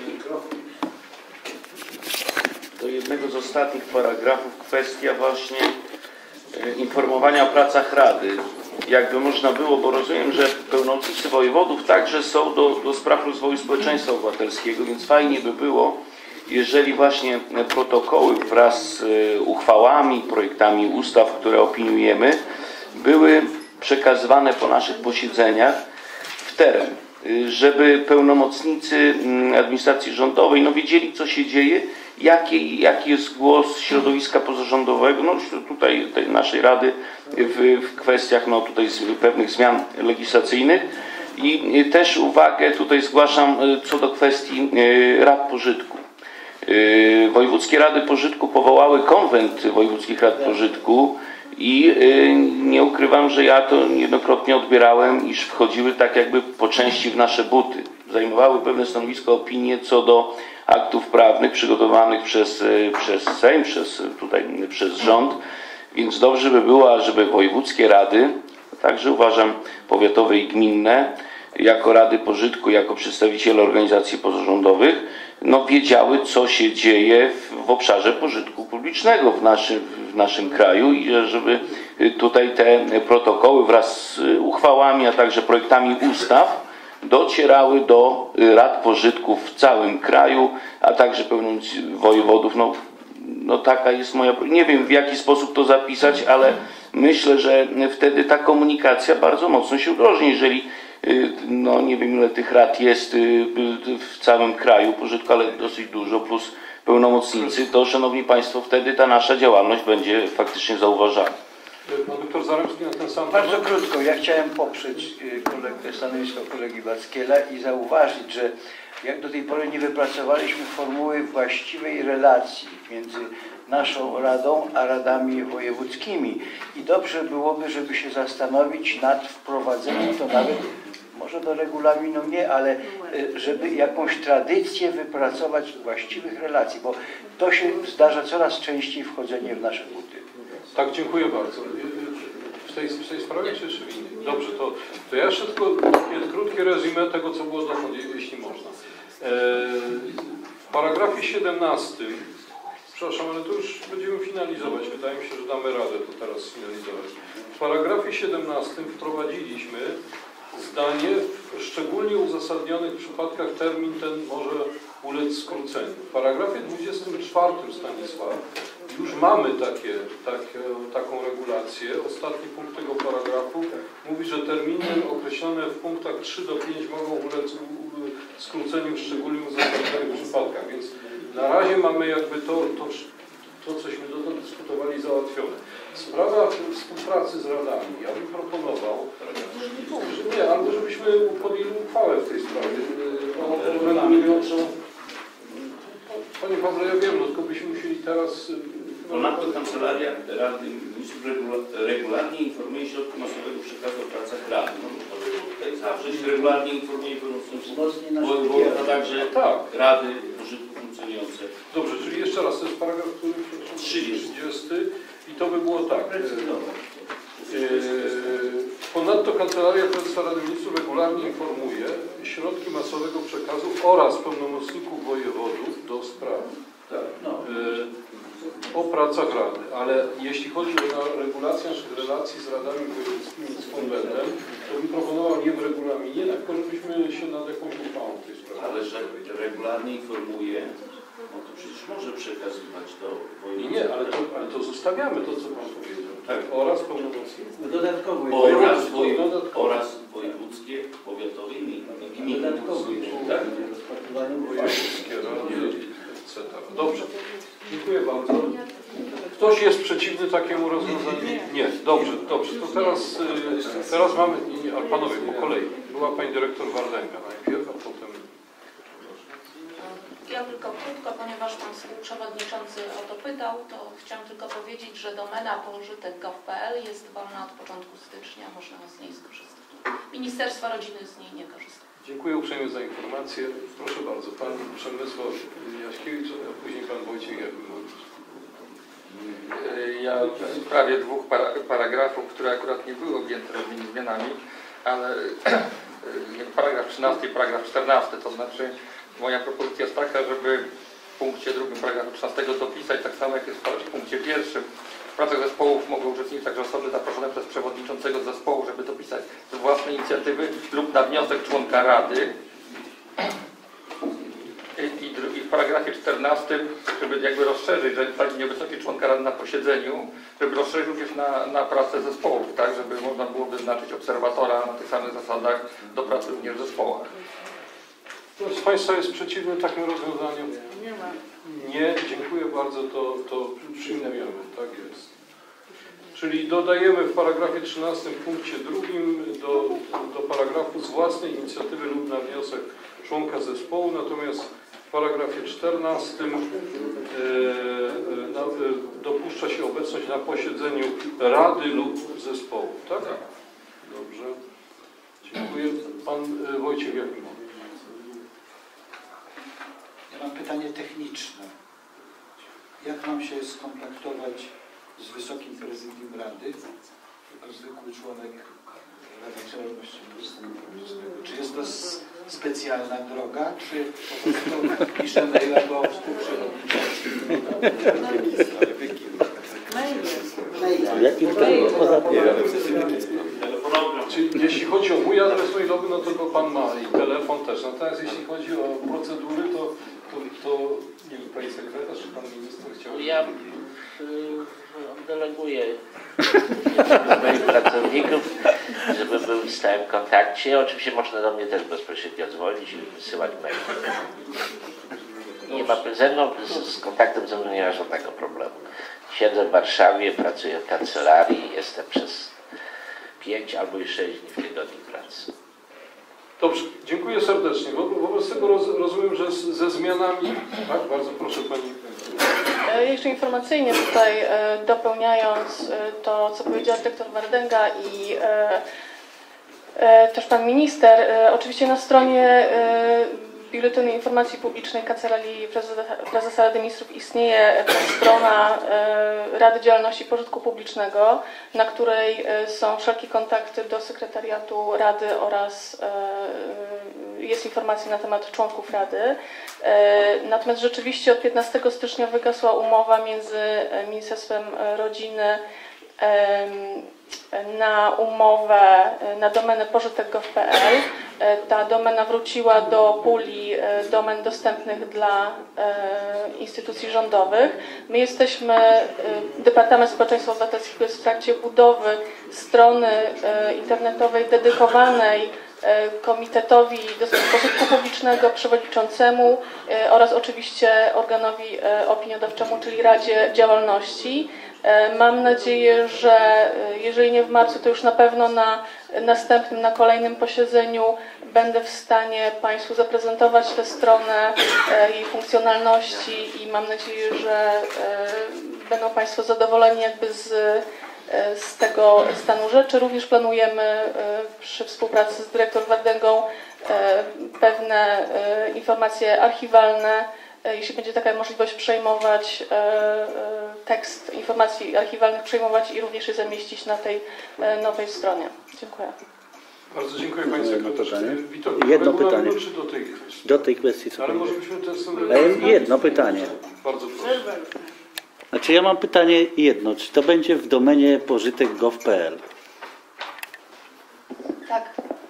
S: Do jednego z ostatnich paragrafów kwestia właśnie informowania o pracach Rady. Jakby można było, bo rozumiem, że pełnomocnicy wojewodów także są do spraw rozwoju społeczeństwa obywatelskiego, więc fajnie by było, jeżeli właśnie protokoły wraz z uchwałami, projektami ustaw, które opiniujemy, były przekazywane po naszych posiedzeniach w teren, żeby pełnomocnicy administracji rządowej wiedzieli, co się dzieje, jaki jest głos środowiska pozarządowego, tutaj tej naszej Rady w kwestiach tutaj pewnych zmian legislacyjnych. I też uwagę tutaj zgłaszam co do kwestii rad pożytku. Wojewódzkie Rady Pożytku powołały konwent wojewódzkich rad pożytku i nie ukrywam, że ja to niejednokrotnie odbierałem, iż wchodziły tak jakby po części w nasze buty. Zajmowały pewne stanowisko, opinie co do aktów prawnych przygotowanych przez Sejm, przez rząd, więc dobrze by było, żeby wojewódzkie rady, także uważam powiatowe i gminne, jako rady pożytku, jako przedstawiciele organizacji pozarządowych, wiedziały, co się dzieje w obszarze pożytku publicznego w naszym kraju i żeby tutaj te protokoły wraz z uchwałami, a także projektami ustaw docierały do rad pożytku w całym kraju, a także pełnomocników wojewodów. Taka jest moja... Nie wiem, w jaki sposób to zapisać, ale myślę, że wtedy ta komunikacja bardzo mocno się udrożni, jeżeli nie wiem, ile tych rad jest w całym kraju pożytku, ale dosyć dużo, plus pełnomocnicy, to, szanowni państwo, wtedy ta nasza działalność będzie faktycznie zauważana.
C: Pan doktor Zaremski na ten sam
Q: Bardzo
C: temat.
Q: krótko, ja chciałem poprzeć stanowisko kolegi Backiela i zauważyć, że jak do tej pory nie wypracowaliśmy formuły właściwej relacji między naszą Radą a radami wojewódzkimi i dobrze byłoby, żeby się zastanowić nad wprowadzeniem, to nawet może do regulaminu nie, ale żeby jakąś tradycję wypracować właściwych relacji, bo to się zdarza coraz częściej wchodzenie w nasze buty.
C: Tak, dziękuję bardzo. W tej sprawie czy w innej? Dobrze, to ja jeszcze tylko krótkie resume tego, co było dotąd, jeśli można. W paragrafie 17, przepraszam, ale to już będziemy finalizować. Wydaje mi się, że damy radę to teraz finalizować. W paragrafie 17 wprowadziliśmy zdanie: w szczególnie uzasadnionych przypadkach termin ten może ulec skróceniu. W paragrafie 24 Stanisław już mamy taką regulację. Ostatni punkt tego paragrafu mówi, że terminy określone w punktach 3 do 5 mogą ulec skróceniu w szczególnie uzasadnionych przypadkach. Więc na razie mamy jakby to, cośmy dotąd dyskutowali, załatwione. Sprawa współpracy z radami. Ja bym proponował, że nie, albo żebyśmy podjęli uchwałę w tej sprawie regulującą. Panie Pawle, ja wiem, no tylko byśmy musieli teraz...
S: Ponadto Kancelaria Rady Ministrów regularnie informuje środki masowego przekazu o pracach Rady. No, tutaj zawsze się regularnie informuje województwo, a także Rady Użytku Funkcjonujące.
C: Dobrze, czyli jeszcze raz, to jest paragraf, który 30. I to by było tak. Ponadto Kancelaria Prezesa Rady Ministrów regularnie informuje środki masowego przekazu oraz pełnomocników wojewodów do spraw o pracach Rady, ale jeśli chodzi o regulację naszych relacji z radami wojewódzkimi, z konwentem, to bym proponował nie w regulaminie, tylko żebyśmy się nad jakąś uchwałą w tej sprawie.
S: Ale że regularnie informuje, no to przecież może przekazywać do województwa.
C: Nie, ale to zostawiamy to, co Pan powiedział. Tak. Oraz pełnomocników.
J: Dodatkowo.
S: Oraz wojewódzkie, powiatowe i gminy.
C: Tak. Wojewódzkie, etc. Dobrze. Dziękuję bardzo. Ktoś jest przeciwny takiemu rozwiązaniu? Nie. Dobrze. To teraz mamy... Nie, ale panowie, po kolei. Była pani dyrektor Wardęga najpierw, a potem...
O: Ja tylko krótko, ponieważ pan współprzewodniczący o to pytał, to chciałam tylko powiedzieć, że domena pożytek.gov.pl jest wolna od początku stycznia, można z niej skorzystać. Ministerstwo Rodziny z niej nie korzysta.
C: Dziękuję uprzejmie za informację. Proszę bardzo, pan Przemysław Jaśkiewicz, a później pan Wojciech Jakubowicz.
M: Ja w sprawie dwóch paragrafów, które akurat nie były objęte różnymi zmianami, ale paragraf 13 i paragraf 14, to znaczy moja propozycja jest taka, żeby w punkcie 2 paragrafu 13 dopisać, tak samo jak jest w punkcie 1. W pracach zespołów mogą uczestniczyć także osoby zaproszone przez przewodniczącego zespołu, żeby dopisać z własnej inicjatywy lub na wniosek członka Rady. I w paragrafie 14, żeby jakby rozszerzyć, że taki nieobecności członka Rady na posiedzeniu, żeby rozszerzyć już na pracę zespołów, tak, żeby można było wyznaczyć obserwatora na tych samych zasadach do pracy również w zespołach.
C: Ktoś z Państwa jest przeciwny takim rozwiązaniu?
P: Nie ma.
C: Nie, dziękuję bardzo, to przyjmujemy, tak jest. Czyli dodajemy w paragrafie 13 w punkcie 2 do paragrafu z własnej inicjatywy lub na wniosek członka zespołu, natomiast w paragrafie 14 dopuszcza się obecność na posiedzeniu Rady lub zespołu, tak? Dobrze. Dziękuję. Pan Wojciech Jakubowicz.
I: Ja mam pytanie techniczne. Jak mam się skontaktować z Wysokim Prezydium Rady jako zwykły członek Rady Działalności Polskiego? Czy jest to specjalna droga, czy po prostu piszę maila do
C: Czyli jeśli chodzi o mój adres mailowy, no to go pan ma i telefon też. Natomiast jeśli chodzi o procedury, to nie wiem, pani sekretarz, czy pan minister chciał...
A: Ja deleguję moich pracowników, żeby był w stałym kontakcie. Oczywiście można do mnie też bezpośrednio dzwonić i wysyłać maile. Nie ma ze mną, z kontaktem ze mną nie ma żadnego problemu. Siedzę w Warszawie, pracuję w kancelarii, jestem przez 5 albo i 6 dni w tygodniu pracy.
C: Dobrze, dziękuję serdecznie. Wobec tego rozumiem, że ze zmianami... Tak, bardzo proszę pani.
D: Jeszcze informacyjnie tutaj dopełniając to, co powiedziała dyrektor Wardęga i też pan minister, oczywiście na stronie Biuletynu Informacji Publicznej Kancelarii Prezesa Rady Ministrów istnieje strona Rady Działalności Pożytku Publicznego, na której są wszelkie kontakty do sekretariatu Rady oraz jest informacja na temat członków Rady. Natomiast rzeczywiście od 15 stycznia wygasła umowa między Ministerstwem Rodziny na umowę na domenę pożytek.gov.pl. Ta domena wróciła do puli domen dostępnych dla instytucji rządowych. My jesteśmy, Departament Społeczeństwa Obywatelskiego jest w trakcie budowy strony internetowej dedykowanej
L: Komitetowi do spraw pożytku publicznego, przewodniczącemu oraz oczywiście organowi opiniodawczemu, czyli Radzie Działalności. Mam nadzieję, że jeżeli nie w marcu, to już na pewno na następnym, na kolejnym posiedzeniu będę w stanie Państwu zaprezentować tę stronę, jej funkcjonalności i mam nadzieję, że będą Państwo zadowoleni jakby z tego stanu rzeczy. Również planujemy przy współpracy z dyrektor Wardęgą pewne informacje archiwalne, jeśli będzie taka możliwość, przejmować tekst informacji archiwalnych, przejmować i również je zamieścić na tej nowej stronie. Dziękuję.
C: Bardzo dziękuję Panie Sekretarzu.
H: Jedno pytanie.
C: Czy do tej kwestii?
H: Do tej kwestii.
C: Ale może byśmy
H: jedno pytanie.
C: Bardzo proszę.
H: Znaczy ja mam pytanie jedno. Czy to będzie w domenie pożytek.gov.pl?
O: Tak.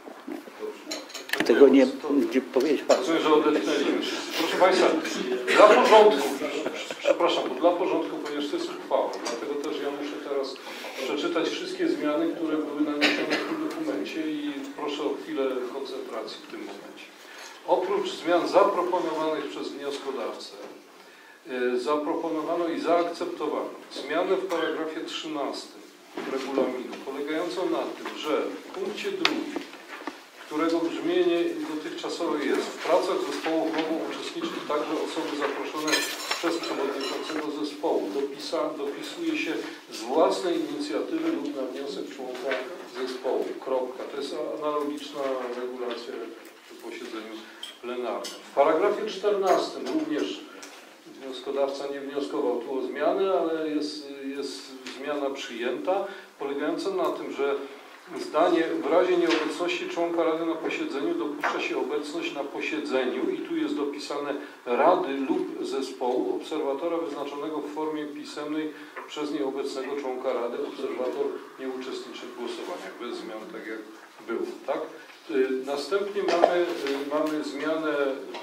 H: Tego nie powiedzieć Pan.
C: Rozumiem, że odetchnęliśmy. Proszę Państwa, dla porządku, przepraszam, bo dla porządku, ponieważ to jest uchwała, dlatego też ja muszę teraz przeczytać wszystkie zmiany, które były naniesione w tym dokumencie i proszę o chwilę koncentracji w tym momencie. Oprócz zmian zaproponowanych przez wnioskodawcę, zaproponowano i zaakceptowano zmianę w paragrafie 13 regulaminu, polegającą na tym, że w punkcie 2, którego brzmienie dotychczasowe jest: w pracach zespołów mogą uczestniczyć także osoby zaproszone przez przewodniczącego zespołu. Dopisuje się z własnej inicjatywy lub na wniosek członka zespołu. Kropka. To jest analogiczna regulacja w posiedzeniu plenarnym. W paragrafie 14 również wnioskodawca nie wnioskował tu o zmianę, ale jest zmiana przyjęta, polegająca na tym, że zdanie w razie nieobecności członka Rady na posiedzeniu dopuszcza się obecność na posiedzeniu i tu jest dopisane Rady lub zespołu obserwatora wyznaczonego w formie pisemnej przez nieobecnego członka Rady. Obserwator nie uczestniczy w głosowaniach, bez zmian, tak jak było. Tak? Następnie mamy zmianę,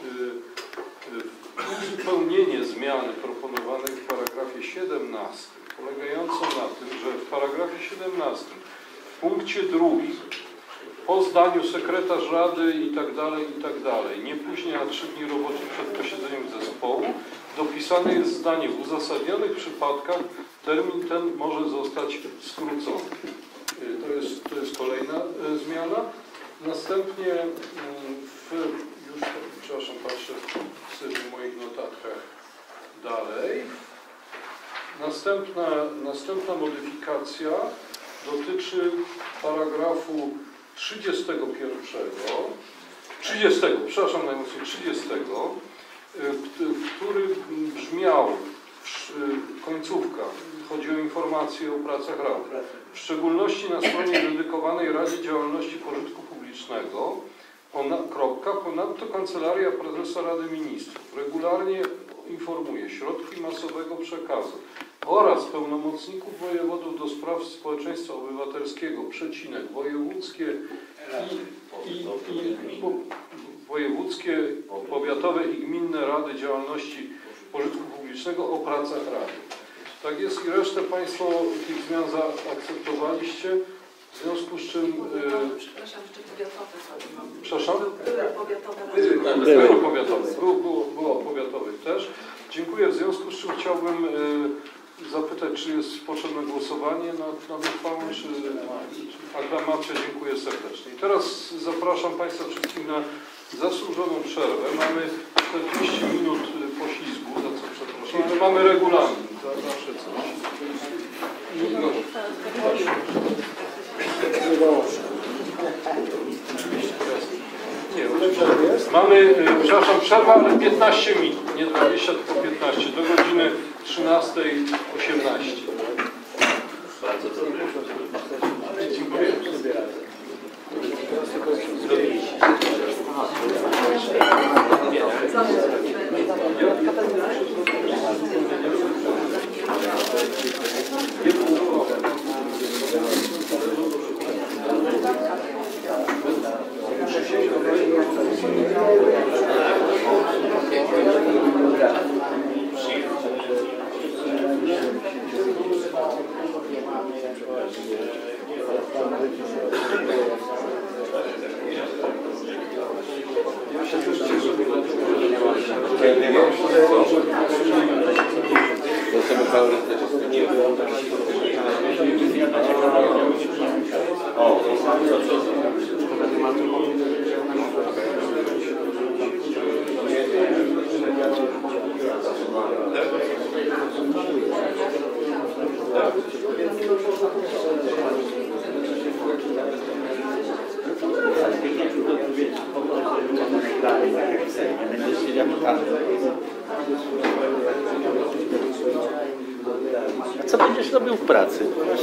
C: uzupełnienie zmiany proponowanej w paragrafie 17, polegającą na tym, że w paragrafie 17 w punkcie 2 po zdaniu sekretarz Rady i tak dalej, nie później na 3 dni robocze przed posiedzeniem zespołu, dopisane jest zdanie: w uzasadnionych przypadkach termin ten może zostać skrócony. To jest kolejna zmiana. Następnie przepraszam, patrzę sobie w moich notatkach dalej. Następna modyfikacja dotyczy paragrafu 30, który brzmiał końcówka. Chodzi o informację o pracach Rady. W szczególności na stronie dedykowanej Radzie Działalności Pożytku Publicznego, ponadto Kancelaria Prezesa Rady Ministrów regularnie informuje środki masowego przekazu oraz pełnomocników wojewodów do spraw społeczeństwa obywatelskiego, wojewódzkie, powiatowe i gminne Rady Działalności Pożytku Publicznego o pracach Rady. Tak jest i resztę Państwo tych zmian zaakceptowaliście, w związku z czym...
O: Przepraszam, jeszcze powiatowe.
C: Przepraszam?
O: Były
C: powiatowe. Było powiatowych też. Dziękuję, w związku z czym chciałbym zapytać, czy jest potrzebne głosowanie nad uchwałą, czy aklamacja. Dziękuję serdecznie. I teraz zapraszam Państwa wszystkich na zasłużoną przerwę. Mamy 40 minut poślizgu, za co przepraszam, ale mamy regulamin. Zawsze coś. Nie, mamy, przepraszam, przerwa, ale 15 minut, nie 20, tylko 15, do godziny 13:18.
G: Bardzo dobrze.
C: Dziękuję.
H: A co będziesz robił w pracy?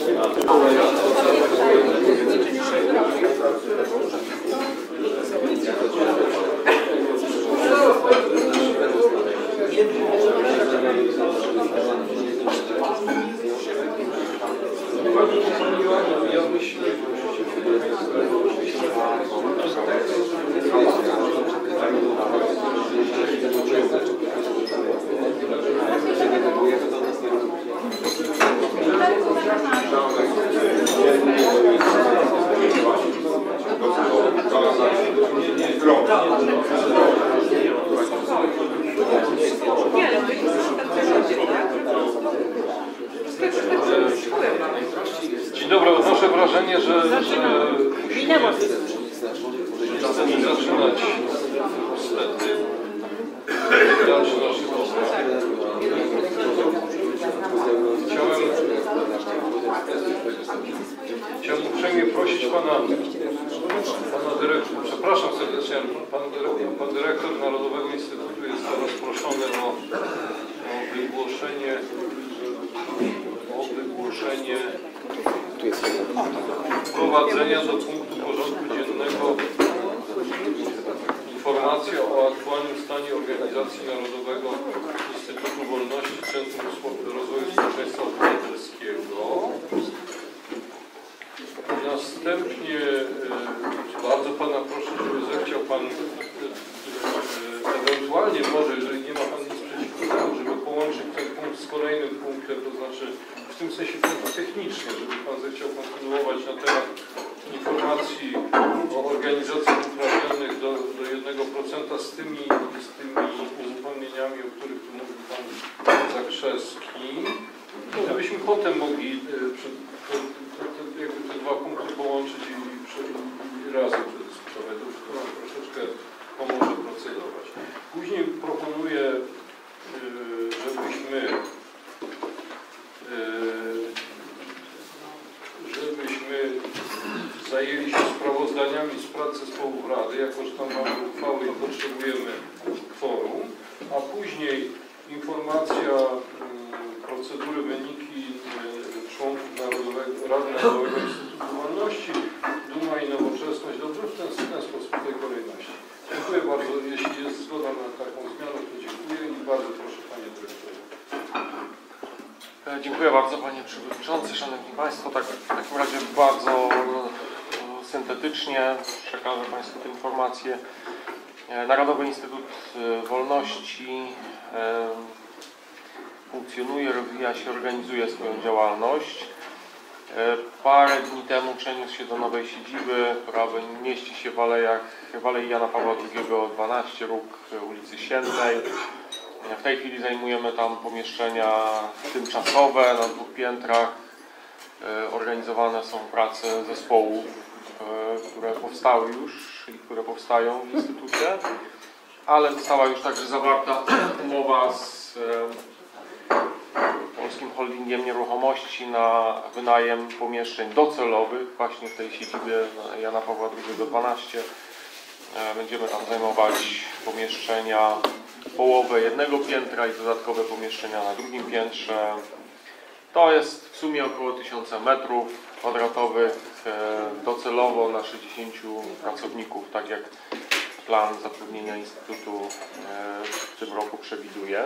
C: Dzień dobry, odnoszę wrażenie, że musimy zaczynać niestety dalszy nasz rozmów. Chciałbym uprzejmie prosić pana dyrektora, przepraszam serdecznie, pan dyrektor Narodowego Instytutu jest teraz proszony o wygłoszenie wprowadzenia do punktu porządku dziennego informacja o aktualnym stanie organizacji Narodowego Instytutu Wolności Centrum Rozwoju Społeczeństwa Obywatelskiego. Następnie bardzo pana proszę, żeby zechciał pan ewentualnie może, jeżeli nie ma pan nic przeciwko, żeby połączyć ten punkt z kolejnym punktem, to znaczy w tym sensie technicznie, żeby pan zechciał kontynuować na temat informacji o organizacjach uprawnionych do 1% z tymi uzupełnieniami, o których tu mówił pan Zakrzewski. Gdybyśmy potem mogli jakby te dwa punkty połączyć i razem przedyskutować, to nam troszeczkę pomoże procedować. Później proponuję, żebyśmy zajęli się sprawozdaniami z prac zespołów Rady, jako że tam mamy uchwały i potrzebujemy kworum, a później informacja, procedury, wyniki członków Rady Narodowego Instytutu Wolności, Duma i Nowoczesność. Dobrze, w ten sposób, w tej kolejności. Dziękuję bardzo. Jeśli jest zgoda na taką zmianę, to dziękuję i bardzo proszę panie dyrektorze.
F: Dziękuję bardzo panie przewodniczący, szanowni państwo. Tak, w takim razie bardzo syntetycznie przekażę państwu tę informację. Narodowy Instytut Wolności funkcjonuje, rozwija się, organizuje swoją działalność. Parę dni temu przeniósł się do nowej siedziby, która mieści się w Alei Jana Pawła II 12, róg ulicy Siennej. W tej chwili zajmujemy tam pomieszczenia tymczasowe na 2 piętrach. Organizowane są prace zespołów, które powstały już i które powstają w Instytucie, ale została już także zawarta umowa z Polskim Holdingiem Nieruchomości na wynajem pomieszczeń docelowych właśnie w tej siedzibie Jana Pawła II 12. Będziemy tam zajmować pomieszczenia, połowę 1 piętra i dodatkowe pomieszczenia na 2 piętrze. To jest w sumie około 1000 metrów kwadratowych docelowo na 60 pracowników, tak jak plan zatrudnienia Instytutu w tym roku przewiduje.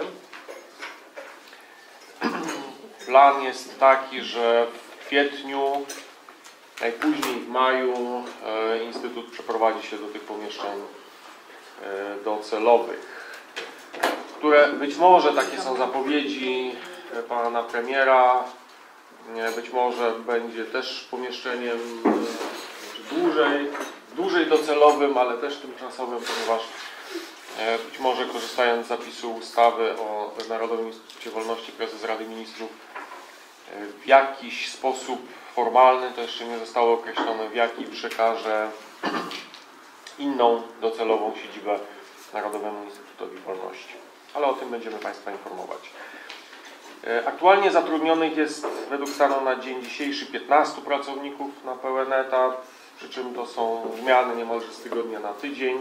F: Plan jest taki, że w kwietniu, najpóźniej w maju Instytut przeprowadzi się do tych pomieszczeń docelowych, które być może, takie są zapowiedzi pana premiera, być może będzie też pomieszczeniem dłużej dłużej docelowym, ale też tymczasowym, ponieważ być może korzystając z zapisu ustawy o Narodowym Instytucie Wolności prezes Rady Ministrów w jakiś sposób formalny, to jeszcze nie zostało określone, w jaki przekaże inną docelową siedzibę Narodowemu Instytutowi Wolności. Ale o tym będziemy Państwa informować. Aktualnie zatrudnionych jest według stanu na dzień dzisiejszy 15 pracowników na pełen etat, przy czym to są zmiany niemalże z tygodnia na tydzień.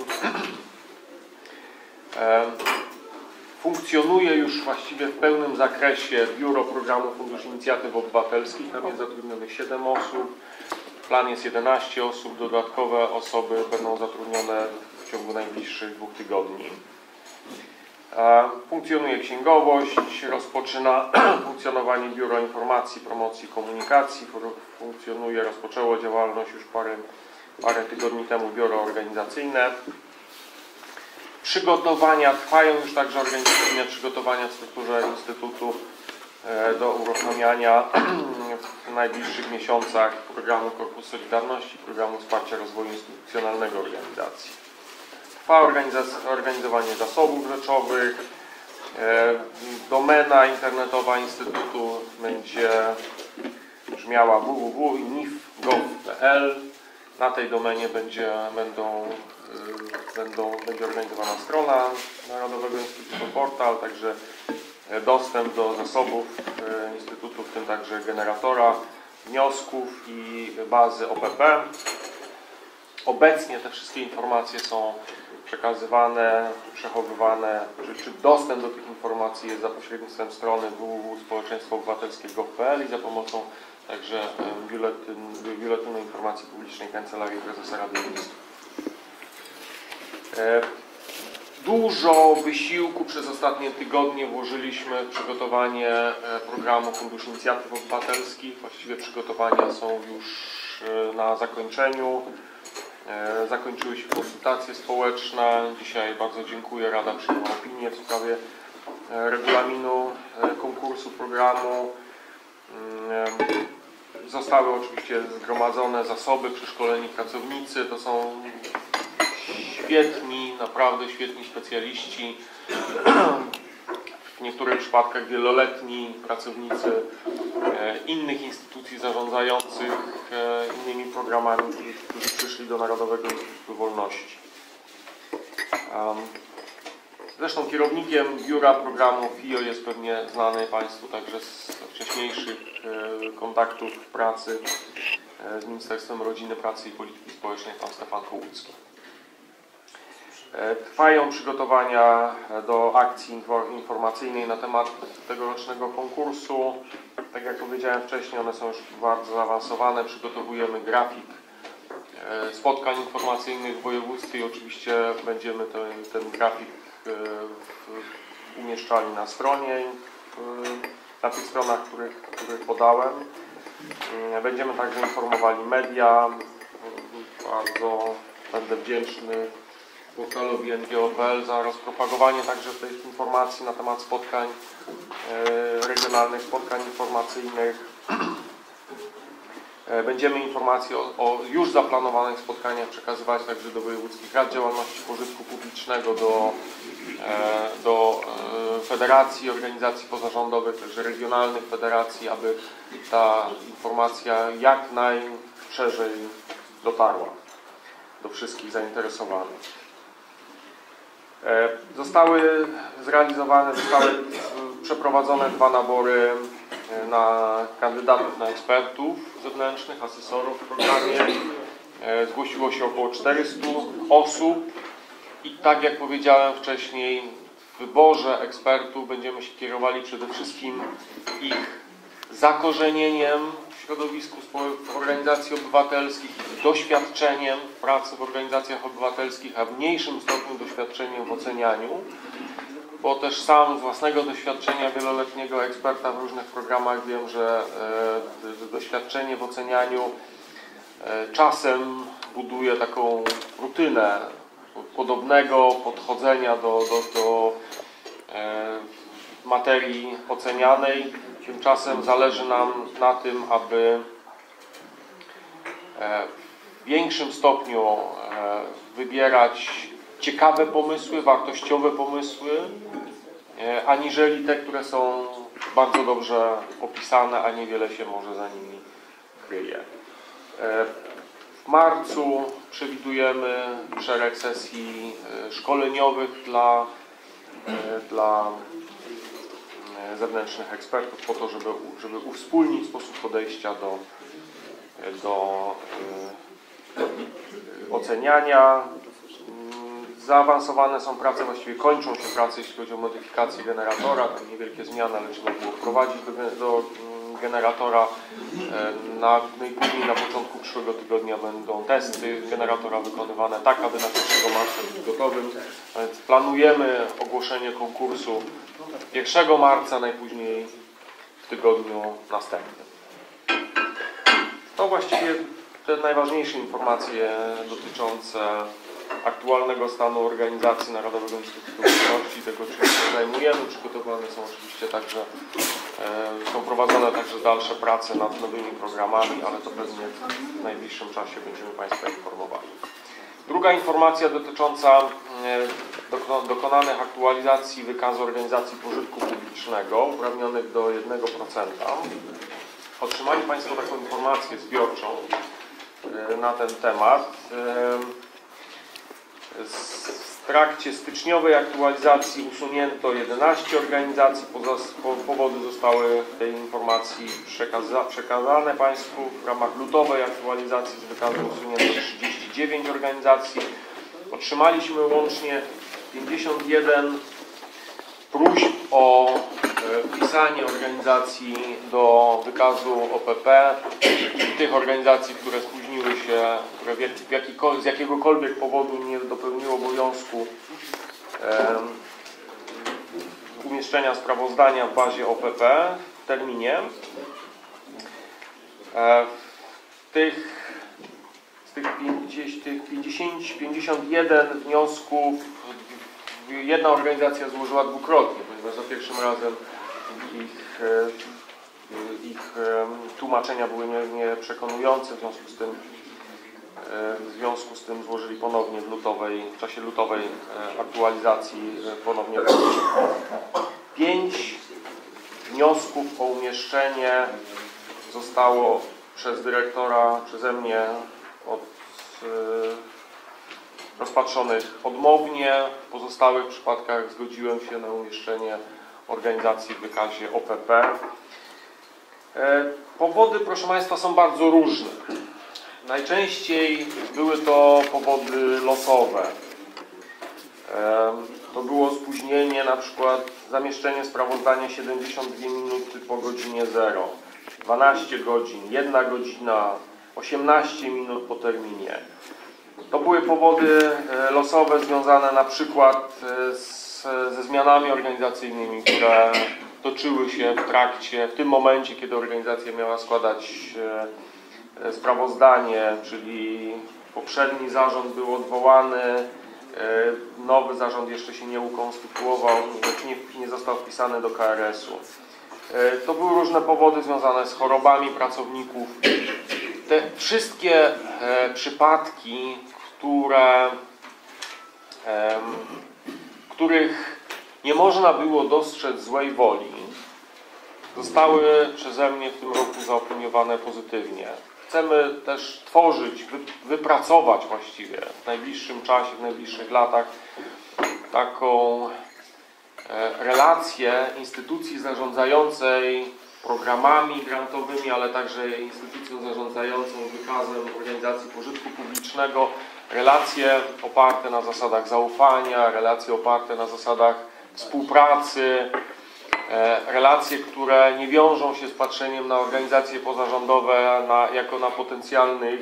F: Funkcjonuje już właściwie w pełnym zakresie Biuro Programu Fundusz Inicjatyw Obywatelskich, tam jest zatrudnionych 7 osób, plan jest 11 osób, dodatkowe osoby będą zatrudnione w ciągu najbliższych 2 tygodni. Funkcjonuje księgowość, rozpoczyna funkcjonowanie Biuro Informacji, Promocji i Komunikacji, rozpoczęło działalność już parę tygodni temu biuro organizacyjne. Przygotowania trwają już także organizacyjne przygotowania w strukturze Instytutu do uruchamiania w najbliższych miesiącach programu Korpus Solidarności, programu wsparcia rozwoju instytucjonalnego organizacji. Trwa organizowanie zasobów rzeczowych. Domena internetowa Instytutu będzie brzmiała www.inif.gov.pl. Na tej domenie będzie organizowana strona Narodowego Instytutu, portal, także dostęp do zasobów Instytutu, w tym także generatora wniosków i bazy OPP. Obecnie te wszystkie informacje są przekazywane, przechowywane, czy dostęp do tych informacji jest za pośrednictwem strony www.społeczeństwoobywatelskie.gov.pl i za pomocą także biuletynu informacji publicznej Kancelarii Prezesa Rady Ministrów. Dużo wysiłku przez ostatnie tygodnie włożyliśmy w przygotowanie programu Fundusz Inicjatyw Obywatelskich. Właściwie przygotowania są już na zakończeniu. Zakończyły się konsultacje społeczne. Dzisiaj bardzo dziękuję. Rada przyjęła opinię w sprawie regulaminu konkursu programu. Zostały oczywiście zgromadzone zasoby, przeszkoleni pracownicy. To są świetni, naprawdę świetni specjaliści. W niektórych przypadkach wieloletni pracownicy innych instytucji zarządzających innymi programami, którzy przyszli do Narodowego Instytutu Wolności. Zresztą kierownikiem biura programu FIO jest pewnie znany Państwu także z wcześniejszych kontaktów pracy z Ministerstwem Rodziny, Pracy i Polityki Społecznej, pan Stefan Kołucki. Trwają przygotowania do akcji informacyjnej na temat tegorocznego konkursu. Tak jak powiedziałem wcześniej, one są już bardzo zaawansowane. Przygotowujemy grafik spotkań informacyjnych w województwie i oczywiście będziemy ten grafik umieszczali na stronie, na tych stronach, których podałem. Będziemy także informowali media. Bardzo będę wdzięczny portalowi NGO.pl za rozpropagowanie także tych informacji na temat spotkań regionalnych, spotkań informacyjnych. Będziemy informacje o już zaplanowanych spotkaniach przekazywać także do wojewódzkich rad działalności pożytku publicznego, do federacji, organizacji pozarządowych, także regionalnych federacji, aby ta informacja jak najszerzej dotarła do wszystkich zainteresowanych. Zostały przeprowadzone 2 nabory na kandydatów na ekspertów zewnętrznych, asesorów w programie. Zgłosiło się około 400 osób i tak jak powiedziałem wcześniej, w wyborze ekspertów będziemy się kierowali przede wszystkim ich zakorzenieniem w środowisku organizacji obywatelskich, doświadczeniem pracy w organizacjach obywatelskich, a w mniejszym stopniu doświadczeniem w ocenianiu, bo też sam z własnego doświadczenia wieloletniego eksperta w różnych programach wiem, że doświadczenie w ocenianiu czasem buduje taką rutynę podobnego podchodzenia do materii ocenianej. Tymczasem zależy nam na tym, aby w większym stopniu wybierać ciekawe pomysły, wartościowe pomysły, aniżeli te, które są bardzo dobrze opisane, a niewiele się może za nimi kryje. W marcu przewidujemy szereg sesji szkoleniowych dla zewnętrznych ekspertów po to, żeby uwspólnić sposób podejścia do oceniania. Zaawansowane są prace, właściwie kończą się prace, jeśli chodzi o modyfikację generatora. Tam niewielkie zmiany, ale trzeba było wprowadzić do generatora. Najpóźniej na początku przyszłego tygodnia będą testy generatora wykonywane tak, aby na 1 marca być gotowym. Więc planujemy ogłoszenie konkursu 1 marca, najpóźniej w tygodniu następnym. To właściwie te najważniejsze informacje dotyczące aktualnego stanu organizacji Narodowego Instytutu Wolności, tego czym się zajmujemy. Przygotowane są oczywiście także, są prowadzone także dalsze prace nad nowymi programami, ale to pewnie w najbliższym czasie będziemy Państwa informowali. Druga informacja dotycząca dokonanych aktualizacji wykazu organizacji pożytku publicznego uprawnionych do 1%. Otrzymali Państwo taką informację zbiorczą na ten temat. W trakcie styczniowej aktualizacji usunięto 11 organizacji, powody zostały tej informacji przekazane Państwu. W ramach lutowej aktualizacji z wykazu usunięto 39 organizacji. Otrzymaliśmy łącznie 51 próśb o wpisanie organizacji do wykazu OPP, tych organizacji, które spóźniły się, które z jakiegokolwiek powodu nie dopełniły obowiązku umieszczenia sprawozdania w bazie OPP w terminie. Z tych 51 wniosków jedna organizacja złożyła dwukrotnie, ponieważ za pierwszym razem ich tłumaczenia były nieprzekonujące, w związku z tym złożyli ponownie w czasie lutowej aktualizacji ponownie 5 wniosków o umieszczenie zostało przez dyrektora, przeze mnie rozpatrzonych odmownie. W pozostałych przypadkach zgodziłem się na umieszczenie organizacji w wykazie OPP. Powody, proszę Państwa, są bardzo różne. Najczęściej były to powody losowe. To było spóźnienie, na przykład zamieszczenie sprawozdania 72 minuty po godzinie 0, 12 godzin, 1 godzina, 18 minut po terminie. To były powody losowe związane na przykład ze zmianami organizacyjnymi, które toczyły się w tym momencie, kiedy organizacja miała składać sprawozdanie, czyli poprzedni zarząd był odwołany, nowy zarząd jeszcze się nie ukonstytuował, nie został wpisany do KRS-u. To były różne powody związane z chorobami pracowników. Te wszystkie przypadki, których nie można było dostrzec złej woli, zostały przeze mnie w tym roku zaopiniowane pozytywnie. Chcemy też tworzyć, wypracować właściwie w najbliższym czasie, w najbliższych latach taką relację instytucji zarządzającej programami grantowymi, ale także instytucją zarządzającą wykazem organizacji pożytku publicznego, relacje oparte na zasadach zaufania, relacje oparte na zasadach współpracy, relacje, które nie wiążą się z patrzeniem na organizacje pozarządowe jako na potencjalnych,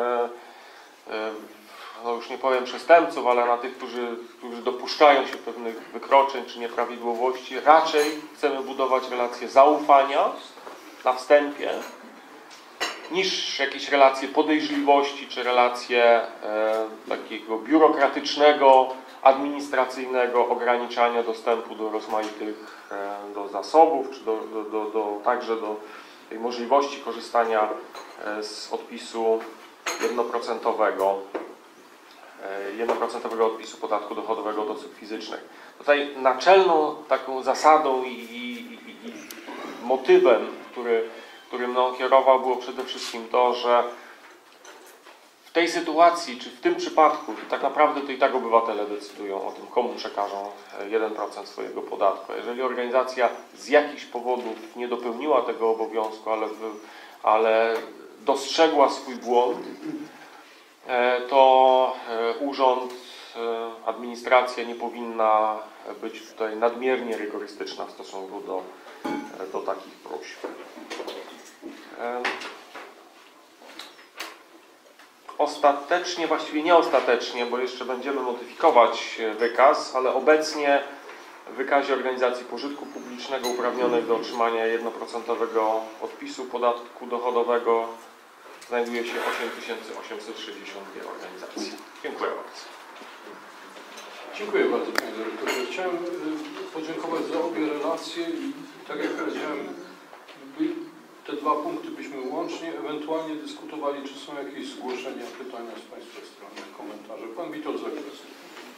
F: no już nie powiem przestępców, ale na tych, którzy dopuszczają się pewnych wykroczeń czy nieprawidłowości. Raczej chcemy budować relacje zaufania na wstępie, niż jakieś relacje podejrzliwości, czy relacje takiego biurokratycznego, administracyjnego ograniczania dostępu do rozmaitych do zasobów, czy także do tej możliwości korzystania z odpisu 1% odpisu podatku dochodowego od osób fizycznych. Tutaj naczelną taką zasadą i motywem, który mną kierował, było przede wszystkim to, że w tej sytuacji, czy w tym przypadku, tak naprawdę to i tak obywatele decydują o tym, komu przekażą 1% swojego podatku. Jeżeli organizacja z jakichś powodów nie dopełniła tego obowiązku, ale dostrzegła swój błąd, to urząd, administracja nie powinna być tutaj nadmiernie rygorystyczna w stosunku do takich próśb. Ostatecznie, właściwie nie ostatecznie, bo jeszcze będziemy modyfikować wykaz, ale obecnie w wykazie organizacji pożytku publicznego uprawnionych do otrzymania 1% odpisu podatku dochodowego znajduje się 8862 organizacje. Dziękuję bardzo.
C: Dziękuję bardzo, panie dyrektorze. Chciałem podziękować za obie relacje i tak jak powiedziałem, te dwa punkty byśmy łącznie ewentualnie dyskutowali, czy są jakieś zgłoszenia, pytania z państwa strony, komentarze. Pan Witold Zagórski.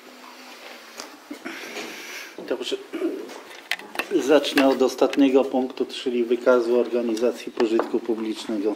H: Dobrze. Zacznę od ostatniego punktu, czyli wykazu organizacji pożytku publicznego.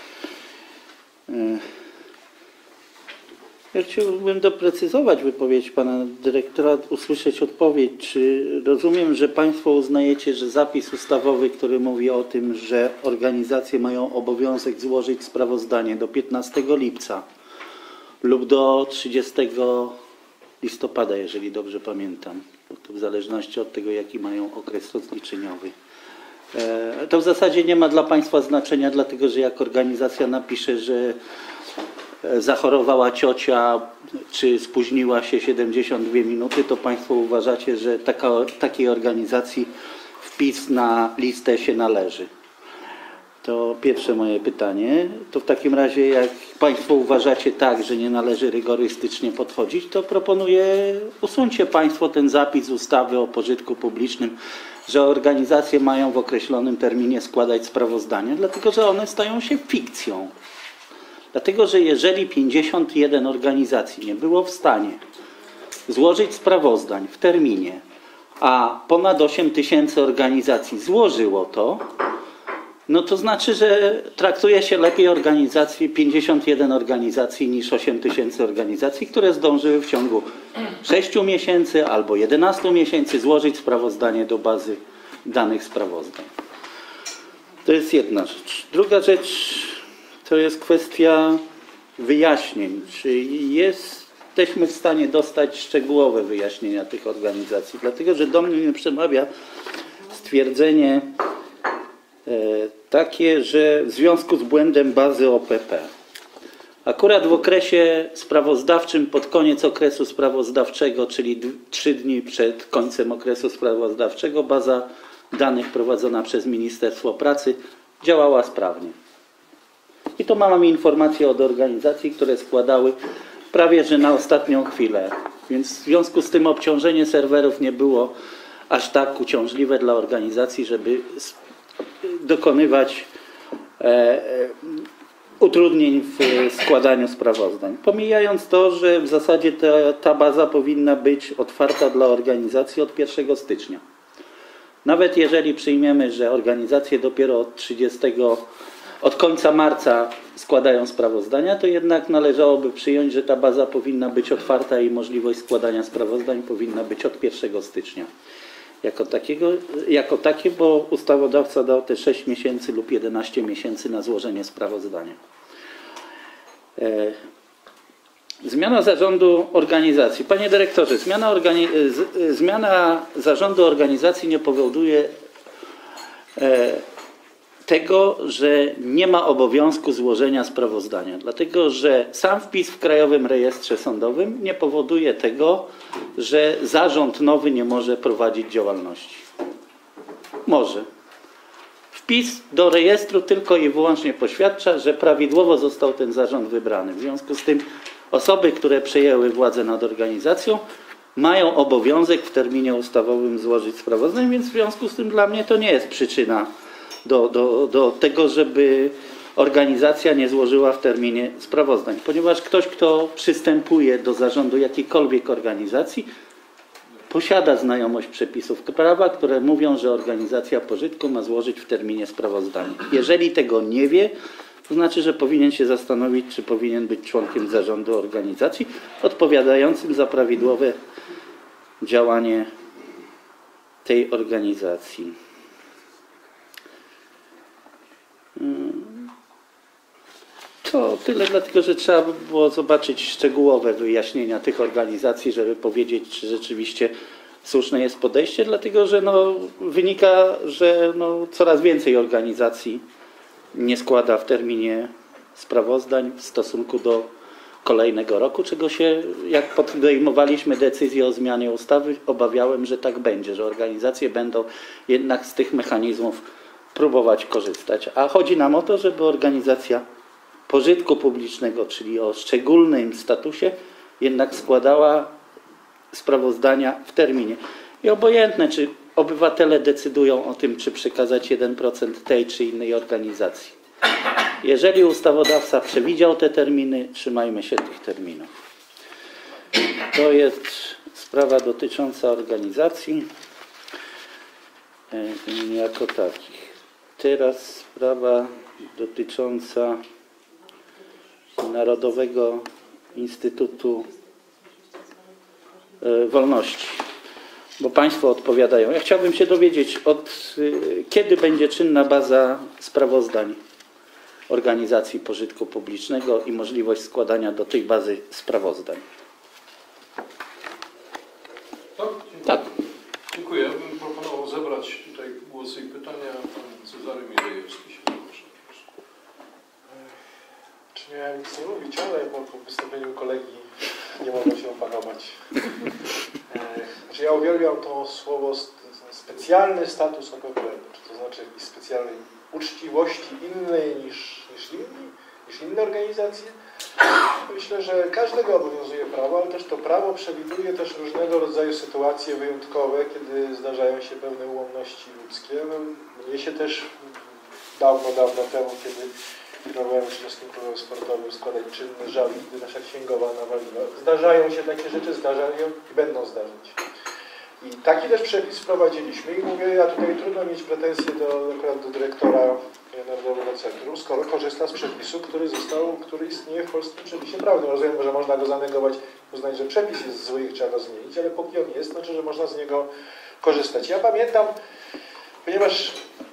H: Ja chciałbym doprecyzować wypowiedź pana dyrektora, usłyszeć odpowiedź. Czy rozumiem, że państwo uznajecie, że zapis ustawowy, który mówi o tym, że organizacje mają obowiązek złożyć sprawozdanie do 15 lipca lub do 30 listopada, jeżeli dobrze pamiętam, to w zależności od tego, jaki mają okres rozliczeniowy. To w zasadzie nie ma dla państwa znaczenia, dlatego że jak organizacja napisze, że zachorowała ciocia, czy spóźniła się 72 minuty, to państwo uważacie, że takiej organizacji wpis na listę się należy. To pierwsze moje pytanie. To w takim razie, jak państwo uważacie tak, że nie należy rygorystycznie podchodzić, to proponuję, usuńcie państwo ten zapis ustawy o pożytku publicznym, że organizacje mają w określonym terminie składać sprawozdania, dlatego że one stają się fikcją. Dlatego, że jeżeli 51 organizacji nie było w stanie złożyć sprawozdań w terminie, a ponad 8 000 organizacji złożyło to, no to znaczy, że traktuje się lepiej 51 organizacji niż 8 000 organizacji, które zdążyły w ciągu 6 miesięcy albo 11 miesięcy złożyć sprawozdanie do bazy danych sprawozdań. To jest jedna rzecz. Druga rzecz to jest kwestia wyjaśnień. Czy jesteśmy w stanie dostać szczegółowe wyjaśnienia tych organizacji? Dlatego, że do mnie przemawia stwierdzenie takie, że w związku z błędem bazy OPP, akurat w okresie sprawozdawczym pod koniec okresu sprawozdawczego, czyli 3 dni przed końcem okresu sprawozdawczego, baza danych prowadzona przez Ministerstwo Pracy działała sprawnie. I to mam informacje od organizacji, które składały prawie że na ostatnią chwilę. Więc w związku z tym obciążenie serwerów nie było aż tak uciążliwe dla organizacji, żeby dokonywać utrudnień w składaniu sprawozdań. Pomijając to, że w zasadzie ta baza powinna być otwarta dla organizacji od 1 stycznia. Nawet jeżeli przyjmiemy, że organizacje dopiero od końca marca składają sprawozdania, to jednak należałoby przyjąć, że ta baza powinna być otwarta i możliwość składania sprawozdań powinna być od 1 stycznia. Jako takie, bo ustawodawca dał te 6 miesięcy lub 11 miesięcy na złożenie sprawozdania. Zmiana zarządu organizacji. Panie dyrektorze, zmiana zarządu organizacji nie powoduje tego, że nie ma obowiązku złożenia sprawozdania. Dlatego, że sam wpis w Krajowym Rejestrze Sądowym nie powoduje tego, że zarząd nowy nie może prowadzić działalności. Może. Wpis do rejestru tylko i wyłącznie poświadcza, że prawidłowo został ten zarząd wybrany. W związku z tym osoby, które przejęły władzę nad organizacją, mają obowiązek w terminie ustawowym złożyć sprawozdań, więc w związku z tym dla mnie to nie jest przyczyna do tego, żeby organizacja nie złożyła w terminie sprawozdań. Ponieważ ktoś, kto przystępuje do zarządu jakiejkolwiek organizacji, posiada znajomość przepisów prawa, które mówią, że organizacja pożytku ma złożyć w terminie sprawozdanie. Jeżeli tego nie wie, to znaczy, że powinien się zastanowić, czy powinien być członkiem zarządu organizacji odpowiadającym za prawidłowe działanie tej organizacji. To tyle, dlatego że trzeba by było zobaczyć szczegółowe wyjaśnienia tych organizacji, żeby powiedzieć, czy rzeczywiście słuszne jest podejście, dlatego że wynika, że coraz więcej organizacji nie składa w terminie sprawozdań w stosunku do kolejnego roku, czego się, jak podejmowaliśmy decyzję o zmianie ustawy, obawiałem, że tak będzie, że organizacje będą jednak z tych mechanizmów próbować korzystać. A chodzi nam o to, żeby organizacja pożytku publicznego, czyli o szczególnym statusie, jednak składała sprawozdania w terminie. I obojętne, czy obywatele decydują o tym, czy przekazać 1% tej czy innej organizacji. Jeżeli ustawodawca przewidział te terminy, trzymajmy się tych terminów. To jest sprawa dotycząca organizacji jako takich. Teraz sprawa dotycząca Narodowego Instytutu Wolności, bo Państwo odpowiadają. Ja chciałbym się dowiedzieć, kiedy będzie czynna baza sprawozdań organizacji pożytku publicznego i możliwość składania do tej bazy sprawozdań.
C: Tak. Dziękuję. Ja bym proponował zebrać tutaj głosy i pytania. Pan Cezary Milejewski się proszę.
T: Czy miałem nic nie mówić, ale po wystąpieniu kolegi nie mogę się opanować. Znaczy ja uwielbiam to słowo specjalny status OPP, czy to znaczy jakiejś specjalnej uczciwości innej niż inne organizacje. Myślę, że każdego obowiązuje prawo, ale też to prawo przewiduje też różnego rodzaju sytuacje wyjątkowe, kiedy zdarzają się pewne ułomności ludzkie. Mnie się też dawno temu, kiedy kierowałem Śląskim Klubem Sportowym, składać czynny żal, gdy nasza księgowa nawaliła. Zdarzają się takie rzeczy, zdarzają i będą zdarzać. I taki też przepis wprowadziliśmy i mówię, ja tutaj trudno mieć pretensje akurat do dyrektora Narodowego Centrum, skoro korzysta z przepisu, który istnieje w polskim przepisie prawnym. Rozumiem, że można go zanegować, uznać, że przepis jest zły i trzeba go zmienić, ale póki on jest, znaczy, że można z niego korzystać. Ja pamiętam, ponieważ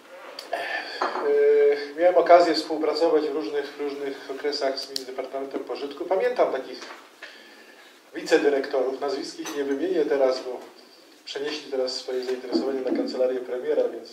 T: miałem okazję współpracować w różnych okresach z Departamentem Pożytku, pamiętam takich wicedyrektorów, nazwisk ich nie wymienię teraz, bo przenieśli teraz swoje zainteresowanie na kancelarię premiera, więc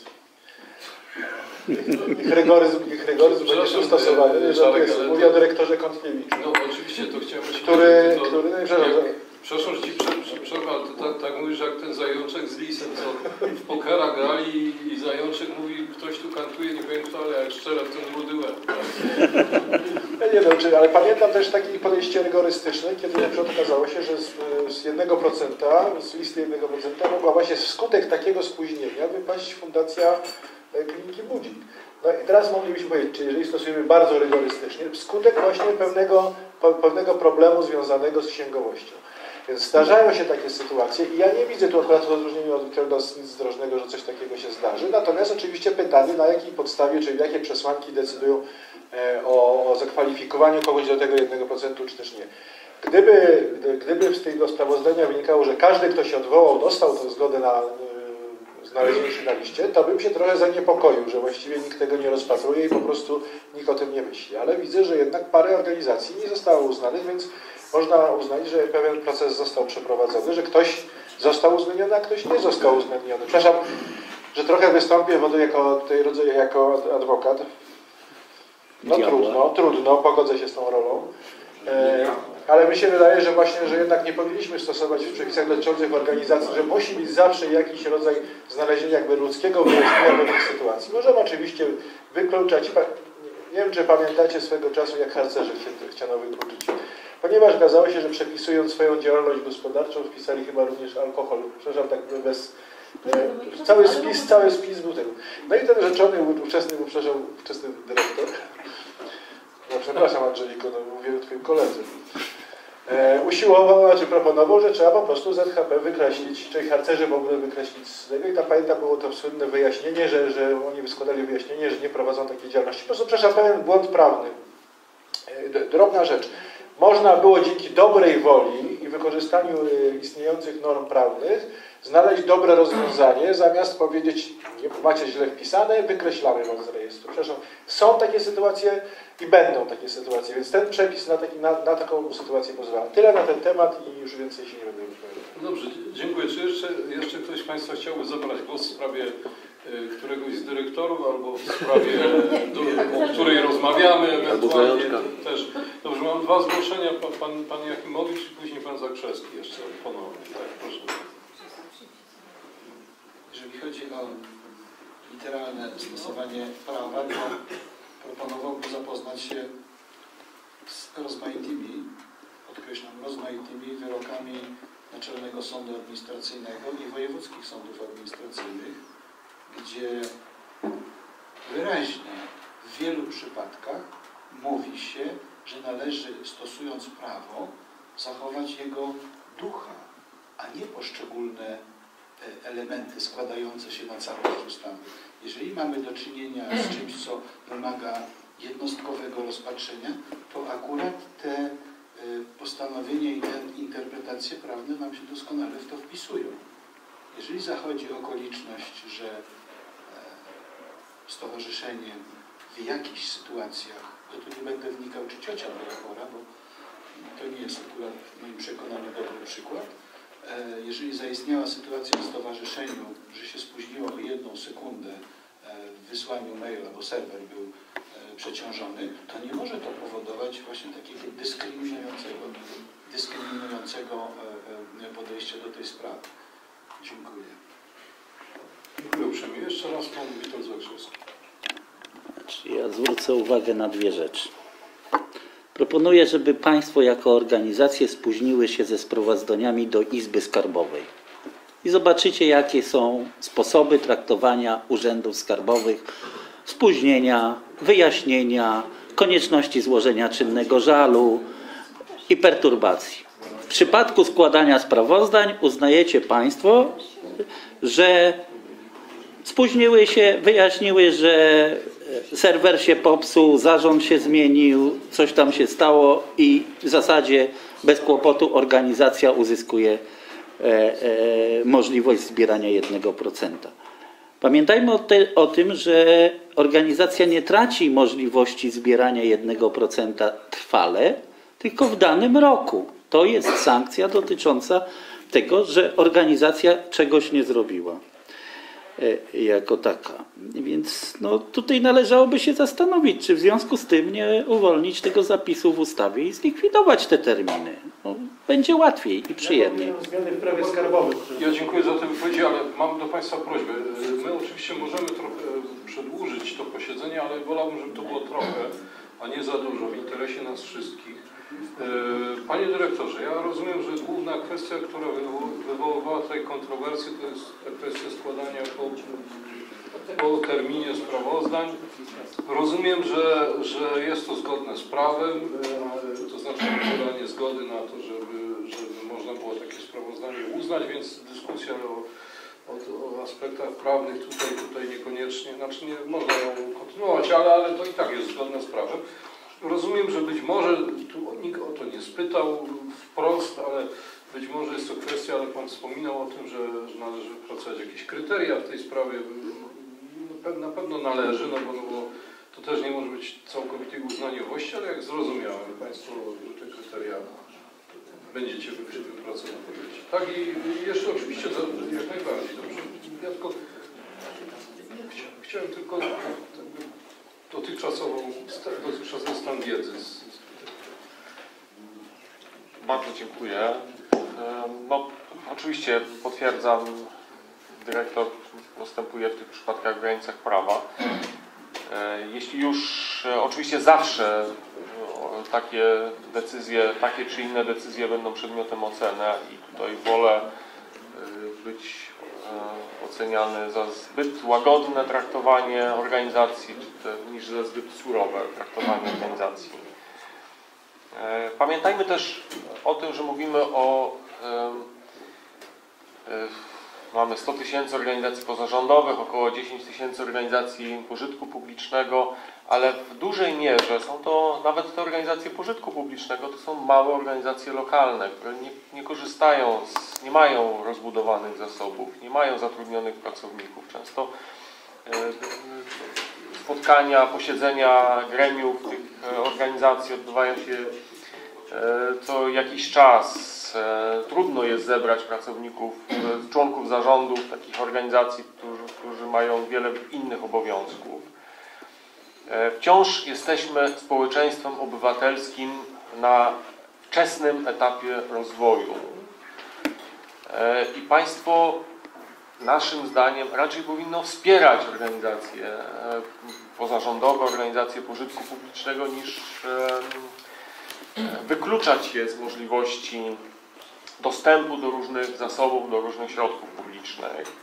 T: ich rygoryzm będzie stosowany. Mówię o dyrektorze Kątkiewiczu.
C: No oczywiście, to chciałem przepraszam, że Ci przerwę, ale to tak mówisz, jak ten Zajączek z Lisem, co w pokera grali i Zajączek mówi, ktoś tu kantuje, nie wiem kto, ale jak szczerze w ten rudy łeb.
T: Ja nie wiem, ale pamiętam też takie podejście rygorystyczne, kiedy na przykład okazało się, że z 1%, z listy 1% mogła właśnie wskutek takiego spóźnienia wypaść fundacja Kliniki Budzik. No i teraz moglibyśmy powiedzieć, czy jeżeli stosujemy bardzo rygorystycznie, wskutek właśnie pewnego problemu związanego z księgowością. Więc zdarzają się takie sytuacje i ja nie widzę tu akurat w odróżnieniu od kierownictwa zdrożnego, że coś takiego się zdarzy. Natomiast oczywiście pytanie, na jakiej podstawie, czyli jakie przesłanki decydują o zakwalifikowaniu kogoś do tego 1%, czy też nie. Gdyby z tego sprawozdania wynikało, że każdy, kto się odwołał, dostał tę zgodę na znalezienie się na liście, to bym się trochę zaniepokoił, że właściwie nikt tego nie rozpatruje i po prostu nikt o tym nie myśli. Ale widzę, że jednak parę organizacji nie zostało uznanych, więc można uznać, że pewien proces został przeprowadzony, że ktoś został uwzględniony, a ktoś nie został uwzględniony. Przepraszam, że trochę wystąpię jako adwokat. No trudno, pogodzę się z tą rolą. Ale mi się wydaje, że właśnie, że jednak nie powinniśmy stosować w przepisach dotyczących organizacji, że musi być zawsze jakiś rodzaj znalezienia jakby ludzkiego wyjaśnienia pewnych sytuacji. Możemy oczywiście wykluczać. Nie wiem, czy pamiętacie swego czasu, jak harcerzy chciano wykluczyć. Ponieważ okazało się, że przepisując swoją działalność gospodarczą, wpisali chyba również alkohol. Przepraszam, tak bez... Cały spis był tego. No i ten rzeczony, ówczesny dyrektor przepraszam Angeliko, no mówię o twoim koledze. Usiłował, czy proponował, że trzeba po prostu ZHP wykreślić, czyli harcerzy w ogóle wykreślić z tego i tam pamiętam było to słynne wyjaśnienie, że oni składali wyjaśnienie, że nie prowadzą takiej działalności. Po prostu przepraszam, pewien błąd prawny. Drobna rzecz. Można było dzięki dobrej woli i wykorzystaniu istniejących norm prawnych znaleźć dobre rozwiązanie, zamiast powiedzieć, nie macie źle wpisane, wykreślamy was z rejestru. Przepraszam, są takie sytuacje i będą takie sytuacje, więc ten przepis na taką sytuację pozwala. Tyle na ten temat i już więcej się nie będę wypowiadał.
C: Dobrze, dziękuję. Czy jeszcze ktoś z Państwa chciałby zabrać głos w sprawie któregoś z dyrektorów albo w sprawie, o której rozmawiamy, ewentualnie też. Dobrze, mam dwa zgłoszenia, pan Jakimowicz i później pan Zakrzewski jeszcze ponownie. Tak, proszę.
I: Jeżeli chodzi o literalne stosowanie prawa, to proponowałbym zapoznać się z rozmaitymi, podkreślam, rozmaitymi wyrokami Naczelnego Sądu Administracyjnego i wojewódzkich sądów administracyjnych, gdzie wyraźnie w wielu przypadkach mówi się, że należy, stosując prawo, zachować jego ducha, a nie poszczególne elementy składające się na całość ustawy. Jeżeli mamy do czynienia z czymś, co wymaga jednostkowego rozpatrzenia, to akurat te postanowienia i te interpretacje prawne nam się doskonale w to wpisują. Jeżeli zachodzi okoliczność, że stowarzyszenie w jakichś sytuacjach, to tu nie będę wnikał, czy ciocia dyrektora, bo to nie jest akurat w moim przekonaniu dobry przykład. Jeżeli zaistniała sytuacja w stowarzyszeniu, że się spóźniło o 1 sekundę w wysłaniu maila, bo serwer był przeciążony, to nie może to powodować właśnie takiego dyskryminującego podejścia do tej sprawy. Dziękuję.
C: Dziękuję uprzejmie. Jeszcze raz pan Witold Zakrzewski.
H: Ja zwrócę uwagę na dwie rzeczy. Proponuję, żeby Państwo jako organizacje spóźniły się ze sprowadzaniami do Izby Skarbowej. I zobaczycie, jakie są sposoby traktowania urzędów skarbowych, spóźnienia, wyjaśnienia, konieczności złożenia czynnego żalu i perturbacji. W przypadku składania sprawozdań uznajecie Państwo, że spóźniły się, wyjaśniły, że serwer się popsuł, zarząd się zmienił, coś tam się stało i w zasadzie bez kłopotu organizacja uzyskuje możliwość zbierania 1%. Pamiętajmy o tym, że organizacja nie traci możliwości zbierania 1% trwale, tylko w danym roku. To jest sankcja dotycząca tego, że organizacja czegoś nie zrobiła jako taka. Więc no, tutaj należałoby się zastanowić, czy w związku z tym nie uwolnić tego zapisu w ustawie i zlikwidować te terminy. No, będzie łatwiej i przyjemniej.
T: Zmiany w prawie skarbowym.
C: Ja dziękuję za te wypowiedzi, ale mam do Państwa prośbę. My oczywiście możemy trochę przedłużyć to posiedzenie, ale wolałbym, żeby to było trochę, a nie za dużo, w interesie nas wszystkich. Panie dyrektorze, ja rozumiem, że główna kwestia, która wywoływała tutaj kontrowersje, to jest kwestia składania po terminie sprawozdań. Rozumiem, że jest to zgodne z prawem, to znaczy podanie zgody na to, żeby można było takie sprawozdanie uznać, więc dyskusja o aspektach prawnych tutaj niekoniecznie, znaczy nie można ją kontynuować, ale to i tak jest zgodne z prawem. Rozumiem, że być może, tu nikt o to nie spytał wprost, ale być może jest to kwestia, ale Pan wspominał o tym, że należy wypracować jakieś kryteria w tej sprawie. Na pewno należy, no bo to też nie może być całkowitej uznaniowości, ale jak zrozumiałem Państwo, że te kryteria będziecie wypracować. Tak i jeszcze oczywiście jak najbardziej. Dobrze. Ja tylko chciałem tylko dotychczasowy stan wiedzy.
F: Bardzo dziękuję. No, oczywiście potwierdzam, dyrektor postępuje w tych przypadkach w granicach prawa. Jeśli już, oczywiście zawsze takie decyzje, takie czy inne decyzje będą przedmiotem oceny i tutaj wolę być oceniany za zbyt łagodne traktowanie organizacji niż za zbyt surowe traktowanie organizacji. Pamiętajmy też o tym, że mówimy o mamy 100 000 organizacji pozarządowych, około 10 000 organizacji pożytku publicznego, ale w dużej mierze są to nawet te organizacje pożytku publicznego, to są małe organizacje lokalne, które nie korzystają, nie mają rozbudowanych zasobów, nie mają zatrudnionych pracowników. Często spotkania, posiedzenia gremiów tych organizacji odbywają się co jakiś czas. Trudno jest zebrać pracowników, członków zarządów takich organizacji, którzy mają wiele innych obowiązków. Wciąż jesteśmy społeczeństwem obywatelskim na wczesnym etapie rozwoju. I państwo naszym zdaniem raczej powinno wspierać organizacje pozarządowe, organizacje pożytku publicznego, niż wykluczać je z możliwości dostępu do różnych zasobów, do różnych środków publicznych.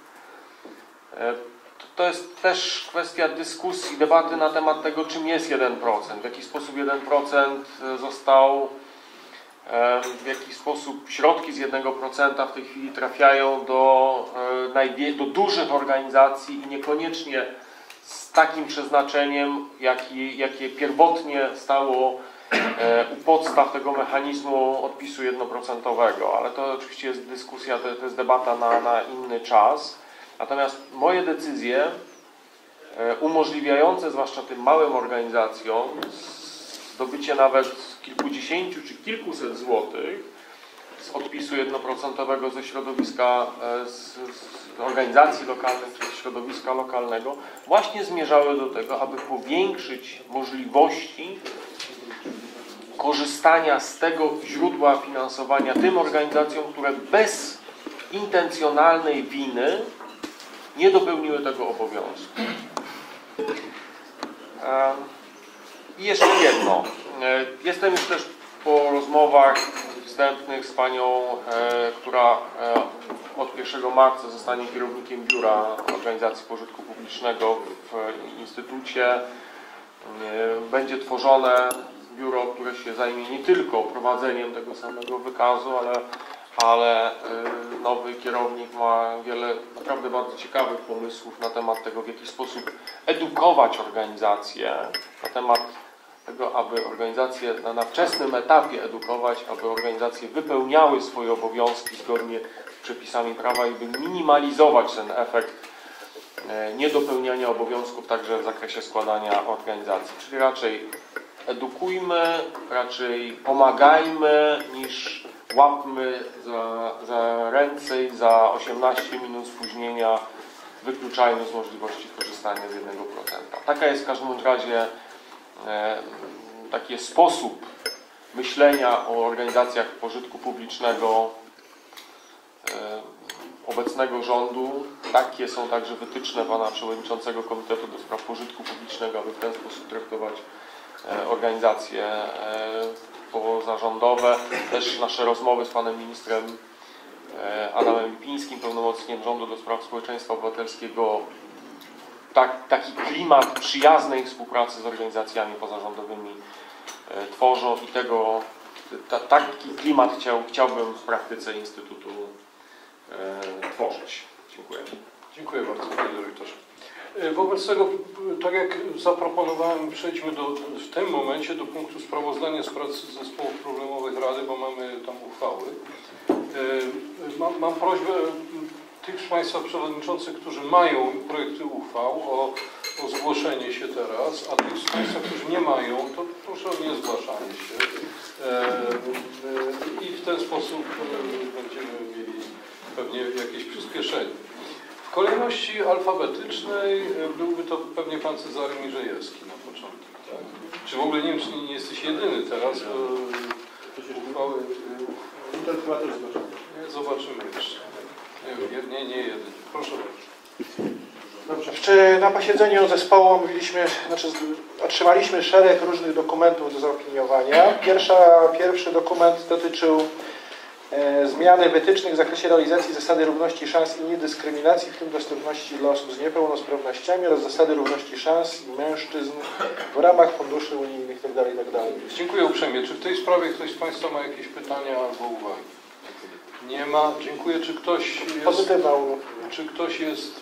F: To jest też kwestia dyskusji, debaty na temat tego, czym jest 1%, w jaki sposób 1% został, w jaki sposób środki z 1% w tej chwili trafiają do dużych organizacji i niekoniecznie z takim przeznaczeniem, jakie pierwotnie stało u podstaw tego mechanizmu odpisu 1%, ale to oczywiście jest dyskusja, to jest debata na inny czas. Natomiast moje decyzje umożliwiające, zwłaszcza tym małym organizacjom, zdobycie nawet kilkudziesięciu czy kilkuset złotych z odpisu 1% ze środowiska, z organizacji lokalnych czy z środowiska lokalnego, właśnie zmierzały do tego, aby powiększyć możliwości korzystania z tego źródła finansowania tym organizacjom, które bez intencjonalnej winy nie dopełniły tego obowiązku. I jeszcze jedno. Jestem już też po rozmowach wstępnych z panią, która od 1 marca zostanie kierownikiem biura Organizacji Pożytku Publicznego w Instytucie. Będzie tworzone biuro, które się zajmie nie tylko prowadzeniem tego samego wykazu, ale nowy kierownik ma wiele naprawdę bardzo ciekawych pomysłów na temat tego, w jaki sposób edukować organizacje, na temat tego, aby organizacje na wczesnym etapie edukować, aby organizacje wypełniały swoje obowiązki zgodnie z przepisami prawa i by minimalizować ten efekt niedopełniania obowiązków także w zakresie składania organizacji. Czyli raczej edukujmy, raczej pomagajmy, niż łapmy za ręce i za 18 minut spóźnienia wykluczajmy z możliwości korzystania z 1%. Taka jest w każdym razie taki sposób myślenia o organizacjach pożytku publicznego obecnego rządu. Takie są także wytyczne pana przewodniczącego Komitetu do Spraw Pożytku Publicznego, aby w ten sposób traktować organizacje pozarządowe. Też nasze rozmowy z panem ministrem Adamem Lipińskim, pełnomocnikiem rządu do spraw społeczeństwa obywatelskiego, taki klimat przyjaznej współpracy z organizacjami pozarządowymi tworzą i taki klimat chciałbym w praktyce Instytutu tworzyć. Dziękuję.
C: Dziękuję bardzo, panie dyrektorze. Wobec tego, tak jak zaproponowałem, przejdźmy w tym momencie do punktu sprawozdania z pracy zespołów problemowych Rady, bo mamy tam uchwały. Mam prośbę tych z państwa przewodniczących, którzy mają projekty uchwał, o zgłoszenie się teraz, a tych z państwa, którzy nie mają, to proszę o niezgłaszanie się. I w ten sposób będziemy mieli pewnie jakieś przyspieszenie. W kolejności alfabetycznej byłby to pewnie pan Cezary Mierzejewski na początek. Tak? Czy w ogóle nie wiem, czy nie jesteś jedyny teraz, uchwały... Zobaczymy jeszcze. Nie jedyny. Proszę bardzo.
T: Dobrze. Na posiedzeniu zespołu otrzymaliśmy szereg różnych dokumentów do zaopiniowania. Pierwszy dokument dotyczył zmiany wytycznych w zakresie realizacji zasady równości szans i niedyskryminacji, w tym dostępności dla osób z niepełnosprawnościami oraz zasady równości szans i mężczyzn w ramach funduszy unijnych itd. itd.
C: Dziękuję uprzejmie. Czy w tej sprawie ktoś z Państwa ma jakieś pytania albo uwagi? Nie ma. Dziękuję. Czy ktoś jest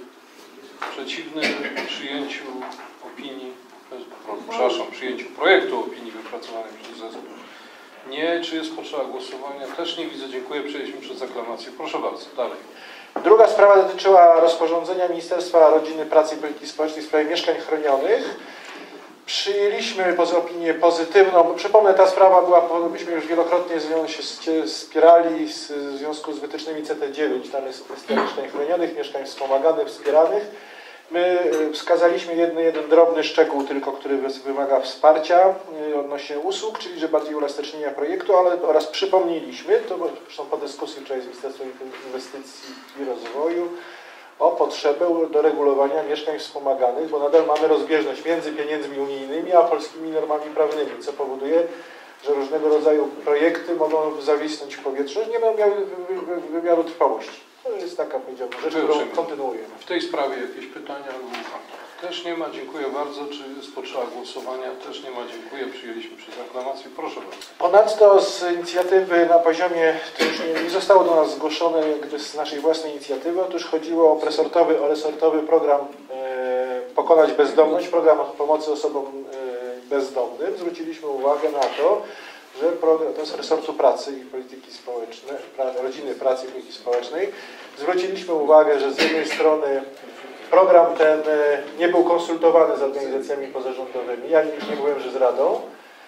C: przeciwny przyjęciu opinii, przyjęciu projektu opinii wypracowanej przez zespół? Nie. Czy jest potrzeba głosowania? Też nie widzę. Dziękuję. Przejęliśmy przez aklamację. Proszę bardzo. Dalej.
T: Druga sprawa dotyczyła rozporządzenia Ministerstwa Rodziny, Pracy i Polityki Społecznej w sprawie mieszkań chronionych. Przyjęliśmy opinię pozytywną. Przypomnę, ta sprawa była, myśmy już wielokrotnie z nią się spierali w związku z wytycznymi CT9. Tam jest kwestia mieszkań chronionych, mieszkań wspomaganych, wspieranych. My wskazaliśmy jeden drobny szczegół tylko, który wymaga wsparcia odnośnie usług, czyli że bardziej uelastycznienia projektu, oraz przypomnieliśmy, to zresztą po dyskusji wczoraj z Ministerstwem Inwestycji i Rozwoju, o potrzebę doregulowania mieszkań wspomaganych, bo nadal mamy rozbieżność między pieniędzmi unijnymi a polskimi normami prawnymi, co powoduje, że różnego rodzaju projekty mogą zawisnąć w powietrzu, nie będą miały wymiaru trwałości. To jest taka, powiedziałbym, rzecz, którą kontynuujemy.
C: W tej sprawie jakieś pytania albo uwagi? Też nie ma. Dziękuję bardzo. Czy jest potrzeba głosowania? Też nie ma. Dziękuję. Przyjęliśmy przez aklamację. Proszę bardzo.
T: Ponadto z inicjatywy na poziomie, to już nie zostało do nas zgłoszone jakby z naszej własnej inicjatywy, otóż chodziło o resortowy program Pokonać Bezdomność, program pomocy osobom bezdomnym. Zwróciliśmy uwagę na to, że program, to jest resortu pracy i polityki społecznej, rodziny, pracy i polityki społecznej. Zwróciliśmy uwagę, że z jednej strony program ten nie był konsultowany z organizacjami pozarządowymi, ja nie byłem, że z Radą,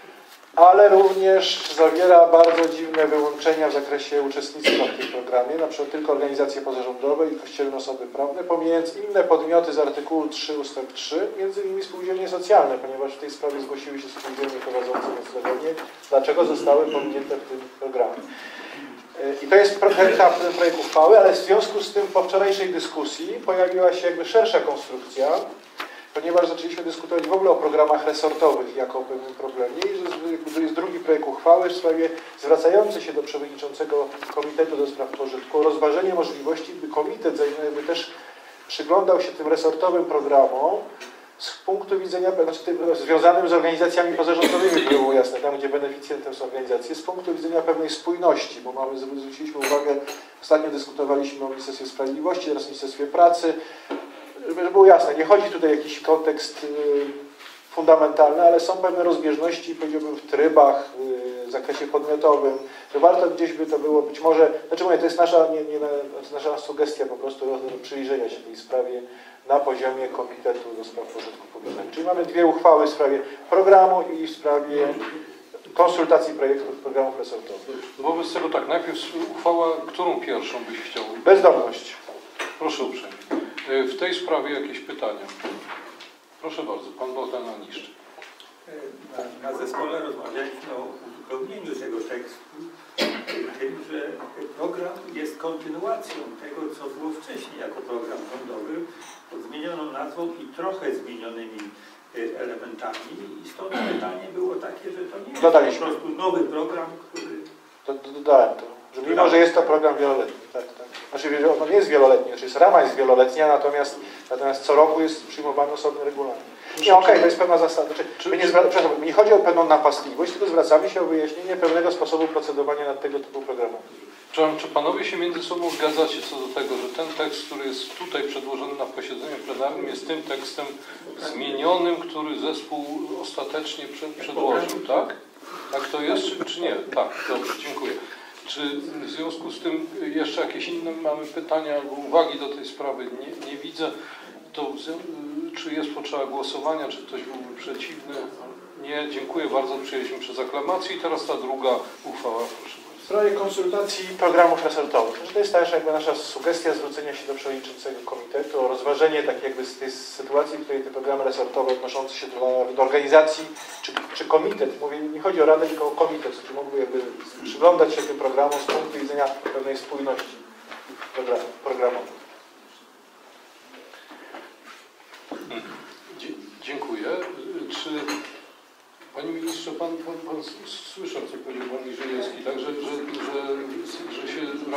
T: ale również zawiera bardzo dziwne wyłączenia w zakresie uczestnictwa w tym programie, na przykład tylko organizacje pozarządowe i kościelne osoby prawne, pomijając inne podmioty z artykułu 3 ustęp 3, między innymi spółdzielnie socjalne, ponieważ w tej sprawie zgłosiły się spółdzielnie prowadzące noclegownie, dlaczego zostały pominięte w tym programie. I to jest ten projekt uchwały, ale w związku z tym po wczorajszej dyskusji pojawiła się jakby szersza konstrukcja, ponieważ zaczęliśmy dyskutować w ogóle o programach resortowych jako o pewnym problemie i że jest drugi projekt uchwały w sprawie zwracający się do przewodniczącego Komitetu do Spraw Pożytku o rozważenie możliwości, by komitet też przyglądał się tym resortowym programom z punktu widzenia, związanym z organizacjami pozarządowymi, było jasne, tam gdzie beneficjentem są organizacje, z punktu widzenia pewnej spójności, bo zwróciliśmy uwagę, ostatnio dyskutowaliśmy o Ministerstwie Sprawiedliwości, teraz o Ministerstwie Pracy, żeby było jasne, nie chodzi tutaj o jakiś kontekst fundamentalny, ale są pewne rozbieżności, powiedziałbym, w trybach, w zakresie podmiotowym, że warto gdzieś by to było, być może, znaczy mówię, to jest nasza sugestia po prostu przyjrzenia się tej sprawie na poziomie Komitetu do Spraw Pożytku Publicznego. Czyli mamy dwie uchwały w sprawie programu i w sprawie konsultacji projektów programów resortowych.
C: Wobec tego tak, najpierw uchwała, którą pierwszą byś chciał?
T: Bezdomność.
C: Proszę uprzejmie. W tej sprawie jakieś pytania? Proszę bardzo, pan Bogdan Aniszczyk.
K: Na zespole rozmawialiśmy o uzupełnieniu tego tekstu tym, że program jest kontynuacją tego, co było wcześniej jako program rządowy, pod zmienioną nazwą i trochę zmienionymi elementami. I stąd pytanie było takie, że to nie jest po prostu nowy program, który...
T: Dodałem to, że mimo, że jest to program wieloletni. Tak. Znaczy, on nie jest wieloletni, znaczy rama jest wieloletnia, natomiast co roku jest przyjmowany osobny regulamin. Nie, okej, to jest pewna zasada. Nie chodzi o pewną napastliwość, tylko zwracamy się o wyjaśnienie pewnego sposobu procedowania nad tego typu programami.
C: Czy panowie się między sobą zgadzacie co do tego, że ten tekst, który jest tutaj przedłożony na posiedzeniu plenarnym, jest tym tekstem zmienionym, który zespół ostatecznie przedłożył, tak? Tak to jest, czy nie? Tak, dobrze, dziękuję. Czy w związku z tym jeszcze jakieś inne mamy pytania albo uwagi do tej sprawy? Nie widzę. To czy jest potrzeba głosowania, czy ktoś byłby przeciwny? Nie, dziękuję bardzo, przyjęliśmy przez aklamację. I teraz ta druga uchwała, proszę bardzo.
T: W sprawie konsultacji programów resortowych. To jest też jakby nasza sugestia zwrócenia się do przewodniczącego komitetu o rozważenie takiej jakby z tej sytuacji, w której te programy resortowe odnoszące się do organizacji, czy komitet, mówię, nie chodzi o radę, tylko o komitet, który mógłby jakby przyglądać się tym programom z punktu widzenia pewnej spójności programowej.
C: Dziękuję. Czy Panie Ministrze, pan słyszał, co powiedział Pan Niżyjewski, tak, że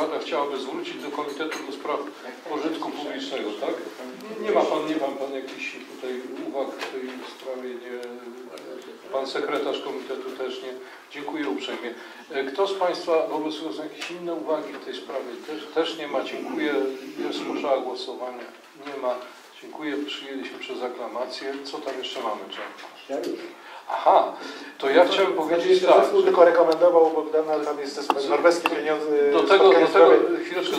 C: Rada chciałaby zwrócić do Komitetu do Spraw Pożytku Publicznego, tak? Nie ma pan jakichś tutaj uwag w tej sprawie? Nie, pan sekretarz komitetu też nie. Dziękuję uprzejmie. Kto z Państwa wobec są jakieś inne uwagi w tej sprawie? Też nie ma. Dziękuję. Rozpoczęła głosowanie. Nie ma. Dziękuję. Przyjęliśmy przez aklamację. Co tam jeszcze mamy? Aha, to ja chciałem powiedzieć tak.
T: Zespół tylko rekomendował Bogdana, tam jest zespół norweskie pieniądze.
C: Chwileczkę,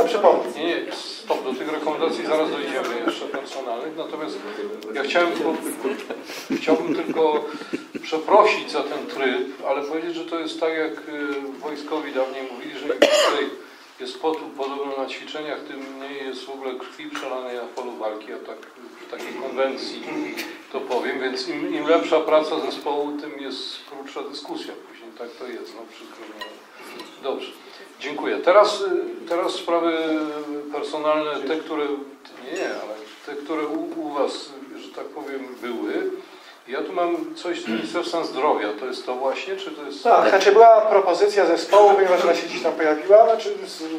C: do tych rekomendacji zaraz dojdziemy jeszcze personalnych, natomiast ja chciałbym tylko przeprosić za ten tryb, ale powiedzieć, że to jest tak jak wojskowi dawniej mówili, że im tutaj jest podobno na ćwiczeniach, tym mniej jest w ogóle krwi przelanej na polu walki, a tak w takiej konwencji to powiem, więc im lepsza praca zespołu, tym jest krótsza dyskusja później, tak to jest, no przykro mi. Dobrze, dziękuję. Teraz sprawy personalne, te, które, ale te, które u Was, że tak powiem, były. Ja tu mam coś z Ministerstwa Zdrowia, to jest to właśnie, czy to jest...
T: Tak, znaczy była propozycja zespołu, ponieważ ona się gdzieś tam pojawiła, znaczy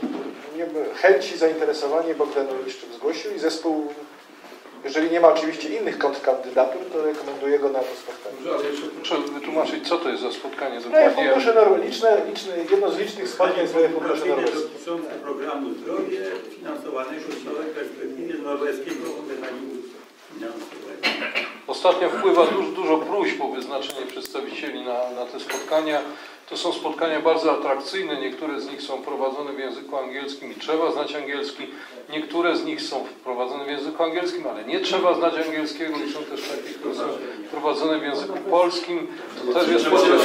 T: chęci, zainteresowanie Bogdanowicz zgłosił i zespół, jeżeli nie ma oczywiście innych kontrkandydatur, to rekomenduję go na to spotkanie.
C: Ale jeszcze proszę wytłumaczyć, co to jest za spotkanie
T: dokładnie. Fundusze liczne, jedno z licznych spotkań swoje fundusze norweskie.
K: Dotyczące programu zdrowie finansowanego w nowej perspektywie norweskiego mechanizmu finansowego.
C: Ostatnio wpływa dużo próśb o wyznaczenie przedstawicieli na te spotkania. To są spotkania bardzo atrakcyjne, niektóre z nich są prowadzone w języku angielskim i trzeba znać angielski. Niektóre z nich są prowadzone w języku angielskim, ale nie trzeba znać angielskiego i są też takie, które są prowadzone w języku polskim. To też jest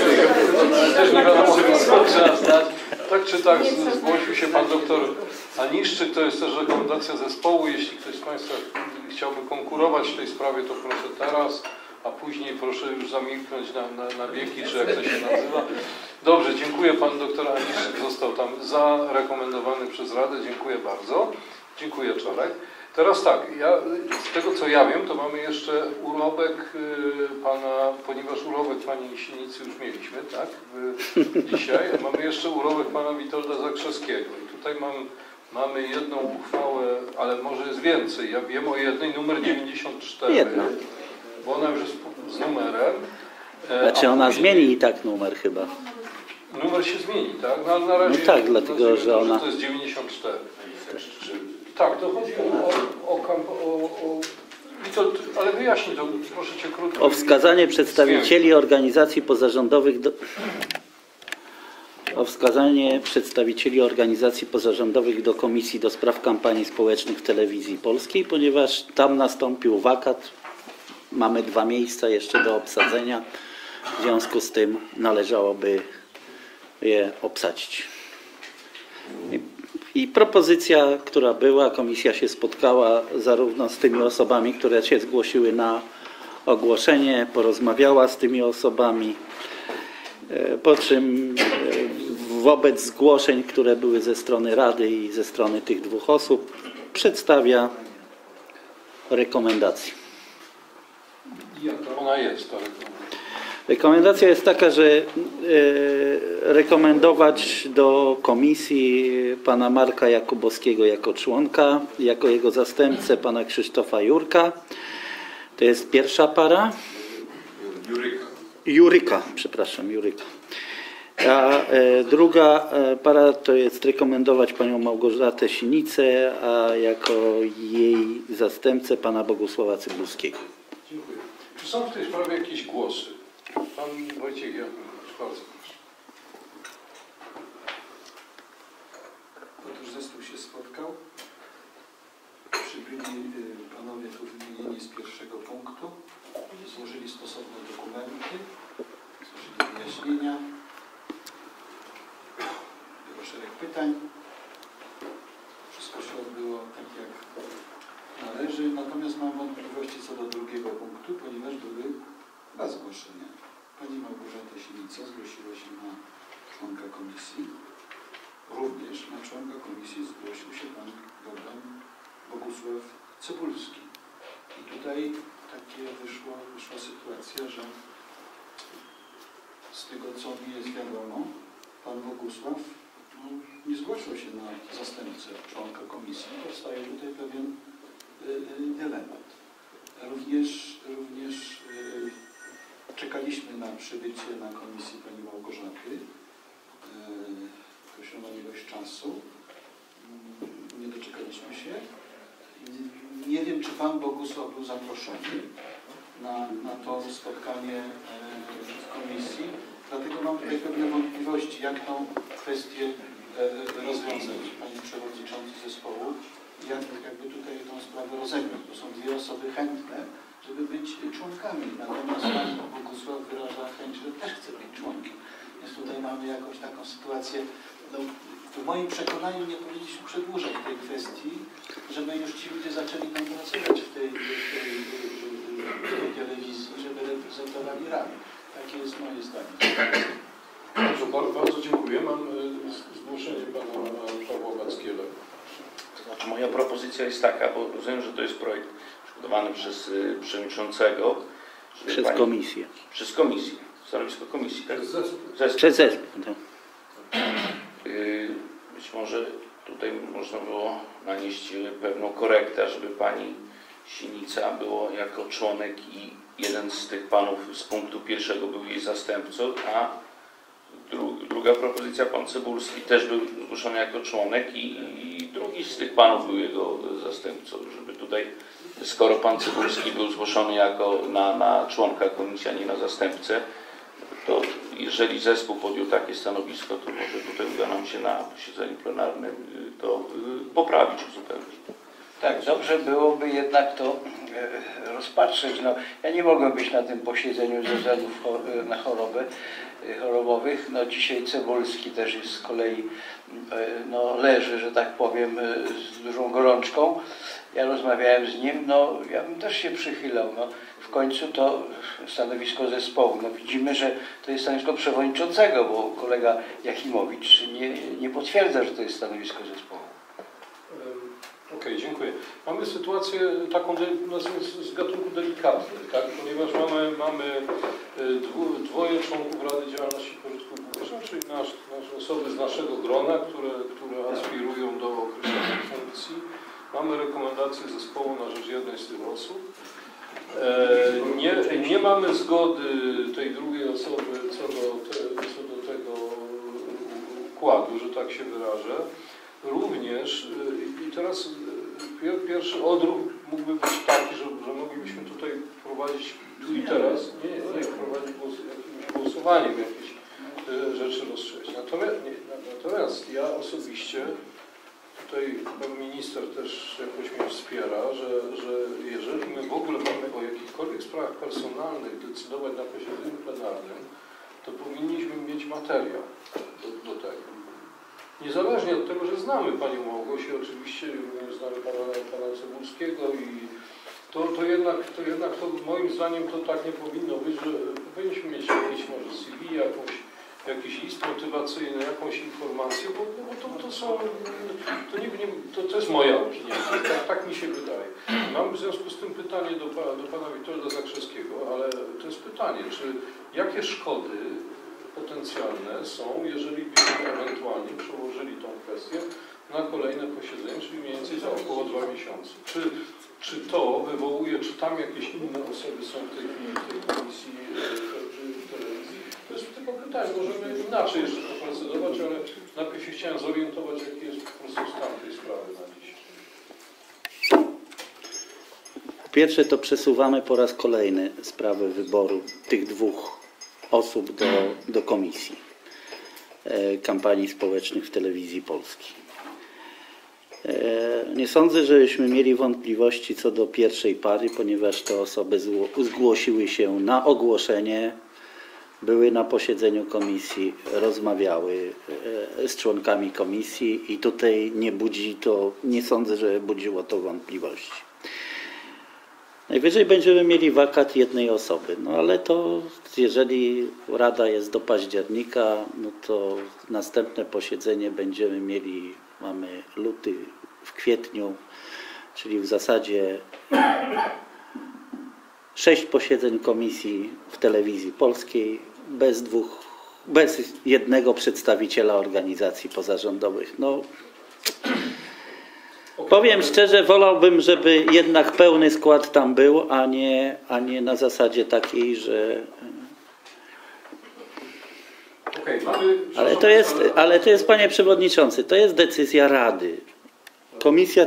C: też nie wiadomo, co trzeba znać. Tak czy tak zgłosił się pan doktor Aniszczyk, to jest też rekomendacja zespołu. Jeśli ktoś z Państwa chciałby konkurować w tej sprawie, to proszę teraz, a później proszę już zamilknąć na wieki, czy jak to się nazywa. Dobrze, dziękuję. Pan doktor Aniszczyk został tam zarekomendowany przez Radę. Dziękuję bardzo. Dziękuję, Czarek. Teraz tak, z tego co ja wiem, to mamy jeszcze urlopek pana, ponieważ urlopek pani Sinicy już mieliśmy, tak, dzisiaj. Mamy jeszcze urlopek pana Witolda Zakrzewskiego. I tutaj mamy jedną uchwałę, ale może jest więcej. Ja wiem o jednej, numer 94.
H: Jedna.
C: Bo ona już jest z numerem.
H: Znaczy ona zmieni i tak numer chyba.
C: Numer się zmieni, tak? No, ale na razie,
H: no tak, dlatego, że ona...
C: To jest 94. Tak, to chodzi ale wyjaśnij to, proszę Cię krótko.
H: O wskazanie przedstawicieli organizacji pozarządowych do Komisji do Spraw Kampanii Społecznych w Telewizji Polskiej, ponieważ tam nastąpił wakat. Mamy 2 miejsca jeszcze do obsadzenia. W związku z tym należałoby je obsadzić. I propozycja, która była, komisja się spotkała zarówno z tymi osobami, które się zgłosiły na ogłoszenie, porozmawiała z tymi osobami, po czym wobec zgłoszeń, które były ze strony Rady i ze strony tych 2 osób, przedstawia rekomendację.
C: Jaka ona jest, ta rekomendacja?
H: Rekomendacja jest taka, że rekomendować do komisji pana Marka Jakubowskiego jako członka, jako jego zastępcę pana Krzysztofa Jurka. To jest pierwsza para. Juryka. A druga para to jest rekomendować panią Małgorzatę Sinicę, a jako jej zastępcę pana Bogusława Cybulskiego.
C: Dziękuję. Czy są w tej sprawie jakieś głosy? Pan Wojciech Jakubowicz, bardzo proszę.
I: Otóż zespół się spotkał. Przybyli panowie tu wymienieni z pierwszego punktu. Złożyli stosowne dokumenty, złożyli wyjaśnienia. Było szereg pytań. Wszystko się odbyło tak, jak należy. Natomiast mam wątpliwości co do drugiego punktu, ponieważ były 2 zgłoszenia. Pani Małgorzata Sinica zgłosiła się na członka komisji. Również na członka komisji zgłosił się pan Bogusław Cybulski. I tutaj wyszła sytuacja, że z tego co mi jest wiadomo, pan Bogusław nie zgłaszał się na zastępcę członka komisji, powstaje tutaj pewien dylemat. Również czekaliśmy na przybycie na komisji pani Małgorzaty, określoną ilość czasu. Nie doczekaliśmy się. Nie wiem, czy pan Bogusław był zaproszony na to spotkanie w komisji, dlatego mam tutaj pewne wątpliwości, jak tą kwestię rozwiązać, panie przewodniczący zespołu, jakby tutaj tą sprawę rozegrać, bo są dwie osoby chętne, żeby być członkami, natomiast pan Bogusław wyraża chęć, że też chce być członkiem. Więc tutaj mamy jakąś taką sytuację, no, w moim przekonaniu nie powinniśmy przedłużać tej kwestii, żeby już ci ludzie zaczęli tam pracować w tej telewizji, żeby reprezentowali radę. Takie jest moje zdanie.
C: Bardzo dziękuję. Mam zgłoszenie pana Pawła Wackiela.
S: To znaczy moja propozycja jest taka, bo rozumiem, że to jest projekt przygotowany przez przewodniczącego.
H: Przez komisję.
S: Przez komisję. Stanowisko komisji, tak?
H: Przez zespół.
S: Być może tutaj można było nanieść pewną korektę, żeby pani Sinica było jako członek i jeden z tych panów z punktu pierwszego był jej zastępcą, a druga propozycja, pan Cebulski też był zgłoszony jako członek i drugi z tych panów był jego zastępcą, żeby tutaj, skoro pan Cebulski był zgłoszony jako na członka komisji, a nie na zastępcę, to jeżeli zespół podjął takie stanowisko, to może tutaj uda nam się na posiedzeniu plenarnym to poprawić, uzupełnić.
Q: Tak, dobrze byłoby jednak to rozpatrzeć. No, ja nie mogłem być na tym posiedzeniu ze względów chorobowych. No, dzisiaj Cebulski też jest z kolei, no, leży, że tak powiem, z dużą gorączką. Ja rozmawiałem z nim, no ja bym też się przychylał. No, w końcu to stanowisko zespołu. No, widzimy, że to jest stanowisko przewodniczącego, bo kolega Jakimowicz nie potwierdza, że to jest stanowisko zespołu.
C: Okej, dziękuję. Mamy sytuację taką z gatunku delikatnej, tak? Ponieważ mamy dwoje członków Rady Działalności Pożytku Publicznego, czyli osoby z naszego grona, które aspirują do określonej funkcji. Mamy rekomendację zespołu na rzecz jednej z tych osób. Nie mamy zgody tej drugiej osoby co do tego układu, że tak się wyrażę. Również i teraz pierwszy odruch mógłby być taki, że moglibyśmy tutaj prowadzić tu i teraz, nie prowadzić jakimś głosowaniem, jakieś rzeczy rozstrzygać. Natomiast ja osobiście, tutaj pan minister też jakoś mnie wspiera, że jeżeli my w ogóle mamy o jakichkolwiek sprawach personalnych decydować na posiedzeniu plenarnym, to powinniśmy mieć materiał do tego. Niezależnie od tego, że znamy panią Małgosię, oczywiście znamy pana Cebulskiego i to jednak moim zdaniem to tak nie powinno być, że powinniśmy mieć jakieś może CV, jakiś list motywacyjny, jakąś informację, bo to jest moja opinia, tak mi się wydaje. Mam w związku z tym pytanie do pana Witolda Zakrzewskiego, ale to jest pytanie, jakie szkody potencjalne są, jeżeli byśmy ewentualnie przełożyli tą kwestię na kolejne posiedzenie, czyli mniej więcej za około 2 miesiące. Czy to wywołuje, czy tam jakieś inne osoby są w tej chwili w tej komisji czy telewizji? To jest tylko pytanie, możemy inaczej jeszcze poprocedować, ale najpierw się chciałem zorientować, jaki jest po prostu stan tej sprawy na dziś.
H: Po pierwsze to przesuwamy po raz kolejny sprawę wyboru tych dwóch osób do komisji kampanii społecznych w telewizji polskiej. Nie sądzę, żebyśmy mieli wątpliwości co do pierwszej pary, ponieważ te osoby zgłosiły się na ogłoszenie, były na posiedzeniu komisji, rozmawiały z członkami komisji i tutaj nie sądzę, że budziło to wątpliwości. Najwyżej będziemy mieli wakat jednej osoby, no ale to jeżeli Rada jest do października, no to następne posiedzenie będziemy mieli, mamy luty, w kwietniu, czyli w zasadzie 6 posiedzeń komisji w telewizji polskiej, bez 2 bez jednego przedstawiciela organizacji pozarządowych. No, powiem szczerze, wolałbym, żeby jednak pełny skład tam był, a nie na zasadzie takiej, że... Ale to jest, panie przewodniczący, to jest decyzja Rady. Komisja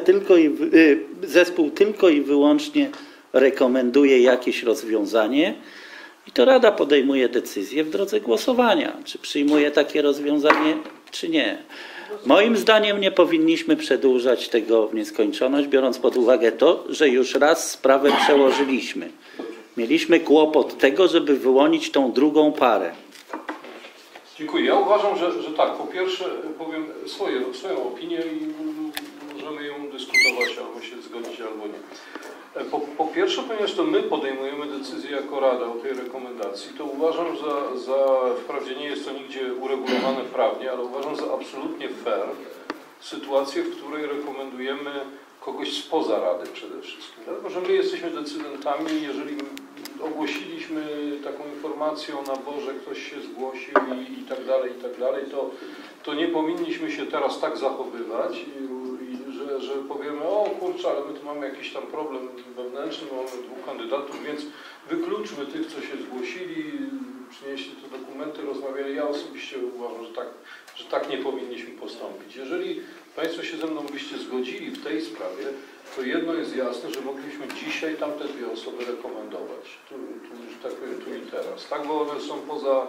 H: zespół tylko i wyłącznie rekomenduje jakieś rozwiązanie i to Rada podejmuje decyzję w drodze głosowania, czy przyjmuje takie rozwiązanie, czy nie. Moim zdaniem nie powinniśmy przedłużać tego w nieskończoność, biorąc pod uwagę to, że już raz sprawę przełożyliśmy. Mieliśmy kłopot tego, żeby wyłonić tą drugą parę.
C: Dziękuję. Ja uważam, że tak, po pierwsze powiem swoją opinię i możemy ją dyskutować, albo się zgodzić, albo nie. Po pierwsze, ponieważ to my podejmujemy decyzję jako Rada o tej rekomendacji, to uważam wprawdzie nie jest to nigdzie uregulowane prawnie, ale uważam za absolutnie fair sytuację, w której rekomendujemy kogoś spoza Rady przede wszystkim. Dlatego, że my jesteśmy decydentami, jeżeli ogłosiliśmy taką informację o naborze, ktoś się zgłosił i tak dalej, to nie powinniśmy się teraz tak zachowywać, że powiemy, o kurczę, ale my tu mamy jakiś tam problem wewnętrzny, mamy dwóch kandydatów, więc wykluczmy tych, co się zgłosili, przynieśli te dokumenty, rozmawiali. Ja osobiście uważam, że tak nie powinniśmy postąpić. Jeżeli Państwo się ze mną byście zgodzili w tej sprawie, to jedno jest jasne, że mogliśmy dzisiaj tamte dwie osoby rekomendować. Że tak powiem, tu i teraz. Tak, bo one są poza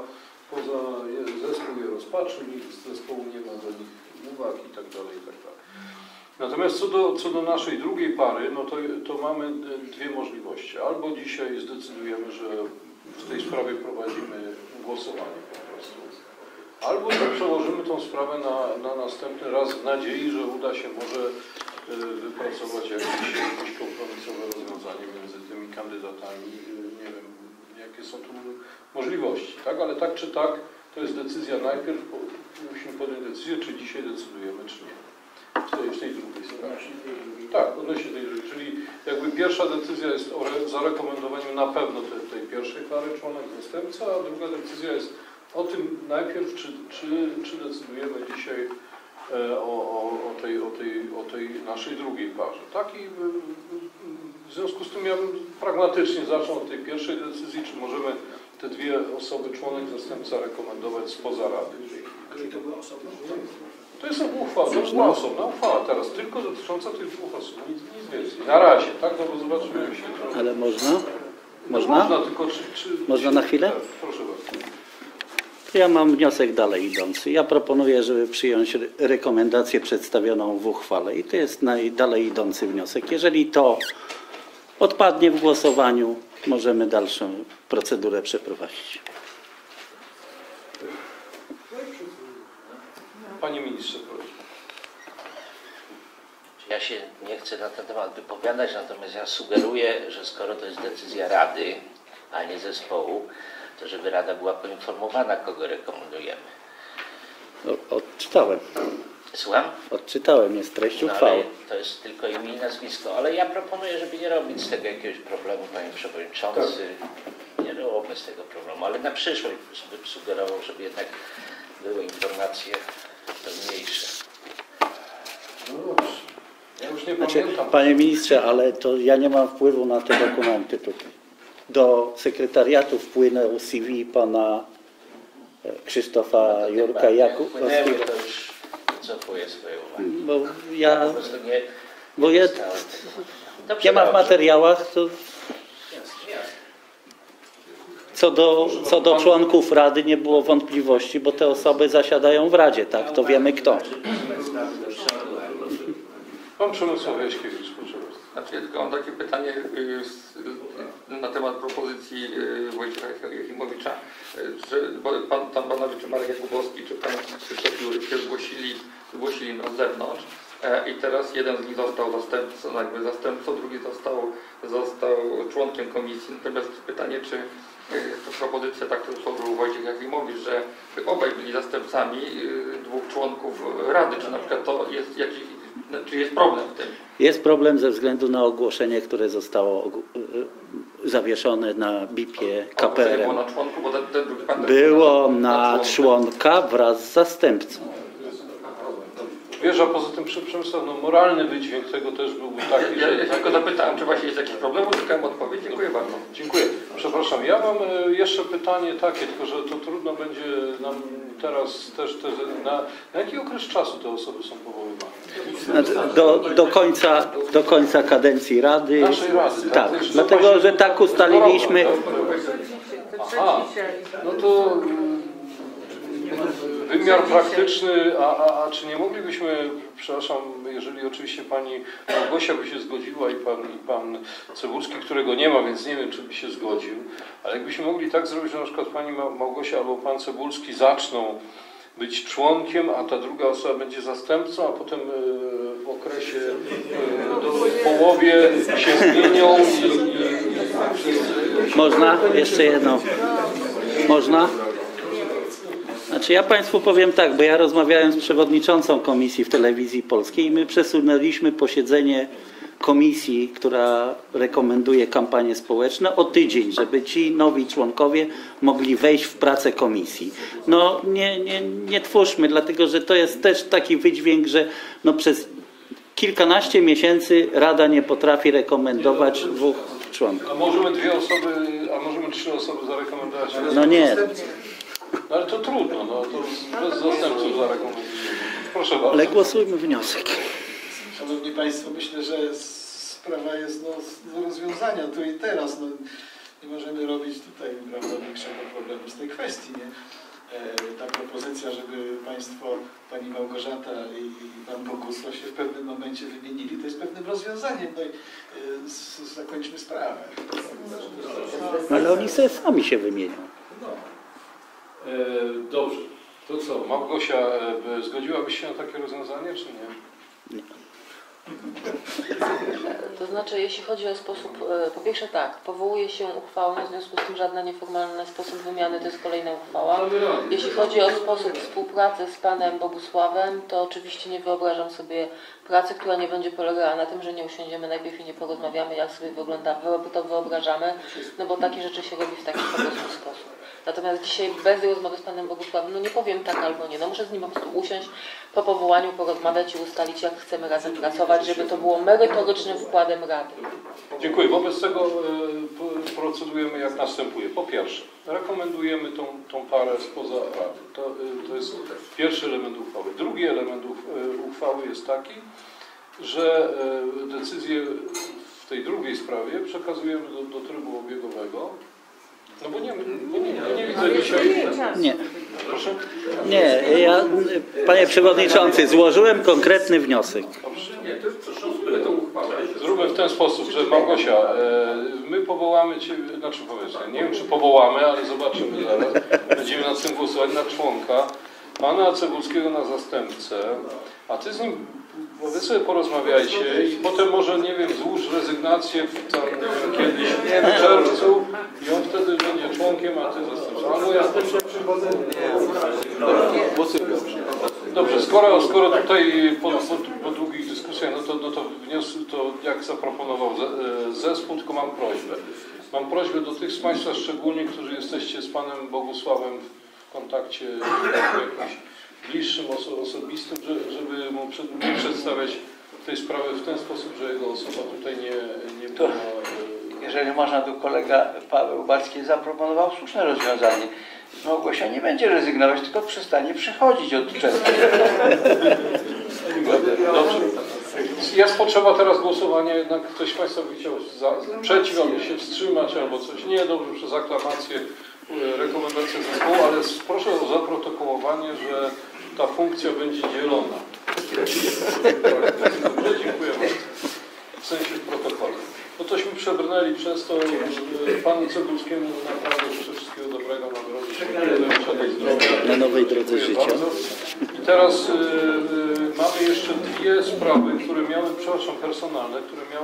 C: zespół je rozpatrzył, nikt z zespołu nie ma do nich uwag i tak dalej, i tak dalej. Natomiast co do naszej drugiej pary, no to mamy dwie możliwości. Albo dzisiaj zdecydujemy, że w tej sprawie prowadzimy głosowanie po prostu. Albo przełożymy tą sprawę na następny raz w nadziei, że uda się może wypracować jakieś kompromisowe rozwiązanie między tymi kandydatami. Nie wiem, jakie są tu możliwości, tak? Ale tak czy tak, to jest decyzja najpierw, musimy podjąć decyzję, czy dzisiaj decydujemy, czy nie. W tej drugiej sprawie. Tak, odnośnie tej drugiej. Czyli jakby pierwsza decyzja jest o zarekomendowaniu na pewno tej pierwszej pary członek zastępca, a druga decyzja jest o tym najpierw, czy decydujemy dzisiaj o tej naszej drugiej parze. Tak i w związku z tym ja bym pragmatycznie zaczął od tej pierwszej decyzji, czy możemy te dwie osoby, członek zastępca rekomendować spoza Rady.
U: Czyli to była osobna?
C: To jest uchwała, to była osobna uchwała teraz, tylko dotycząca tych dwóch osób, nic więcej. Na razie, tak? No bo zobaczymy się.
H: Ale można?
C: Można? Można, tylko czy...
H: Można na chwilę?
C: Tak, proszę bardzo.
H: Ja mam wniosek dalej idący. Ja proponuję, żeby przyjąć rekomendację przedstawioną w uchwale i to jest najdalej idący wniosek. Jeżeli to odpadnie w głosowaniu, możemy dalszą procedurę przeprowadzić.
C: Panie ministrze, proszę.
A: Ja się nie chcę na ten temat wypowiadać, natomiast ja sugeruję, że skoro to jest decyzja Rady, a nie zespołu, to żeby Rada była poinformowana, kogo rekomendujemy.
H: Odczytałem.
A: Słucham?
H: Odczytałem, jest treść uchwały.
A: To jest tylko imię i nazwisko, ale ja proponuję, żeby nie robić z tego jakiegoś problemu, panie przewodniczący. Tak. Nie róbmy z tego problemu, ale na przyszłość bym sugerował, żeby jednak były informacje pełniejsze.
C: No dobrze. Ja już nie pamiętam.
H: Panie ministrze, ale to ja nie mam wpływu na te dokumenty tutaj. Do sekretariatu wpłynął CV pana Krzysztofa Jurka Jakubowskiego.
A: To już wycofuję swoje uwagi.
H: Bo ja nie ma w materiałach, to co do członków Rady nie było wątpliwości, bo te osoby zasiadają w Radzie, tak? To wiemy kto.
C: Pan Przemysław Jaśkiewicz, proszę bardzo.
M: Znaczy, ja tylko mam takie pytanie na temat propozycji Wojciecha Jakimowicza, bo panowie, czy Marek Jakubowski, czy pan Krzysztof Jurek się zgłosili na zewnątrz i teraz jeden z nich został zastępcą, drugi został członkiem komisji. Natomiast pytanie, czy to propozycja, tak którą złożył Wojciech Jakimowicz, że obaj byli zastępcami dwóch członków Rady, czy na przykład to jest jakiś, czy jest problem w tym?
H: Jest problem ze względu na ogłoszenie, które zostało zawieszone na BIP-ie
M: A to nie
H: KPRM.
M: było na członku, bo ten drugi pan
H: Było na członka wraz z zastępcą.
C: Wiesz, a poza tym Przemysław, no moralny wydźwięk tego też był taki,
M: Ja tylko zapytałem, czy właśnie jest jakiś problem, uzyskałem odpowiedź. Dziękuję bardzo.
C: Dziękuję. Przepraszam, ja mam jeszcze pytanie takie, tylko że to trudno będzie nam teraz też na jaki okres czasu te osoby są powoływane?
H: Do końca kadencji Rady.
C: Naszej Rady,
H: tak.
C: tak.
H: Dlatego, że tak ustaliliśmy.
C: Aha, no to wymiar praktyczny, a czy nie moglibyśmy, przepraszam, jeżeli oczywiście pani Małgosia by się zgodziła i pan Cebulski, którego nie ma, więc nie wiem, czy by się zgodził, ale jakbyśmy mogli tak zrobić, że na przykład pani Małgosia albo pan Cebulski zaczną być członkiem, a ta druga osoba będzie zastępcą, a potem w okresie w połowie się zmienią i
H: Można? Jeszcze jedno. Można? Znaczy ja Państwu powiem tak, bo ja rozmawiałem z przewodniczącą komisji w Telewizji Polskiej i my przesunęliśmy posiedzenie komisji, która rekomenduje kampanie społeczne, o tydzień, żeby ci nowi członkowie mogli wejść w pracę komisji. No nie twórzmy, dlatego że to jest też taki wydźwięk, że no przez kilkanaście miesięcy Rada nie potrafi rekomendować dwóch członków.
C: A możemy dwie osoby, a możemy trzy osoby zarekomendować?
H: No nie.
C: No ale to trudno, no to bez zastępców zarekomendujemy. Proszę bardzo.
H: Ale głosujmy wniosek.
I: Szanowni Państwo, myślę, że sprawa jest do rozwiązania tu i teraz. No, nie możemy robić tutaj, prawda, większego problemu z tej kwestii. Nie? Ta propozycja, żeby Państwo, Pani Małgorzata i Pan Bogusław się w pewnym momencie wymienili, to jest pewnym rozwiązaniem. No i zakończmy sprawę.
H: Ale oni sobie sami się wymienią.
C: Dobrze. To co, Małgosia, zgodziłabyś się na takie rozwiązanie, czy nie?
D: To znaczy, jeśli chodzi o sposób, po pierwsze tak, powołuje się uchwałę, w związku z tym żadna nieformalny sposób wymiany to jest kolejna uchwała. Jeśli chodzi o sposób współpracy z Panem Bogusławem, to oczywiście nie wyobrażam sobie pracy, która nie będzie polegała na tym, że nie usiądziemy najpierw i nie porozmawiamy, jak sobie to wyobrażamy, no bo takie rzeczy się robi w taki po prostu sposób. Natomiast dzisiaj bez rozmowy z Panem Bogusławem, no nie powiem tak albo nie, no muszę z nim po prostu usiąść, po powołaniu porozmawiać i ustalić, jak chcemy razem pracować, żeby to było merytorycznym wkładem Rady.
C: Dziękuję. Wobec tego procedujemy jak następuje. Po pierwsze, rekomendujemy tą parę spoza Rady. To jest pierwszy element uchwały. Drugi element uchwały jest taki, że decyzję w tej drugiej sprawie przekazujemy do trybu obiegowego. No bo nie widzę dzisiaj...
H: Nie.
C: Proszę?
H: Nie, ja, Panie Przewodniczący, złożyłem konkretny wniosek.
C: Zróbmy w ten sposób, że Małgosia, my powołamy Cię, znaczy powiedzmy, nie wiem czy powołamy, ale zobaczymy zaraz, będziemy nad tym głosować na członka, Pana Cebulskiego na zastępcę, a Ty z nim sobie porozmawiajcie i potem może, nie wiem, złóż rezygnację kiedyś w czerwcu i on wtedy będzie członkiem, a Ty zastępcą. Albo ja Dobrze, skoro tutaj po długich dyskusjach, no to wniosek, to jak zaproponował zespół, tylko mam prośbę. Mam prośbę do tych z Państwa szczególnie, którzy jesteście z Panem Bogusławem w kontakcie jakimś bliższym, osobistym, żeby mu przedstawiać tej sprawy w ten sposób, że jego osoba tutaj nie była...
Q: Jeżeli można, to kolega Paweł Barski zaproponował słuszne rozwiązanie. Małgosia nie będzie rezygnować, tylko przestanie przychodzić od czerwca.
C: Dobrze. Jest potrzeba teraz głosowania, jednak ktoś z Państwa by chciał przeciw, albo się wstrzymać, albo coś. Nie, dobrze, przez aklamację rekomendację zespołu, ale proszę o zaprotokołowanie, że ta funkcja będzie dzielona. Dobrze, dziękuję bardzo. W sensie w protokole. No tośmy przebrnęli przez to, Panu Cebulskiemu naprawdę życzę wszystkiego dobrego
H: na nowej drodze życia.
C: I teraz mamy jeszcze dwie sprawy, które miały, przepraszam, personalne,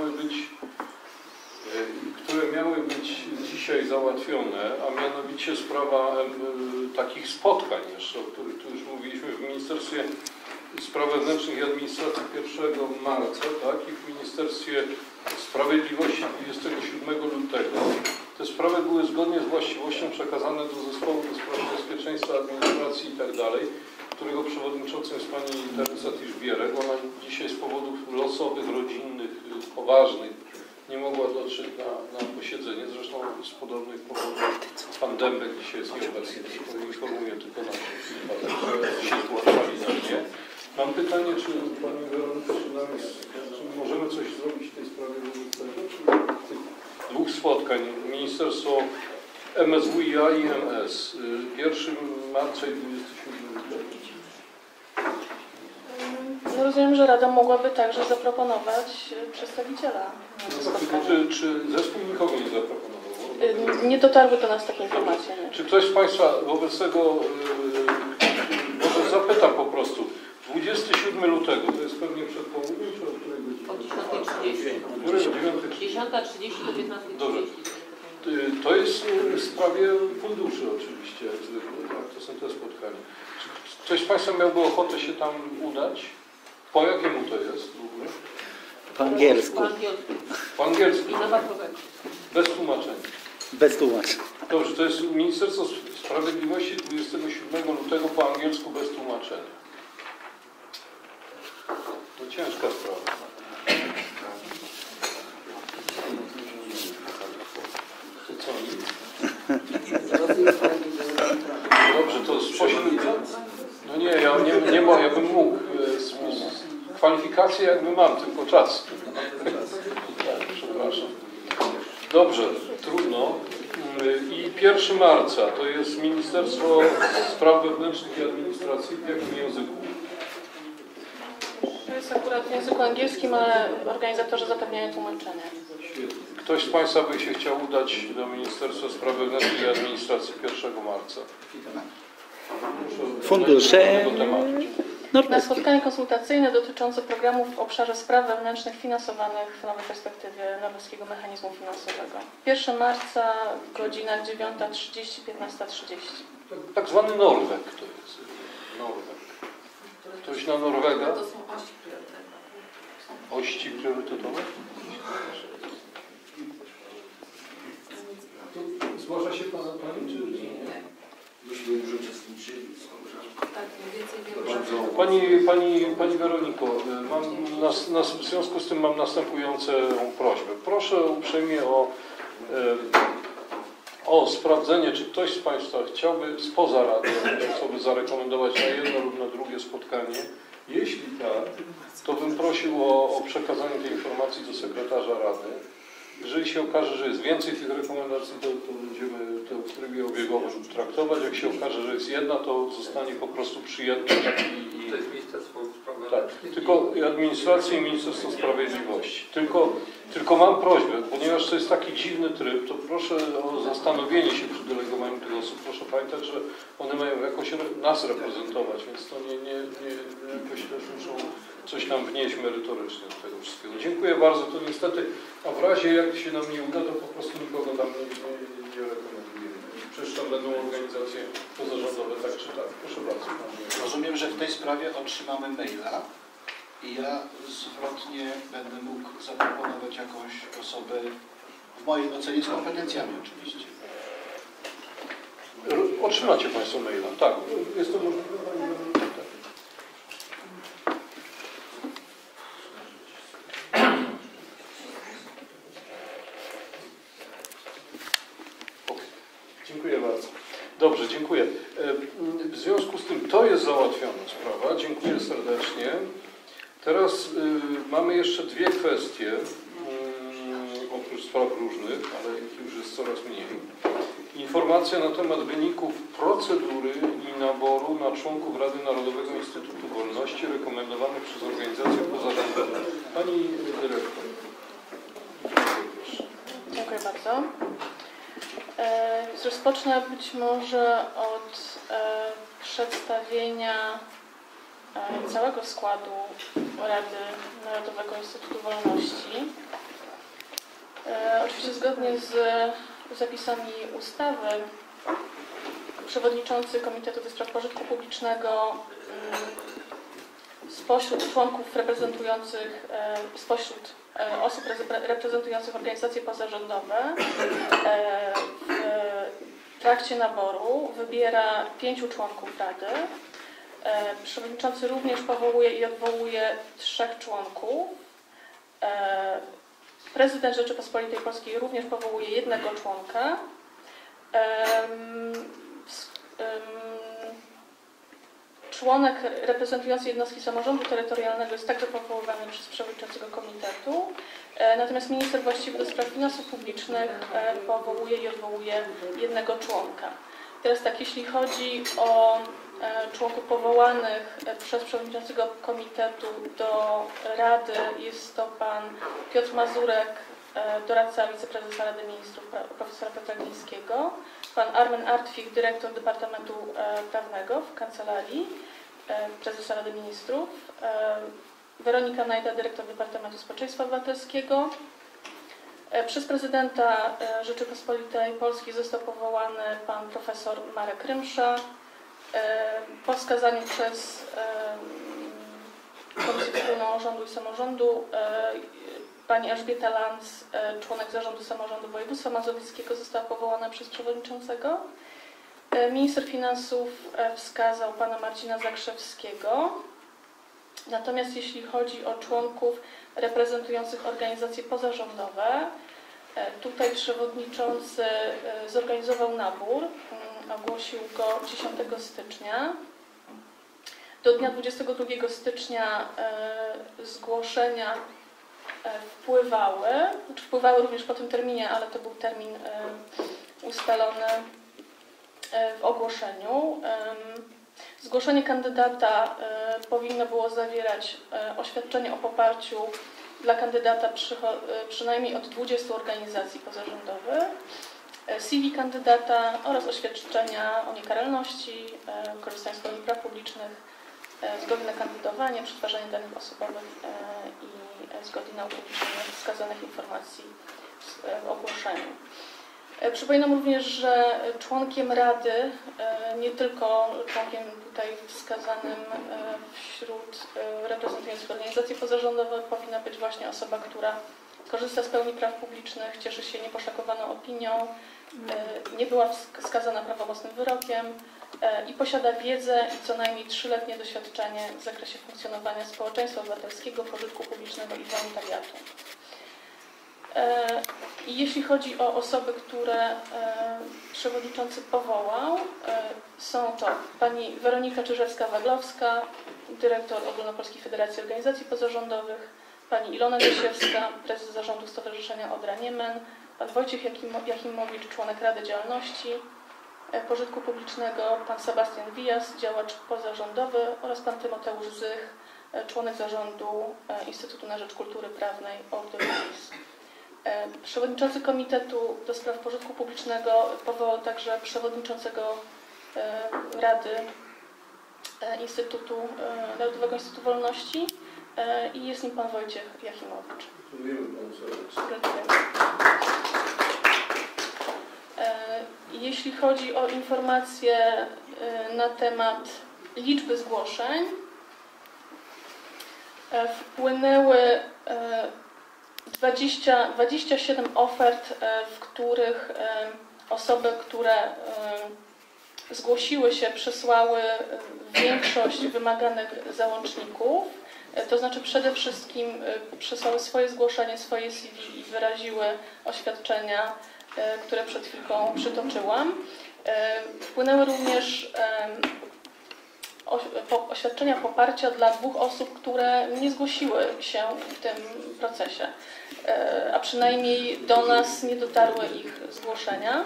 C: które miały być dzisiaj załatwione, a mianowicie sprawa takich spotkań jeszcze, o których tu już mówiliśmy w Ministerstwie Spraw Wewnętrznych i Administracji 1 marca, tak, i w Ministerstwie Sprawiedliwości 27 lutego. Te sprawy były zgodnie z właściwością przekazane do Zespołu do Spraw Bezpieczeństwa Administracji i tak dalej, którego przewodniczącym jest pani Teresa Tischbierek. Ona dzisiaj z powodów losowych, rodzinnych, poważnych nie mogła dotrzeć na posiedzenie. Zresztą z podobnych powodów pan Dębek dzisiaj jest nieobecny. Informuję tylko na że się zgłaszali na mnie. Mam pytanie, czy pani Weronika, czy możemy coś zrobić w tej sprawie wobec tego? Czy tych dwóch spotkań, Ministerstwo MSWiA i MS, 1 marca i 27 lutego.
L: No rozumiem, że Rada mogłaby także zaproponować przedstawiciela.
C: Czy zespół nikogo nie zaproponował?
L: Nie dotarły do nas takie informacje. Nie.
C: Czy ktoś z Państwa wobec tego, może zapytam po prostu, 27 lutego, to jest pewnie przed południem, czy od której godziny?
D: Od 10:30. 10:30 do 15:30.
C: Dobrze. To jest w sprawie funduszy oczywiście, jak zwykle, tak? To są te spotkania. Czy ktoś z Państwa miałby ochotę się tam udać? Po jakiemu to jest w ogóle?
H: Po angielsku.
C: Po angielsku.
D: I na Bartowego.
C: Bez tłumaczenia.
H: Bez tłumaczenia.
C: Dobrze, to jest Ministerstwo Sprawiedliwości 27 lutego po angielsku bez tłumaczenia. To ciężka sprawa. To co? Dobrze, to z No nie, ja bym mógł. Kwalifikacje jakby mam, tylko czas. Przepraszam. Dobrze, trudno. I 1 marca to jest Ministerstwo Spraw Wewnętrznych i Administracji. W jakim języku?
L: To jest akurat w języku angielskim, ale organizatorzy zapewniają tłumaczenie.
C: Ktoś z Państwa by się chciał udać do Ministerstwa Spraw Wewnętrznych i Administracji 1 marca?
H: Fundusze
L: Na spotkanie konsultacyjne dotyczące programów w obszarze spraw wewnętrznych finansowanych w nowej perspektywie Norweskiego Mechanizmu Finansowego. 1 marca, godzina 9:30, 15:30.
C: Tak zwany Norweg to jest. Norweg. Ktoś na Norwega?
O: To są ości priorytetowe.
C: Ości priorytetowe? Zgłasza się Pani, czy nie?
G: Myśmy już uczestniczyli.
O: Tak, więcej wiem.
C: Pani Weroniko, w związku z tym mam następującą prośbę. Proszę uprzejmie o sprawdzenie, czy ktoś z Państwa chciałby spoza Rady sobie zarekomendować na jedno lub na drugie spotkanie. Jeśli tak, to bym prosił o przekazanie tej informacji do sekretarza Rady. Jeżeli się okaże, że jest więcej tych rekomendacji, to będziemy to w trybie obiegowym traktować. Jak się okaże, że jest jedna, to zostanie po prostu przyjęta.
R: To jest Ministerstwo Spraw
C: Tak, tylko Administracji i Ministerstwo Sprawiedliwości. Tylko mam prośbę, ponieważ to jest taki dziwny tryb, to proszę o zastanowienie się przy delegowaniu tych osób. Proszę pamiętać, że one mają jakoś nas reprezentować, więc to nie jakoś też muszą coś tam wnieść merytorycznie do tego wszystkiego. Dziękuję bardzo, to niestety, a w razie jak się nam nie uda, to po prostu nikogo tam nie rekomendujemy. Przecież tam będą organizacje pozarządowe, tak czy tak. Proszę bardzo.
I: Rozumiem, że w tej sprawie otrzymamy maila i ja zwrotnie będę mógł zaproponować jakąś osobę w mojej ocenie z kompetencjami oczywiście.
C: Otrzymacie Państwo maila. Tak, jest to możliwe. Dziękuję bardzo. Dobrze, dziękuję. W związku z tym to jest załatwiona sprawa. Dziękuję serdecznie. Teraz mamy jeszcze dwie kwestie, oprócz spraw różnych, ale ich już jest coraz mniej. Informacja na temat wyników procedury i naboru na członków Rady Narodowego Instytutu Wolności rekomendowanych przez organizacje pozarządowe. Pani dyrektor.
L: Dziękuję bardzo. Rozpocznę być może od przedstawienia całego składu Rady Narodowego Instytutu Wolności. Oczywiście zgodnie z zapisami ustawy przewodniczący Komitetu do Spraw Pożytku Publicznego spośród członków reprezentujących, spośród osób reprezentujących organizacje pozarządowe w trakcie naboru wybiera 5 członków Rady. Przewodniczący również powołuje i odwołuje 3 członków. Prezydent Rzeczypospolitej Polskiej również powołuje 1 członka. Członek reprezentujący jednostki samorządu terytorialnego jest także powoływany przez przewodniczącego komitetu, natomiast minister właściwy do spraw finansów publicznych powołuje i odwołuje 1 członka. Teraz tak, jeśli chodzi o członków powołanych przez przewodniczącego komitetu do Rady, jest to pan Piotr Mazurek, doradca wiceprezesa Rady Ministrów profesora Piotra Glińskiego, pan Armen Artwich, dyrektor Departamentu Prawnego w Kancelarii Prezesa Rady Ministrów, Weronika Najda, dyrektor Departamentu Społeczeństwa Obywatelskiego. Przez prezydenta Rzeczypospolitej Polskiej został powołany pan profesor Marek Rymsza. Po wskazaniu przez Komisję Wspólną Rządu i Samorządu pani Elżbieta Lanz, członek Zarządu Samorządu Województwa Mazowieckiego, została powołana przez przewodniczącego. Minister Finansów wskazał pana Marcina Zakrzewskiego. Natomiast jeśli chodzi o członków reprezentujących organizacje pozarządowe, tutaj przewodniczący zorganizował nabór, ogłosił go 10 stycznia. Do dnia 22 stycznia zgłoszenia wpływały również po tym terminie, ale to był termin ustalony w ogłoszeniu. Zgłoszenie kandydata powinno było zawierać oświadczenie o poparciu dla kandydata przynajmniej od 20 organizacji pozarządowych, CV kandydata oraz oświadczenia o niekaralności, korzystania z pełni praw publicznych, zgody na kandydowanie, przetwarzanie danych osobowych i zgody na upublicznienie wskazanych informacji w ogłoszeniu. Przypominam również, że członkiem Rady, nie tylko członkiem tutaj wskazanym wśród reprezentujących organizacje pozarządowe, powinna być właśnie osoba, która korzysta z pełni praw publicznych, cieszy się nieposzakowaną opinią, nie była skazana prawomocnym wyrokiem i posiada wiedzę i co najmniej 3-letnie doświadczenie w zakresie funkcjonowania społeczeństwa obywatelskiego, pożytku publicznego i wolontariatu. I jeśli chodzi o osoby, które przewodniczący powołał, są to pani Weronika Czyżewska-Waglowska, dyrektor Ogólnopolskiej Federacji Organizacji Pozarządowych, pani Ilona Gosiewska, prezes Zarządu Stowarzyszenia Odra Niemen, pan Wojciech Jakimowicz, członek Rady Działalności Pożytku Publicznego, pan Sebastian Wijas, działacz pozarządowy oraz pan Tymoteusz Zych, członek zarządu Instytutu na Rzecz Kultury Prawnej Ordo-Iuris. Przewodniczący Komitetu do Spraw Pożytku Publicznego powołał także przewodniczącego Rady Narodowego Instytutu Wolności i jest nim pan Wojciech Jakimowicz. Jeśli chodzi o informacje na temat liczby zgłoszeń, wpłynęły 27 ofert, w których osoby, które zgłosiły się, przesłały większość wymaganych załączników, to znaczy przede wszystkim przesłały swoje zgłoszenie, swoje CV i wyraziły oświadczenia, które przed chwilką przytoczyłam. Wpłynęły również oświadczenia poparcia dla 2 osób, które nie zgłosiły się w tym procesie, a przynajmniej do nas nie dotarły ich zgłoszenia.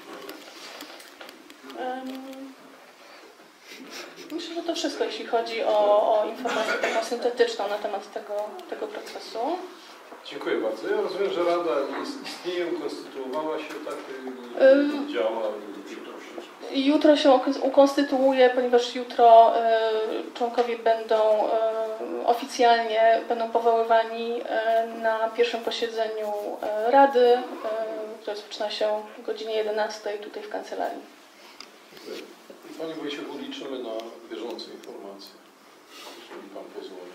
L: Myślę, że to wszystko, jeśli chodzi o informację taką syntetyczną na temat tego procesu.
C: Dziękuję bardzo. Ja rozumiem, że Rada istnieje, ukonstytuowała się, tak, działa.
L: Jutro się ukonstytuuje, ponieważ jutro członkowie oficjalnie będą powoływani na pierwszym posiedzeniu Rady, które rozpoczyna się o godzinie 11 tutaj w kancelarii.
C: Panie Wojciechu, liczymy na bieżące informacje, jeżeli Pan pozwoli.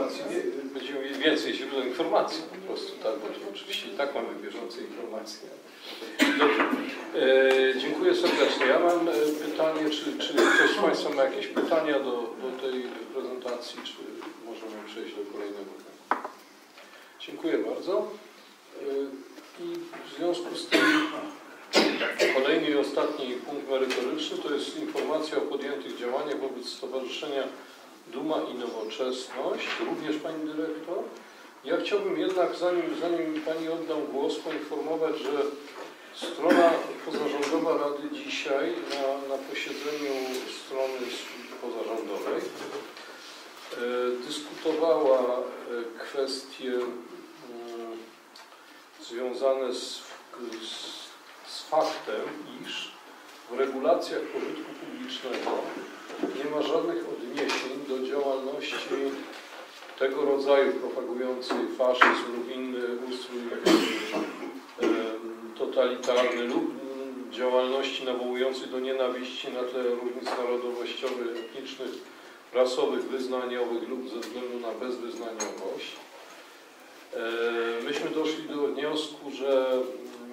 C: informacji, będziemy mieli więcej źródeł informacji po prostu, tak, bo oczywiście i tak mamy bieżące informacje. Dobrze, dziękuję serdecznie. Ja mam pytanie, czy ktoś z Państwa ma jakieś pytania do tej prezentacji, czy możemy przejść do kolejnego? Dziękuję bardzo. I w związku z tym kolejny i ostatni punkt merytoryczny to jest informacja o podjętych działaniach wobec Stowarzyszenia Duma i Nowoczesność, również Pani Dyrektor. Ja chciałbym jednak, zanim Pani oddam głos, poinformować, że strona pozarządowa Rady dzisiaj na posiedzeniu strony pozarządowej dyskutowała kwestie związane z faktem, iż w regulacjach pożytku publicznego nie ma żadnych odniesień do działalności tego rodzaju propagującej faszyzm lub inny ustrój totalitarny lub działalności nawołującej do nienawiści na tle różnic narodowościowych, etnicznych, rasowych, wyznaniowych lub ze względu na bezwyznaniowość. Myśmy doszli do wniosku, że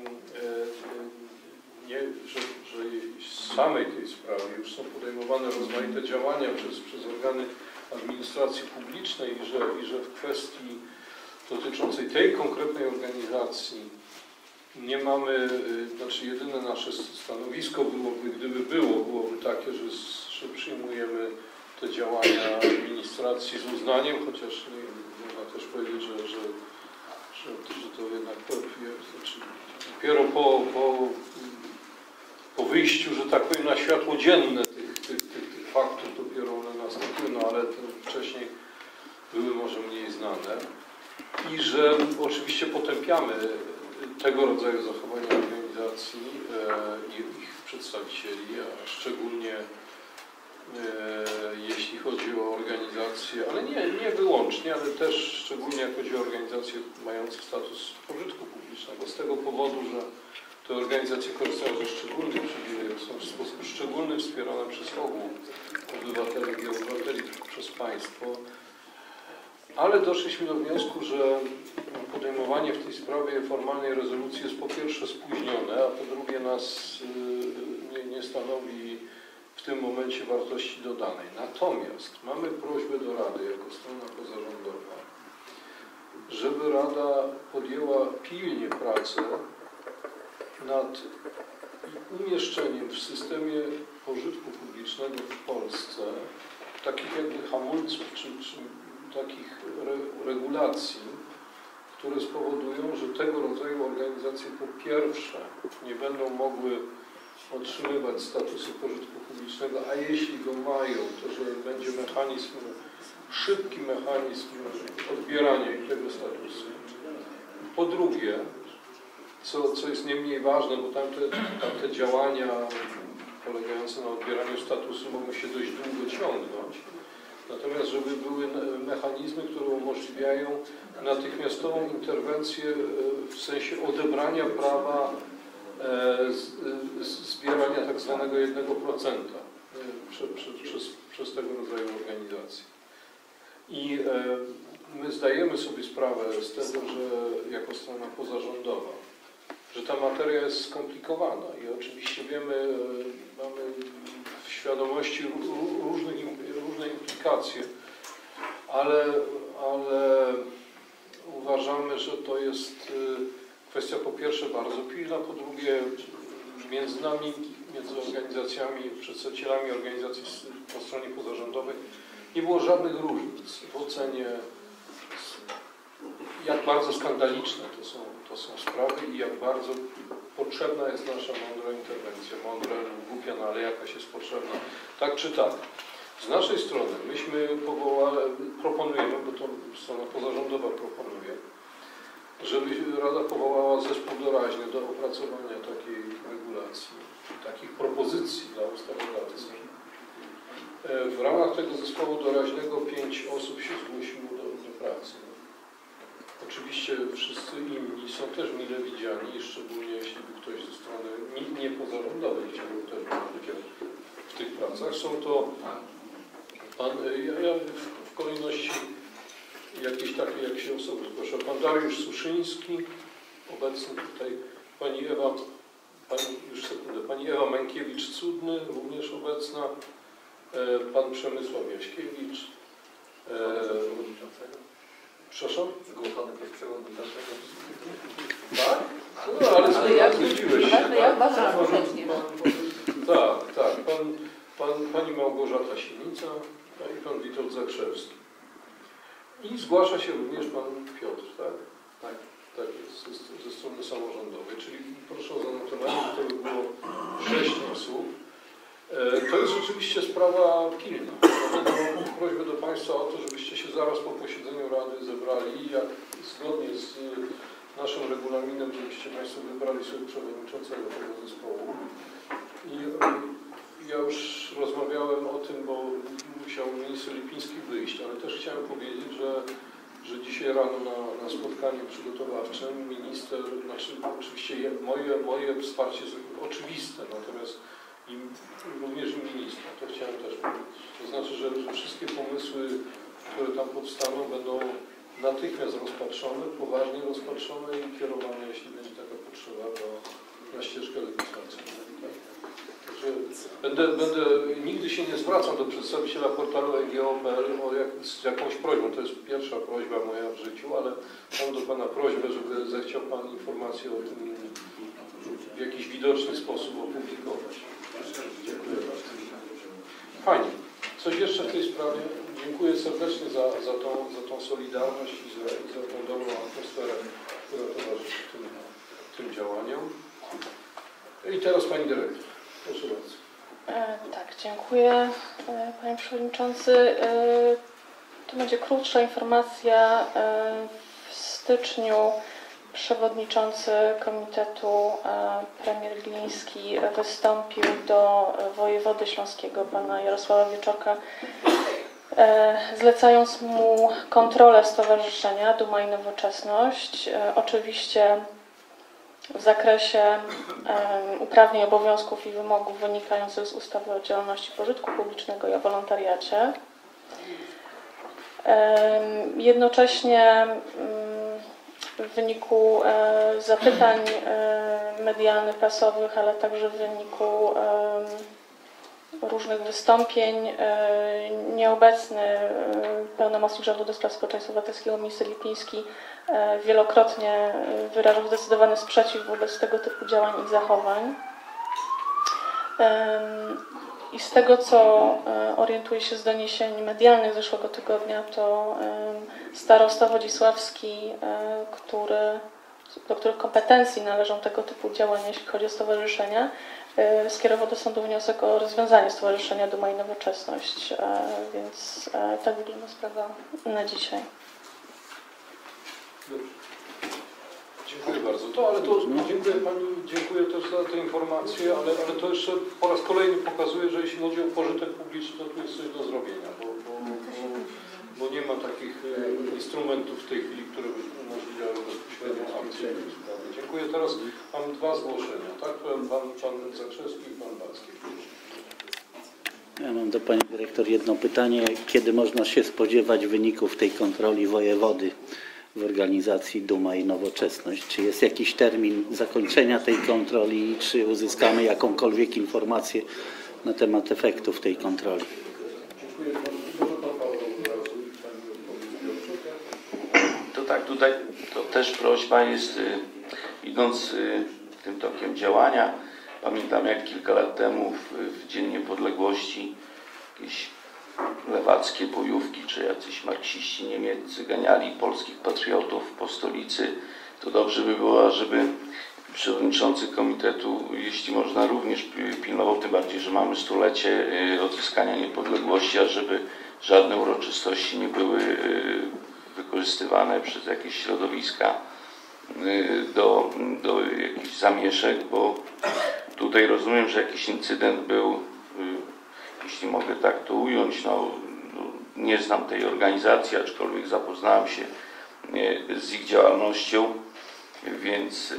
C: w samej tej sprawie już są podejmowane rozmaite działania przez organy administracji publicznej i że w kwestii dotyczącej tej konkretnej organizacji nie mamy, znaczy jedyne nasze stanowisko byłoby, gdyby byłoby takie, że przyjmujemy te działania administracji z uznaniem, chociaż można też powiedzieć, że to jednak dopiero po wyjściu, że tak powiem, na światło dzienne tych faktów dopiero one nastąpiły, no ale wcześniej były może mniej znane i że oczywiście potępiamy tego rodzaju zachowania organizacji i ich przedstawicieli, a szczególnie jeśli chodzi o organizacje, ale nie wyłącznie, ale też szczególnie jak chodzi o organizacje mające status pożytku publicznego, z tego powodu, że te organizacje korzystają ze szczególnych przywilejów, są w sposób szczególny wspierane przez ogół obywateli i obywateli przez państwo, ale doszliśmy do wniosku, że podejmowanie w tej sprawie formalnej rezolucji jest po pierwsze spóźnione, a po drugie nas nie stanowi w tym momencie wartości dodanej. Natomiast mamy prośbę do Rady jako strona pozarządowa, żeby Rada podjęła pilnie pracę nad umieszczeniem w systemie pożytku publicznego w Polsce takich jakby hamulców czy takich regulacji, które spowodują, że tego rodzaju organizacje po pierwsze nie będą mogły otrzymywać statusu pożytku publicznego, a jeśli go mają, to że będzie szybki mechanizm odbierania im tego statusu. Po drugie, co jest nie mniej ważne, bo tamte działania polegające na odbieraniu statusu mogą się dość długo ciągnąć, natomiast żeby były mechanizmy, które umożliwiają natychmiastową interwencję w sensie odebrania prawa zbierania tak zwanego 1% przez tego rodzaju organizacje. I my zdajemy sobie sprawę z tego, że jako strona pozarządowa, że ta materia jest skomplikowana i oczywiście mamy w świadomości różne implikacje, ale uważamy, że to jest kwestia po pierwsze bardzo pilna, po drugie między nami, między organizacjami, przedstawicielami organizacji po stronie pozarządowej nie było żadnych różnic w ocenie, jak bardzo skandaliczne to są sprawy i jak bardzo potrzebna jest nasza mądra interwencja, mądra lub głupia, no ale jakaś jest potrzebna, tak czy tak. Z naszej strony myśmy proponujemy, bo to strona pozarządowa proponuje, żeby Rada powołała zespół doraźny do opracowania takiej regulacji, takich propozycji dla ustawodawcy. W ramach tego zespołu doraźnego 5 osób się zgłosiło do pracy. Oczywiście wszyscy inni są też mile widziani, szczególnie jeśli by ktoś ze strony niepozarządowej chciałby też brać udział w tych pracach. Są to ja w kolejności Jakieś takie, jak się osoby zgłasza. Pan Dariusz Suszyński, obecny tutaj, pani Ewa Mękiewicz-Cudny, również obecna, pan Przemysław Jaśkiewicz. Przepraszam? Zgłoszony przez przewodniczącego. Tak? No, ale zgodziłeś się. Tak. Pani Małgorzata Sienica i pan Witold Zakrzewski. I zgłasza się również pan Piotr, tak? Tak jest, ze strony samorządowej. Czyli proszę o zanotowanie, że to by było 6 osób. To jest oczywiście sprawa pilna. Dlatego mam prośbę do Państwa o to, żebyście się zaraz po posiedzeniu Rady zebrali, jak zgodnie z naszym regulaminem, żebyście Państwo wybrali sobie przewodniczącego tego zespołu. I ja już rozmawiałem o tym, bo musiał minister Lipiński wyjść, ale też chciałem powiedzieć, że dzisiaj rano na spotkaniu przygotowawczym minister, znaczy oczywiście moje wsparcie jest oczywiste, natomiast również i ministra, to chciałem też powiedzieć. To znaczy, że wszystkie pomysły, które tam powstaną, będą natychmiast rozpatrzone, poważnie rozpatrzone i kierowane, jeśli będzie taka potrzeba, na ścieżkę legislacyjną. Nigdy się nie zwracam do przedstawiciela portalu EGO.pl z jakąś prośbą. To jest pierwsza prośba moja w życiu, ale mam do Pana prośbę, żeby zechciał Pan informację o tym w jakiś widoczny sposób opublikować. Dziękuję bardzo. Fajnie. Coś jeszcze w tej sprawie? Dziękuję serdecznie za tą solidarność i za tą dobrą atmosferę, która towarzyszy tym działaniom. I teraz Pani Dyrektor. Proszę bardzo.
L: Tak, dziękuję Panie Przewodniczący. To będzie krótsza informacja. W styczniu przewodniczący komitetu premier Gliński wystąpił do wojewody śląskiego pana Jarosława Wieczorka, zlecając mu kontrolę stowarzyszenia Duma i Nowoczesność. Oczywiście w zakresie uprawnień, obowiązków i wymogów wynikających z ustawy o działalności pożytku publicznego i o wolontariacie. Jednocześnie w wyniku zapytań medialnych, prasowych, ale także w wyniku różnych wystąpień nieobecny pełnomocnik rządu do spraw społeczeństwa obywatelskiego minister Lipiński wielokrotnie wyrażał zdecydowany sprzeciw wobec tego typu działań i zachowań. I z tego, co orientuję się z doniesień medialnych zeszłego tygodnia, to starosta wodzisławski, do których kompetencji należą tego typu działania, jeśli chodzi o stowarzyszenia, skierował do sądu wniosek o rozwiązanie stowarzyszenia Duma i Nowoczesność. Więc tak wygląda sprawa na dzisiaj.
C: Dziękuję bardzo. Dziękuję Pani, dziękuję też za tę informację, ale to jeszcze po raz kolejny pokazuje, że jeśli chodzi o pożytek publiczny, to tu jest coś do zrobienia, bo nie ma takich instrumentów w tej chwili, które by umożliwiały bezpośrednią akcję w tej sprawie. Dziękuję. Teraz mam 2 zgłoszenia, tak? Pan Zakrzewski i pan Backi.
H: Ja mam do Pani Dyrektor jedno pytanie. Kiedy można się spodziewać wyników tej kontroli wojewody w organizacji Duma i Nowoczesność? Czy jest jakiś termin zakończenia tej kontroli i czy uzyskamy jakąkolwiek informację na temat efektów tej kontroli?
S: To tak, tutaj to też prośba jest, idąc tym tokiem działania, pamiętam jak kilka lat temu w Dzień Niepodległości jakieś lewackie bojówki, czy jacyś marksiści niemieccy ganiali polskich patriotów po stolicy, to dobrze by było, żeby przewodniczący komitetu, jeśli można, również pilnował, tym bardziej, że mamy 100-lecie odzyskania niepodległości, a żeby żadne uroczystości nie były wykorzystywane przez jakieś środowiska do jakichś zamieszek, bo tutaj rozumiem, że jakiś incydent był, jeśli mogę tak to ująć, nie znam tej organizacji, aczkolwiek zapoznałem się z ich działalnością, więc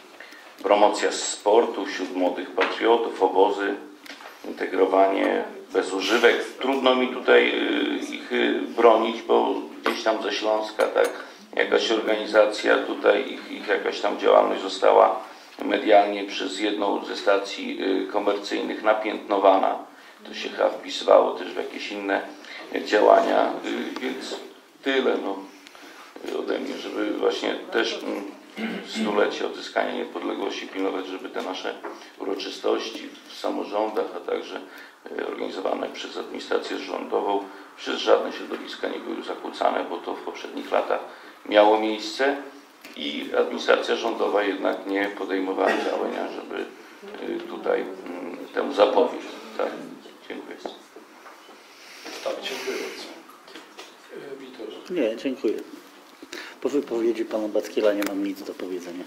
S: promocja sportu wśród młodych patriotów, obozy, integrowanie bez używek. Trudno mi tutaj ich bronić, bo gdzieś tam ze Śląska tak jakaś organizacja, tutaj ich jakaś tam działalność została medialnie przez jedną ze stacji komercyjnych napiętnowana. To się chyba wpisywało też w jakieś inne działania, więc tyle ode mnie, żeby właśnie też stulecie odzyskania niepodległości pilnować, żeby te nasze uroczystości w samorządach, a także organizowane przez administrację rządową przez żadne środowiska nie były zakłócane, bo to w poprzednich latach miało miejsce i administracja rządowa jednak nie podejmowała działania, żeby tutaj temu zapobiec. Tak, dziękuję.
C: Tak, dziękuję bardzo. Witorze.
H: Nie, dziękuję. Po wypowiedzi pana Backiela nie mam nic do powiedzenia.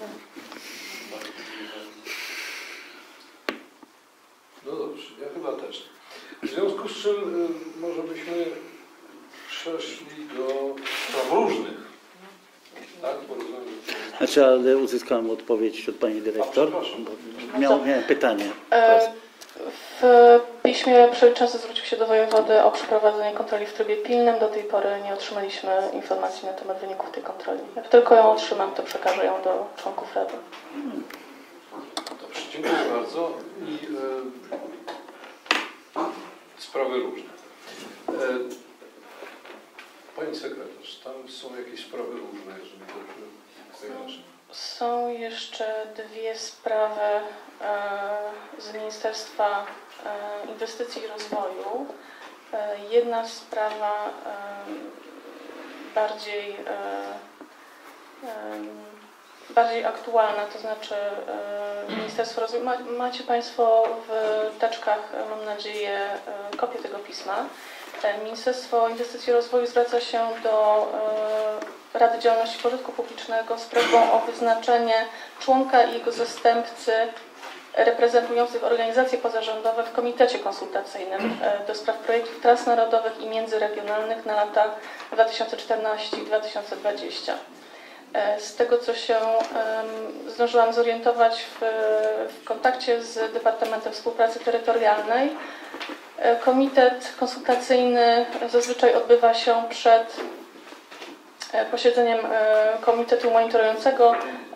C: No dobrze, ja chyba też. W związku z czym może byśmy przeszli do spraw różnych. Tak?
H: Znaczy, ale uzyskałem odpowiedź od pani dyrektor. Miałem pytanie.
L: W piśmie przewodniczący zwrócił się do wojewody o przeprowadzenie kontroli w trybie pilnym. Do tej pory nie otrzymaliśmy informacji na temat wyników tej kontroli. Jak tylko ją otrzymam, to przekażę ją do członków Rady.
C: Dobrze, dziękuję bardzo. I sprawy różne. Pani sekretarz, tam są jakieś sprawy różne, jeżeli dobrze kojarzę.
L: Są jeszcze dwie sprawy z Ministerstwa Inwestycji i Rozwoju. Jedna sprawa bardziej aktualna, to znaczy Ministerstwo Rozwoju. Macie Państwo w teczkach, mam nadzieję, kopię tego pisma. Ministerstwo Inwestycji i Rozwoju zwraca się do Rady Działalności Pożytku Publicznego z prośbą o wyznaczenie członka i jego zastępcy reprezentujących organizacje pozarządowe w Komitecie Konsultacyjnym do spraw projektów transnarodowych i międzyregionalnych na lata 2014 i 2020. Z tego, co się zdążyłam zorientować w kontakcie z Departamentem Współpracy Terytorialnej, komitet konsultacyjny zazwyczaj odbywa się przed posiedzeniem komitetu monitorującego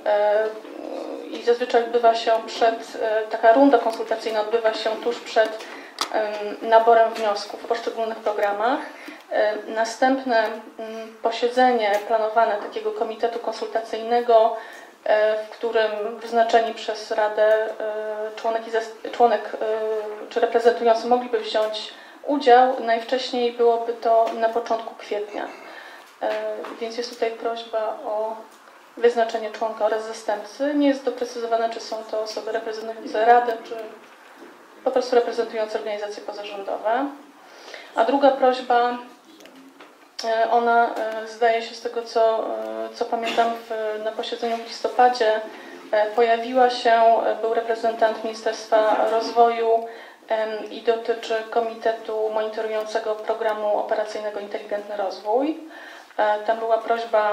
L: i zazwyczaj odbywa się taka runda konsultacyjna odbywa się tuż przed naborem wniosków w poszczególnych programach. Następne posiedzenie planowane takiego komitetu konsultacyjnego, w którym wyznaczeni przez Radę członek czy reprezentujący mogliby wziąć udział, najwcześniej byłoby to na początku kwietnia. Więc jest tutaj prośba o wyznaczenie członka oraz zastępcy. Nie jest doprecyzowane, czy są to osoby reprezentujące Radę, czy po prostu reprezentujące organizacje pozarządowe. A druga prośba, ona zdaje się z tego, co pamiętam na posiedzeniu w listopadzie, pojawiła się, był reprezentant Ministerstwa Rozwoju i dotyczy Komitetu Monitorującego Programu Operacyjnego Inteligentny Rozwój. Tam była prośba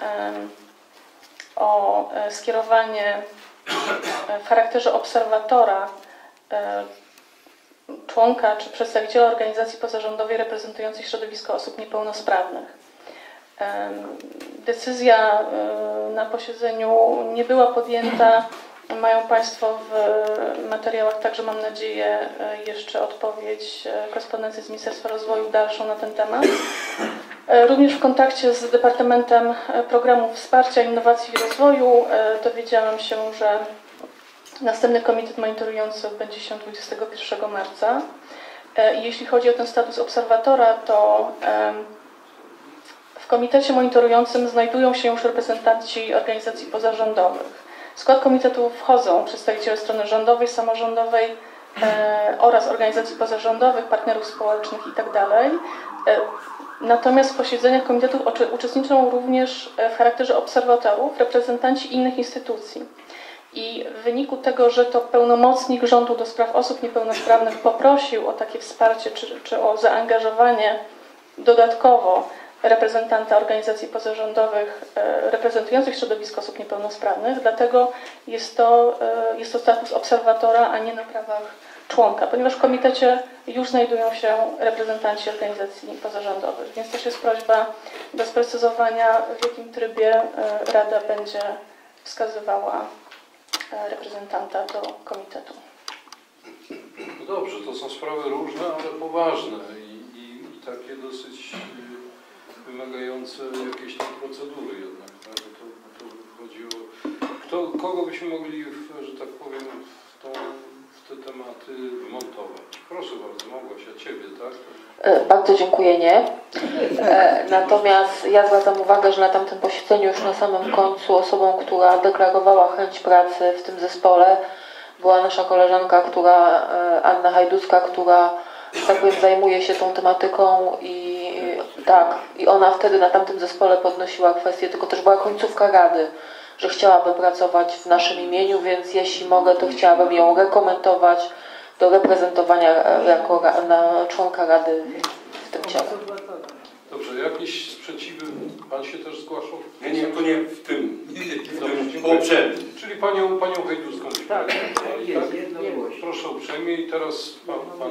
L: o skierowanie w charakterze obserwatora członka czy przedstawiciela organizacji pozarządowej reprezentującej środowisko osób niepełnosprawnych. Decyzja na posiedzeniu nie była podjęta. Mają Państwo w materiałach także, mam nadzieję, jeszcze odpowiedź, korespondencję z Ministerstwa Rozwoju dalszą na ten temat. Również w kontakcie z Departamentem Programów Wsparcia Innowacji i Rozwoju dowiedziałam się, że następny komitet monitorujący odbędzie się 21 marca. Jeśli chodzi o ten status obserwatora, to w komitecie monitorującym znajdują się już reprezentanci organizacji pozarządowych. W skład komitetu wchodzą przedstawiciele strony rządowej, samorządowej oraz organizacji pozarządowych, partnerów społecznych itd. Natomiast w posiedzeniach komitetów uczestniczą również w charakterze obserwatorów reprezentanci innych instytucji. I w wyniku tego, że to pełnomocnik rządu do spraw osób niepełnosprawnych poprosił o takie wsparcie czy o zaangażowanie dodatkowo reprezentanta organizacji pozarządowych reprezentujących środowisko osób niepełnosprawnych, dlatego jest to status obserwatora, a nie na prawach członka, ponieważ w komitecie już znajdują się reprezentanci organizacji pozarządowych, więc też jest prośba do sprecyzowania, w jakim trybie Rada będzie wskazywała reprezentanta do komitetu.
C: No dobrze, to są sprawy różne, ale poważne i takie dosyć wymagające jakiejś tam procedury jednak. Tak? To chodzi o kogo byśmy mogli, że tak powiem, w te tematy montować. Proszę bardzo, Małgosia, Ciebie, tak?
D: Bardzo dziękuję, nie. Natomiast ja zwracam uwagę, że na tamtym posiedzeniu już na samym końcu osobą, która deklarowała chęć pracy w tym zespole, była nasza koleżanka, Anna Hajducka, która, że tak powiem, zajmuje się tą tematyką i ona wtedy na tamtym zespole podnosiła kwestię, tylko też była końcówka Rady, że chciałaby pracować w naszym imieniu, więc jeśli mogę, to chciałabym ją rekomendować do reprezentowania jako członka Rady w tym ciele.
C: Dobrze, jakieś sprzeciwy? Pan się też zgłaszał?
N: Nie, to nie w tym.
C: Poprzednim. Czyli panią Hajducką.
Q: Tak,
C: jest. Proszę uprzejmie i teraz pan...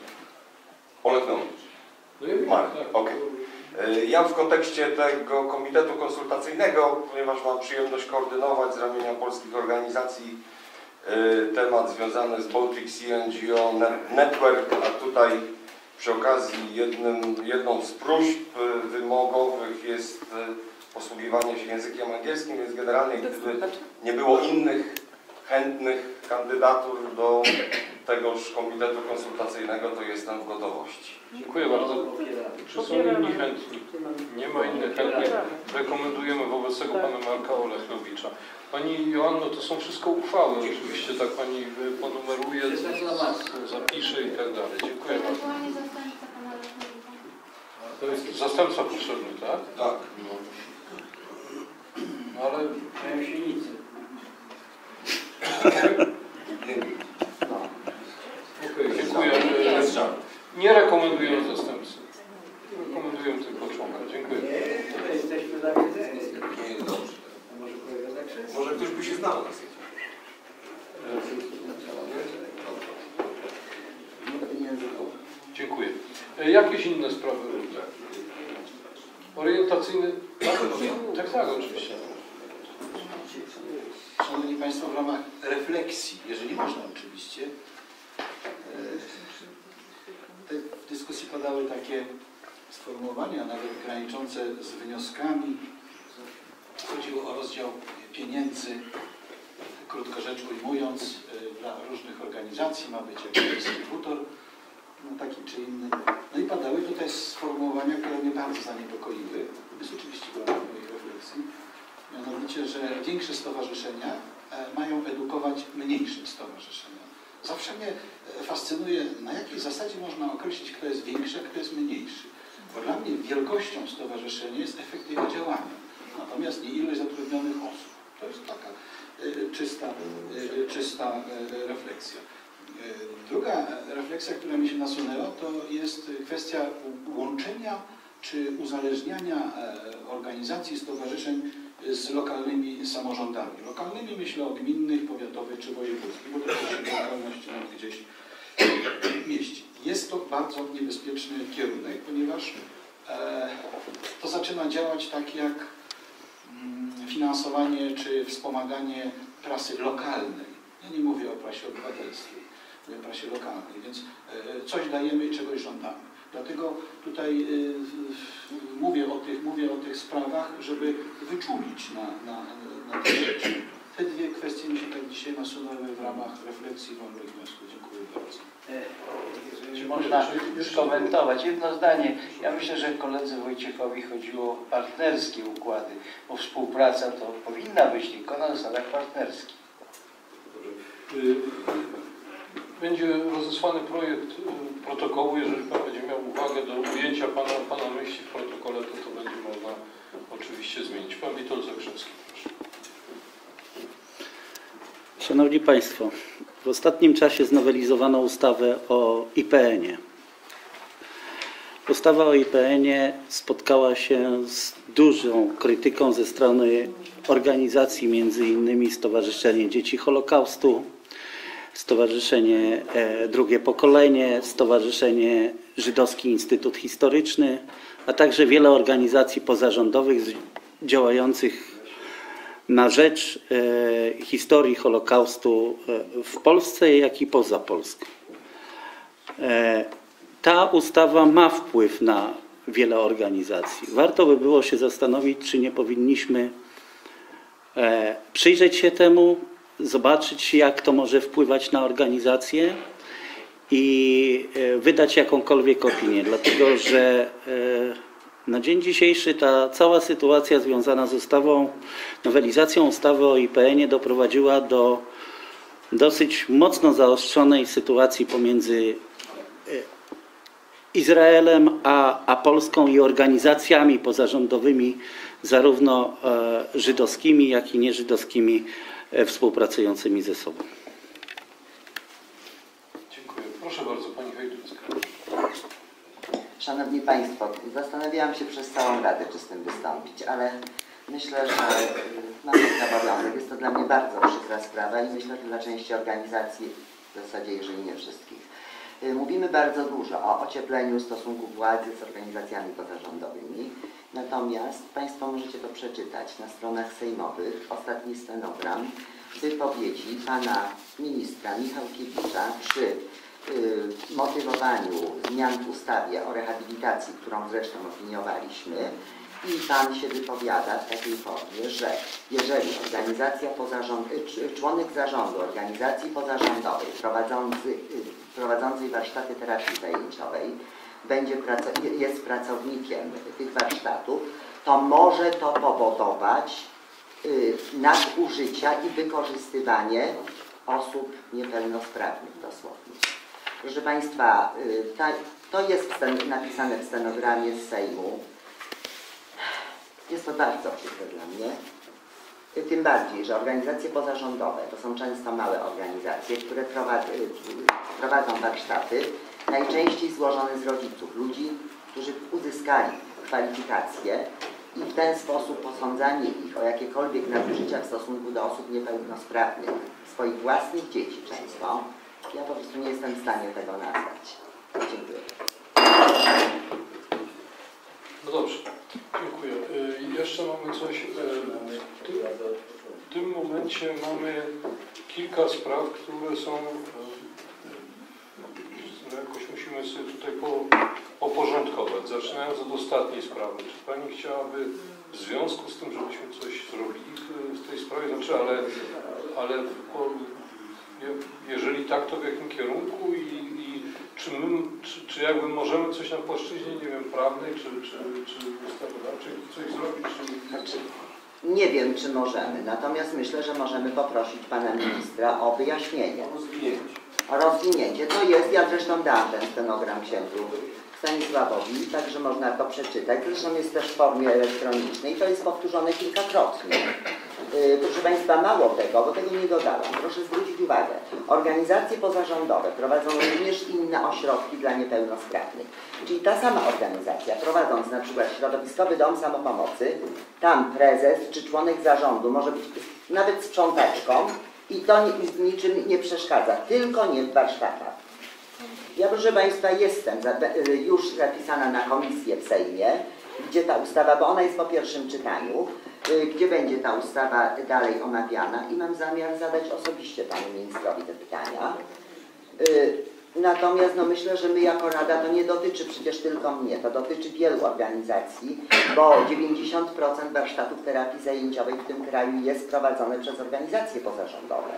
N: Olegnowicz.
C: Marek,
N: okej. Ja w kontekście tego komitetu konsultacyjnego, ponieważ mam przyjemność koordynować z ramienia polskich organizacji temat związany z Baltic Sea NGO Network, a tutaj przy okazji jedną z próśb wymogowych jest posługiwanie się językiem angielskim, więc generalnie gdyby nie było innych chętnych kandydatur do tegoż komitetu konsultacyjnego, to jestem w gotowości.
C: Dziękuję bardzo. Czy są inni chętni? Nie ma innych chętnych. Rekomendujemy wobec tego pana Marka Olechnowicza. Pani Joanno, to są wszystko uchwały oczywiście, tak pani ponumeruje, zapisze i tak dalej. Dziękuję bardzo. To jest zastępca potrzebny, tak?
N: Tak.
C: No ale...
Q: Mają silnicy.
C: Okej, dziękuję. Nie rekomendujemy zastępcy. Rekomendujemy tylko członka. Dziękuję.
Q: Tutaj jesteśmy zawiedzeni.
N: Może ktoś by się znalazł.
C: Dziękuję. Jakieś inne sprawy? Orientacyjny? Tak, oczywiście.
I: Szanowni Państwo, w ramach refleksji, jeżeli można oczywiście, w dyskusji padały takie sformułowania, nawet graniczące z wnioskami. Chodziło o rozdział pieniędzy, krótko rzecz ujmując, dla różnych organizacji, ma być jakiś dystrybutor, taki czy inny. No i padały tutaj sformułowania, które mnie bardzo zaniepokoiły. To jest oczywiście w ramach moich refleksji. Mianowicie, że większe stowarzyszenia mają edukować mniejsze stowarzyszenia. Zawsze mnie fascynuje, na jakiej zasadzie można określić, kto jest większy, a kto jest mniejszy. Bo dla mnie wielkością stowarzyszenia jest efekt jego działania, natomiast nie ilość zatrudnionych osób. To jest taka czysta refleksja. Druga refleksja, która mi się nasunęła, to jest kwestia łączenia czy uzależniania organizacji, stowarzyszeń z lokalnymi samorządami. Lokalnymi myślę o gminnych, powiatowych czy wojewódzkich, bo to się lokalności nam gdzieś mieści. Jest to bardzo niebezpieczny kierunek, ponieważ to zaczyna działać tak jak finansowanie czy wspomaganie prasy lokalnej. Ja nie mówię o prasie obywatelskiej, mówię o prasie lokalnej, więc coś dajemy i czegoś żądamy. Dlatego tutaj mówię o tych sprawach, żeby wyczulić na te rzeczy. Te dwie kwestie mi się tak dzisiaj nasunęły w ramach refleksji wolnych wniosków. Dziękuję bardzo.
Q: Jeżeli można skomentować jedno zdanie. Ja myślę, że koledze Wojciechowi chodziło o partnerskie układy, bo współpraca to powinna być tylko na zasadach partnerskich.
C: Będzie rozesłany projekt protokołu. Jeżeli pan będzie miał uwagę do ujęcia pana myśli w protokole, to będzie można oczywiście zmienić. Pan Witold Zakrzewski, proszę.
H: Szanowni Państwo, w ostatnim czasie znowelizowano ustawę o IPN-ie. Ustawa o IPN-ie spotkała się z dużą krytyką ze strony organizacji, między innymi Stowarzyszenie Dzieci Holokaustu, Stowarzyszenie Drugie Pokolenie, Stowarzyszenie Żydowski Instytut Historyczny, a także wiele organizacji pozarządowych działających na rzecz historii Holokaustu w Polsce, jak i poza Polską. Ta ustawa ma wpływ na wiele organizacji. Warto by było się zastanowić, czy nie powinniśmy przyjrzeć się temu, zobaczyć, jak to może wpływać na organizację i wydać jakąkolwiek opinię, dlatego że na dzień dzisiejszy ta cała sytuacja związana z nowelizacją ustawy o IPN-ie doprowadziła do dosyć mocno zaostrzonej sytuacji pomiędzy Izraelem a Polską i organizacjami pozarządowymi, zarówno żydowskimi, jak i nieżydowskimi, współpracującymi ze sobą.
C: Dziękuję. Proszę bardzo, Pani Hajducka.
J: Szanowni Państwo, zastanawiałam się przez całą Radę, czy z tym wystąpić, ale myślę, że mam taki obowiązek. Jest to dla mnie bardzo przykra sprawa i myślę, że dla części organizacji, w zasadzie jeżeli nie wszystkich. Mówimy bardzo dużo o ociepleniu stosunku władzy z organizacjami pozarządowymi, natomiast Państwo możecie to przeczytać na stronach sejmowych, ostatni stenogram, wypowiedzi Pana Ministra Michałkiewicza przy motywowaniu zmian w ustawie o rehabilitacji, którą zresztą opiniowaliśmy, i Pan się wypowiada w takiej formie, że jeżeli członek zarządu organizacji pozarządowej prowadzącej warsztaty terapii zajęciowej jest pracownikiem tych warsztatów, to może to powodować nadużycia i wykorzystywanie osób niepełnosprawnych dosłownie. Proszę Państwa, to jest napisane w stenogramie z Sejmu. Jest to bardzo przykre dla mnie. Tym bardziej, że organizacje pozarządowe to są często małe organizacje, które prowadzą warsztaty, najczęściej złożone z rodziców, ludzi, którzy uzyskali kwalifikacje i w ten sposób posądzanie ich o jakiekolwiek nadużycia w stosunku do osób niepełnosprawnych, swoich własnych dzieci często, ja po prostu nie jestem w stanie tego nazwać. Dziękuję.
C: No dobrze, dziękuję. Jeszcze mamy coś. W tym momencie mamy kilka spraw, które są, jakoś musimy sobie tutaj oporządkować. Zaczynając od ostatniej sprawy. Czy Pani chciałaby w związku z tym, żebyśmy coś zrobili w tej sprawie, znaczy, ale jeżeli tak, to w jakim kierunku i czy jakby możemy coś na płaszczyźnie, nie wiem, prawnej, czy ustawodawczej coś zrobić?
J: Nie wiem, czy możemy, natomiast myślę, że możemy poprosić Pana Ministra o wyjaśnienie. O rozwinięcie. To jest, ja zresztą dałam ten stenogram księdzu Stanisławowi, także można to przeczytać. Zresztą jest też w formie elektronicznej. To jest powtórzone kilkakrotnie. Proszę Państwa, mało tego, bo tego nie dodałam. Proszę zwrócić uwagę. Organizacje pozarządowe prowadzą również inne ośrodki dla niepełnosprawnych. Czyli ta sama organizacja, prowadząc na przykład Środowiskowy Dom Samopomocy, tam prezes czy członek zarządu może być nawet sprzątaczką i to niczym nie przeszkadza, tylko nie w warsztatach. Ja, proszę Państwa, jestem już zapisana na komisję w Sejmie, gdzie ta ustawa, bo ona jest po pierwszym czytaniu, gdzie będzie ta ustawa dalej omawiana i mam zamiar zadać osobiście Panu Ministrowi te pytania. Natomiast no, myślę, że my jako Rada to nie dotyczy przecież tylko mnie, to dotyczy wielu organizacji, bo 90% warsztatów terapii zajęciowej w tym kraju jest prowadzone przez organizacje pozarządowe.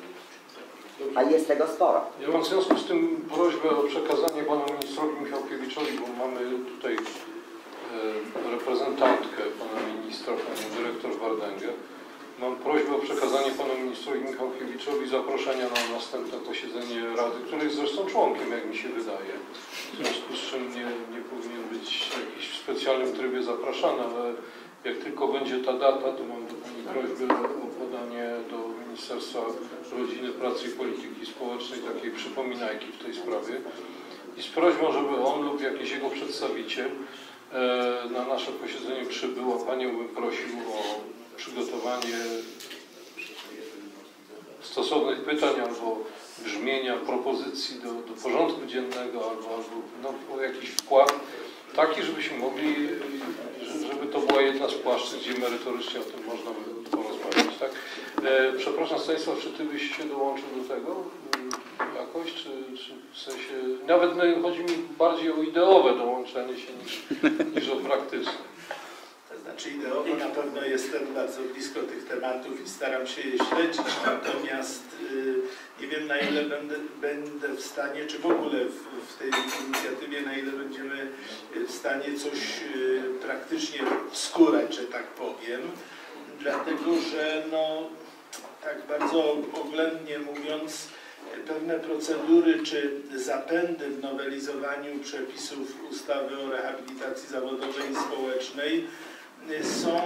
J: A jest tego sporo.
C: Ja mam w związku z tym prośbę o przekazanie Panu Ministrowi Michałkiewiczowi, bo mamy tutaj reprezentantkę Pana Ministra, Panią Dyrektor Wardęgę. Mam prośbę o przekazanie Panu Ministrowi Michałkiewiczowi zaproszenia na następne posiedzenie Rady, który jest zresztą członkiem, jak mi się wydaje. W związku z czym nie powinien być w jakimś specjalnym trybie zapraszany, ale jak tylko będzie ta data, to mam do Pani prośbę o podanie do Ministerstwa Rodziny, Pracy i Polityki Społecznej takiej przypominajki w tej sprawie i z prośbą, żeby on lub jakiś jego przedstawiciel na nasze posiedzenie przybył, a Panią bym prosił o przygotowanie stosownych pytań albo brzmień brzmienia propozycji do porządku dziennego albo o jakiś wkład taki, żebyśmy mogli, żeby to była jedna z płaszczyzn, gdzie merytorycznie o tym można by porozmawiać. Tak? Przepraszam, Stanisław, czy Ty byś się dołączył do tego jakoś, czy w sensie, nawet chodzi mi bardziej o ideowe dołączenie się niż o praktyczne.
U: To znaczy ideowo na pewno jestem bardzo blisko tych tematów i staram się je śledzić, natomiast nie wiem, na ile będę w stanie, czy w ogóle w tej inicjatywie, na ile będziemy w stanie coś praktycznie wskórać, że tak powiem, dlatego że tak bardzo oględnie mówiąc, pewne procedury czy zapędy w nowelizowaniu przepisów ustawy o rehabilitacji zawodowej i społecznej są,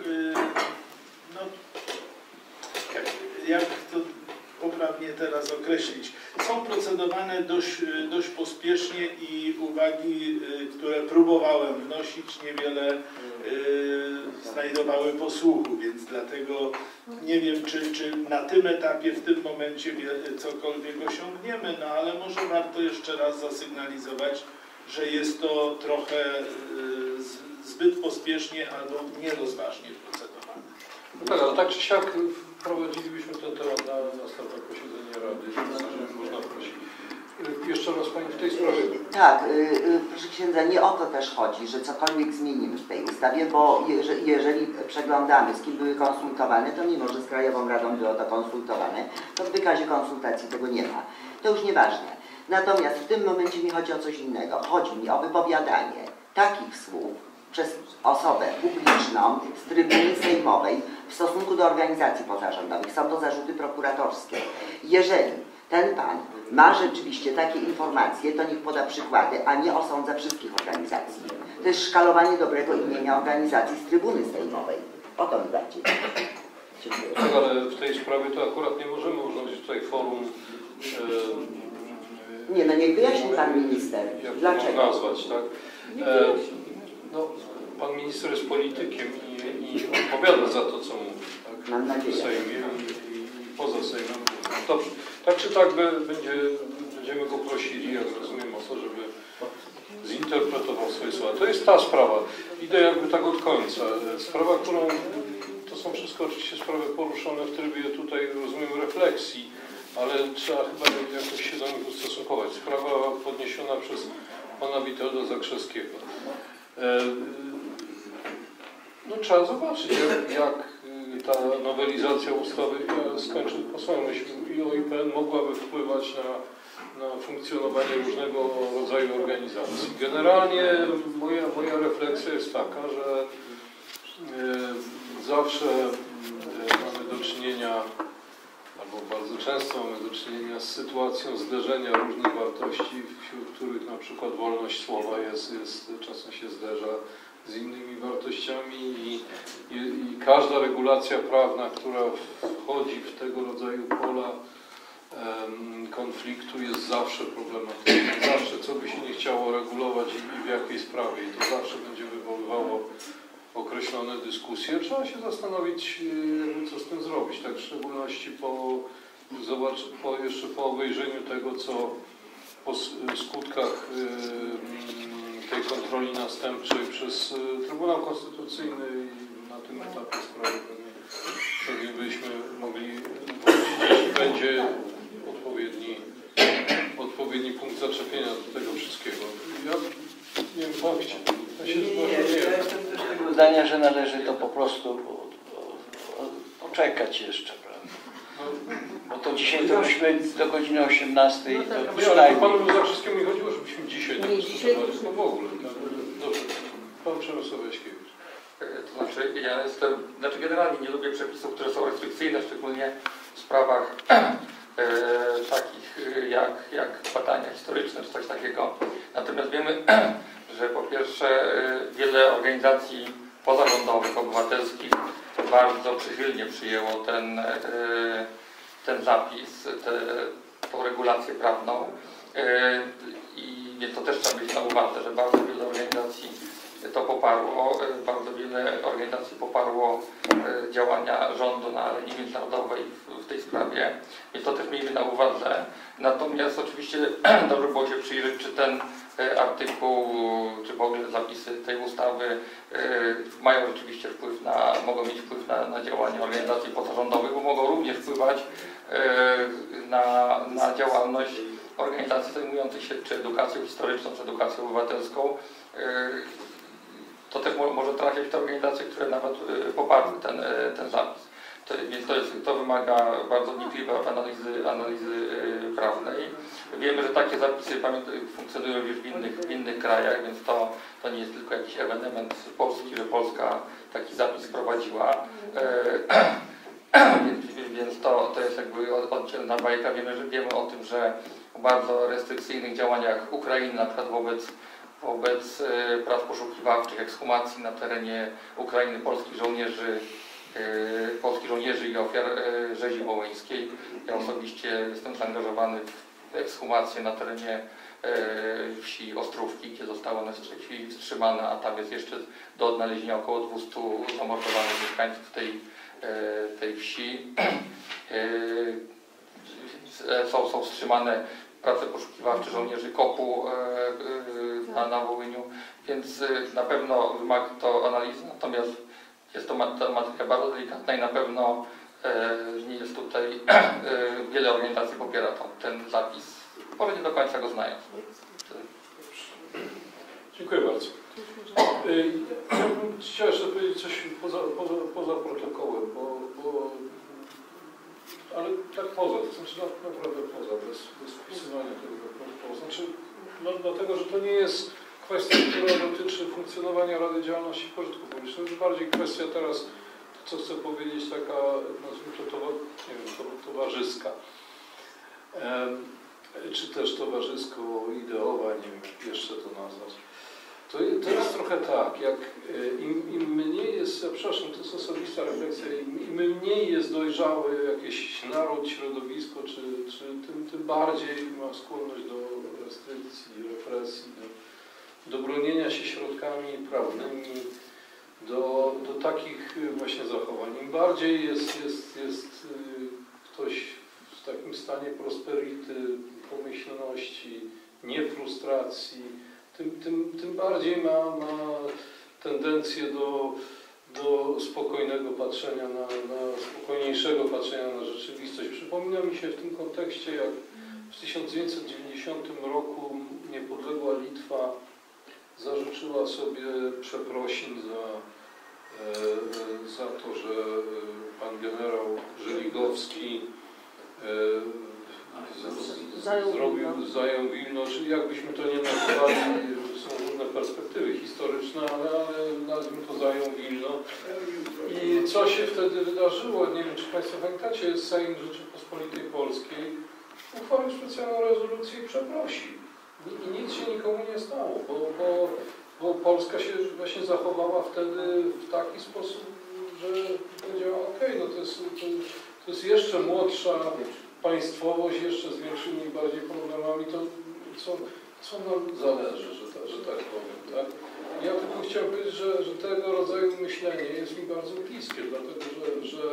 U: jak to poprawnie teraz określić, są procedowane dość pospiesznie i uwagi, które próbowałem wnosić, niewiele znajdowały posłuchu, więc dlatego nie wiem, czy na tym etapie, w tym momencie cokolwiek osiągniemy, ale może warto jeszcze raz zasygnalizować, że jest to trochę zbyt pospiesznie albo nierozważnie procedowane.
C: No tak, ale tak czy siak wprowadzilibyśmy ten temat na następne posiedzenie Rady, jeżeli można prosić. Jeszcze raz Pani w tej sprawie.
J: Tak, proszę księdza, nie o to też chodzi, że cokolwiek zmienimy w tej ustawie, bo jeżeli przeglądamy, z kim były konsultowane, to mimo, że z Krajową Radą było to konsultowane, to w wykazie konsultacji tego nie ma. To już nieważne. Natomiast w tym momencie mi chodzi o coś innego. Chodzi mi o wypowiadanie takich słów przez osobę publiczną z trybuny sejmowej w stosunku do organizacji pozarządowych. Są to zarzuty prokuratorskie. Jeżeli ten pan ma rzeczywiście takie informacje, to niech poda przykłady, a nie osądza wszystkich organizacji. To jest szkalowanie dobrego imienia organizacji z trybuny sejmowej. O to mi bardziej.
C: Tak, ale w tej sprawie to akurat nie możemy urządzić tutaj forum.
J: Nie, niech wyjaśni pan minister.
C: Jak
J: Dlaczego?
C: to nazwać, tak? Pan minister jest politykiem i odpowiada za to, co mówi. Tak?
J: Mam nadzieję.
C: W Sejmie i poza Sejmem. Dobrze. Tak czy tak będziemy go prosili, jak rozumiem, o to, żeby zinterpretował swoje słowa. To jest ta sprawa. Idę jakby tak od końca. Sprawa, którą to są wszystko oczywiście sprawy poruszone w trybie tutaj, rozumiem, refleksji, ale trzeba chyba jakoś się do nich ustosunkować. Sprawa podniesiona przez pana Witolda Zakrzewskiego. Trzeba zobaczyć, jak ta nowelizacja ustawy skończy po swoją myśl i OIPN mogłaby wpływać na funkcjonowanie różnego rodzaju organizacji. Generalnie moja refleksja jest taka, że zawsze mamy do czynienia, albo bardzo często mamy do czynienia z sytuacją zderzenia różnych wartości, wśród których na przykład wolność słowa czasem się zderza z innymi wartościami i każda regulacja prawna, która wchodzi w tego rodzaju pola konfliktu, jest zawsze problematyczna. Zawsze, co by się nie chciało regulować i w jakiej sprawie. I to zawsze będzie wywoływało określone dyskusje. Trzeba się zastanowić, co z tym zrobić. Tak w szczególności jeszcze po obejrzeniu tego, co po skutkach tej kontroli następczej przez Trybunał Konstytucyjny i na tym etapie sprawy pewnie byśmy mogli wrócić, jeśli będzie odpowiedni punkt zaczepienia do tego wszystkiego. Ja nie wiem, powiedzcie.
Q: Ja jestem też tego zdania, że należy to po prostu poczekać jeszcze, prawda? Bo to dzisiaj to byśmy do godziny 18.
C: Ale panu Zakrzewskiemu nie chodziło, żebyśmy dzisiaj nie dyskutowali, w ogóle. Dobrze. Pan Przemysław Jaśkiewicz.
M: To znaczy, generalnie nie lubię przepisów, które są restrykcyjne, szczególnie w sprawach takich jak badania historyczne czy coś takiego. Natomiast wiemy, że po pierwsze wiele organizacji pozarządowych, obywatelskich bardzo przychylnie przyjęło ten zapis, tą regulację prawną i to też trzeba mieć na uwadze, że bardzo wiele organizacji to poparło, bardzo wiele organizacji poparło działania rządu na arenie międzynarodowej w tej sprawie, więc to też miejmy na uwadze. Natomiast oczywiście dobrze było się przyjrzeć, czy ten artykuł, czy w ogóle zapisy tej ustawy mają rzeczywiście wpływ mogą mieć wpływ na działania organizacji pozarządowych, bo mogą również wpływać na działalność organizacji zajmujących się czy edukacją historyczną, czy edukacją obywatelską. To też może trafiać w te organizacje, które nawet poparły ten zapis. Więc to wymaga bardzo wnikliwej analizy prawnej. Wiemy, że takie zapisy funkcjonują już w innych krajach, więc to nie jest tylko jakiś ewenement polski, że Polska taki zapis wprowadziła. Więc to jest jakby oddzielna bajka. Wiemy o tym, że o bardzo restrykcyjnych działaniach Ukrainy, na przykład wobec praw poszukiwawczych, ekshumacji na terenie Ukrainy polskich żołnierzy i ofiar rzezi wołyńskiej. Ja osobiście jestem zaangażowany w ekshumację na terenie wsi Ostrówki, gdzie została ona wstrzymana, a tam jest jeszcze do odnalezienia około 200 zamordowanych mieszkańców tej wsi. Są wstrzymane prace poszukiwawcze żołnierzy KOP-u na Wołyniu, więc na pewno wymaga to analizy, natomiast jest to tematyka bardzo delikatna i na pewno nie jest tutaj, wiele organizacji popiera ten zapis, może nie do końca go znają.
C: Dziękuję bardzo. Chciałem jeszcze powiedzieć coś poza protokołem, ale tak poza, to znaczy naprawdę poza, bez wpisywania tego do protokołu. Znaczy, dlatego, że to nie jest kwestia, która dotyczy funkcjonowania Rady Działalności Pożytku Publicznego, to bardziej kwestia teraz, to co chcę powiedzieć, taka, nazwijmy to, nie wiem, towarzyska. Czy też towarzysko-ideowa, nie wiem jak jeszcze to nazwać. To jest trochę tak, jak im mniej jest, przepraszam, to jest osobista refleksja, im mniej jest dojrzały jakiś naród, środowisko, tym bardziej ma skłonność do restrykcji, represji, do bronienia się środkami prawnymi, do takich właśnie zachowań. Im bardziej jest ktoś w takim stanie prosperity, pomyślności, nie frustracji, tym bardziej ma tendencję do spokojnego patrzenia spokojniejszego patrzenia na rzeczywistość. Przypomina mi się w tym kontekście, jak w 1990 roku niepodległa Litwa zarzuciła sobie przeprosin za to, że pan generał Żeligowski zajął Wilno, czyli jakbyśmy to nie nazywali, są różne perspektywy historyczne, ale nazwijmy to zajął Wilno. I co się wtedy wydarzyło? Nie wiem, czy Państwo pamiętacie, Sejm Rzeczypospolitej Polskiej uchwalił specjalną rezolucję i przeprosił. I nic się nikomu nie stało, bo Polska się właśnie zachowała wtedy w taki sposób, że powiedziała, okej, no to jest jeszcze młodsza państwowość, jeszcze z większymi bardziej problemami, to co nam zależy, że tak powiem, tak? Ja tylko chciałem powiedzieć, że tego rodzaju myślenie jest mi bardzo bliskie, dlatego że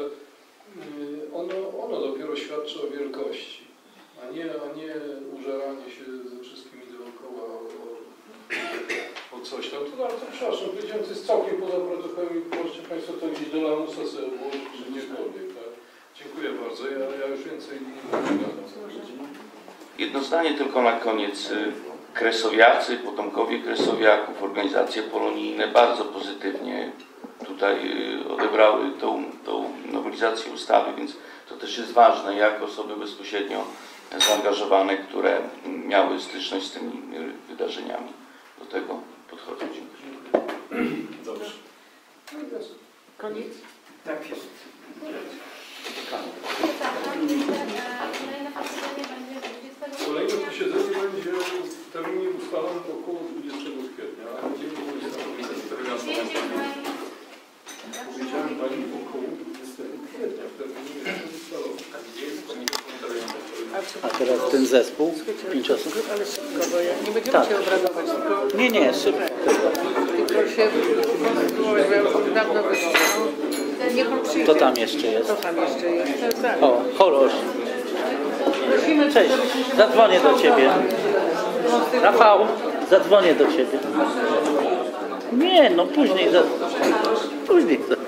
C: ono dopiero świadczy o wielkości, a nie użeranie się ze wszystkimi dookoła o coś tam. To przepraszam, powiedziałem, to jest całkiem poza protokołem i możecie Państwo to gdzieś do lamusa sobie odłożyć, czy gdziekolwiek, tak? Dziękuję bardzo. Ja już więcej nie gadam.
S: Jedno zdanie tylko na koniec. Kresowiacy, potomkowie kresowiaków, organizacje polonijne bardzo pozytywnie tutaj odebrały tą nowelizację ustawy, więc to też jest ważne, jak osoby bezpośrednio zaangażowane, które miały styczność z tymi wydarzeniami, do tego podchodzą. Dziękuję.
C: Dobrze.
D: Koniec?
Q: Tak jest.
C: Kolejne posiedzenie będzie w terminie ustalonym około 20 kwietnia, a będziemy powiedziałem Pani około 20 kwietnia, w terminie ustalonym.
H: A teraz ten zespół, 5 osób?
E: Ale szybko, bo ja nie będziemy się obradować, tylko...
H: Nie, szybko.
E: Tylko się konstruować, bo ja już od dawno wyszłam. Niech on przyjdzie.
H: To tam jeszcze jest.
E: To tam jeszcze jest. Tak.
H: O, kolor.
E: Prosimy
H: Cześć, zadzwonię do Ciebie. Rafał, zadzwonię do Ciebie. Nie, no później. Później.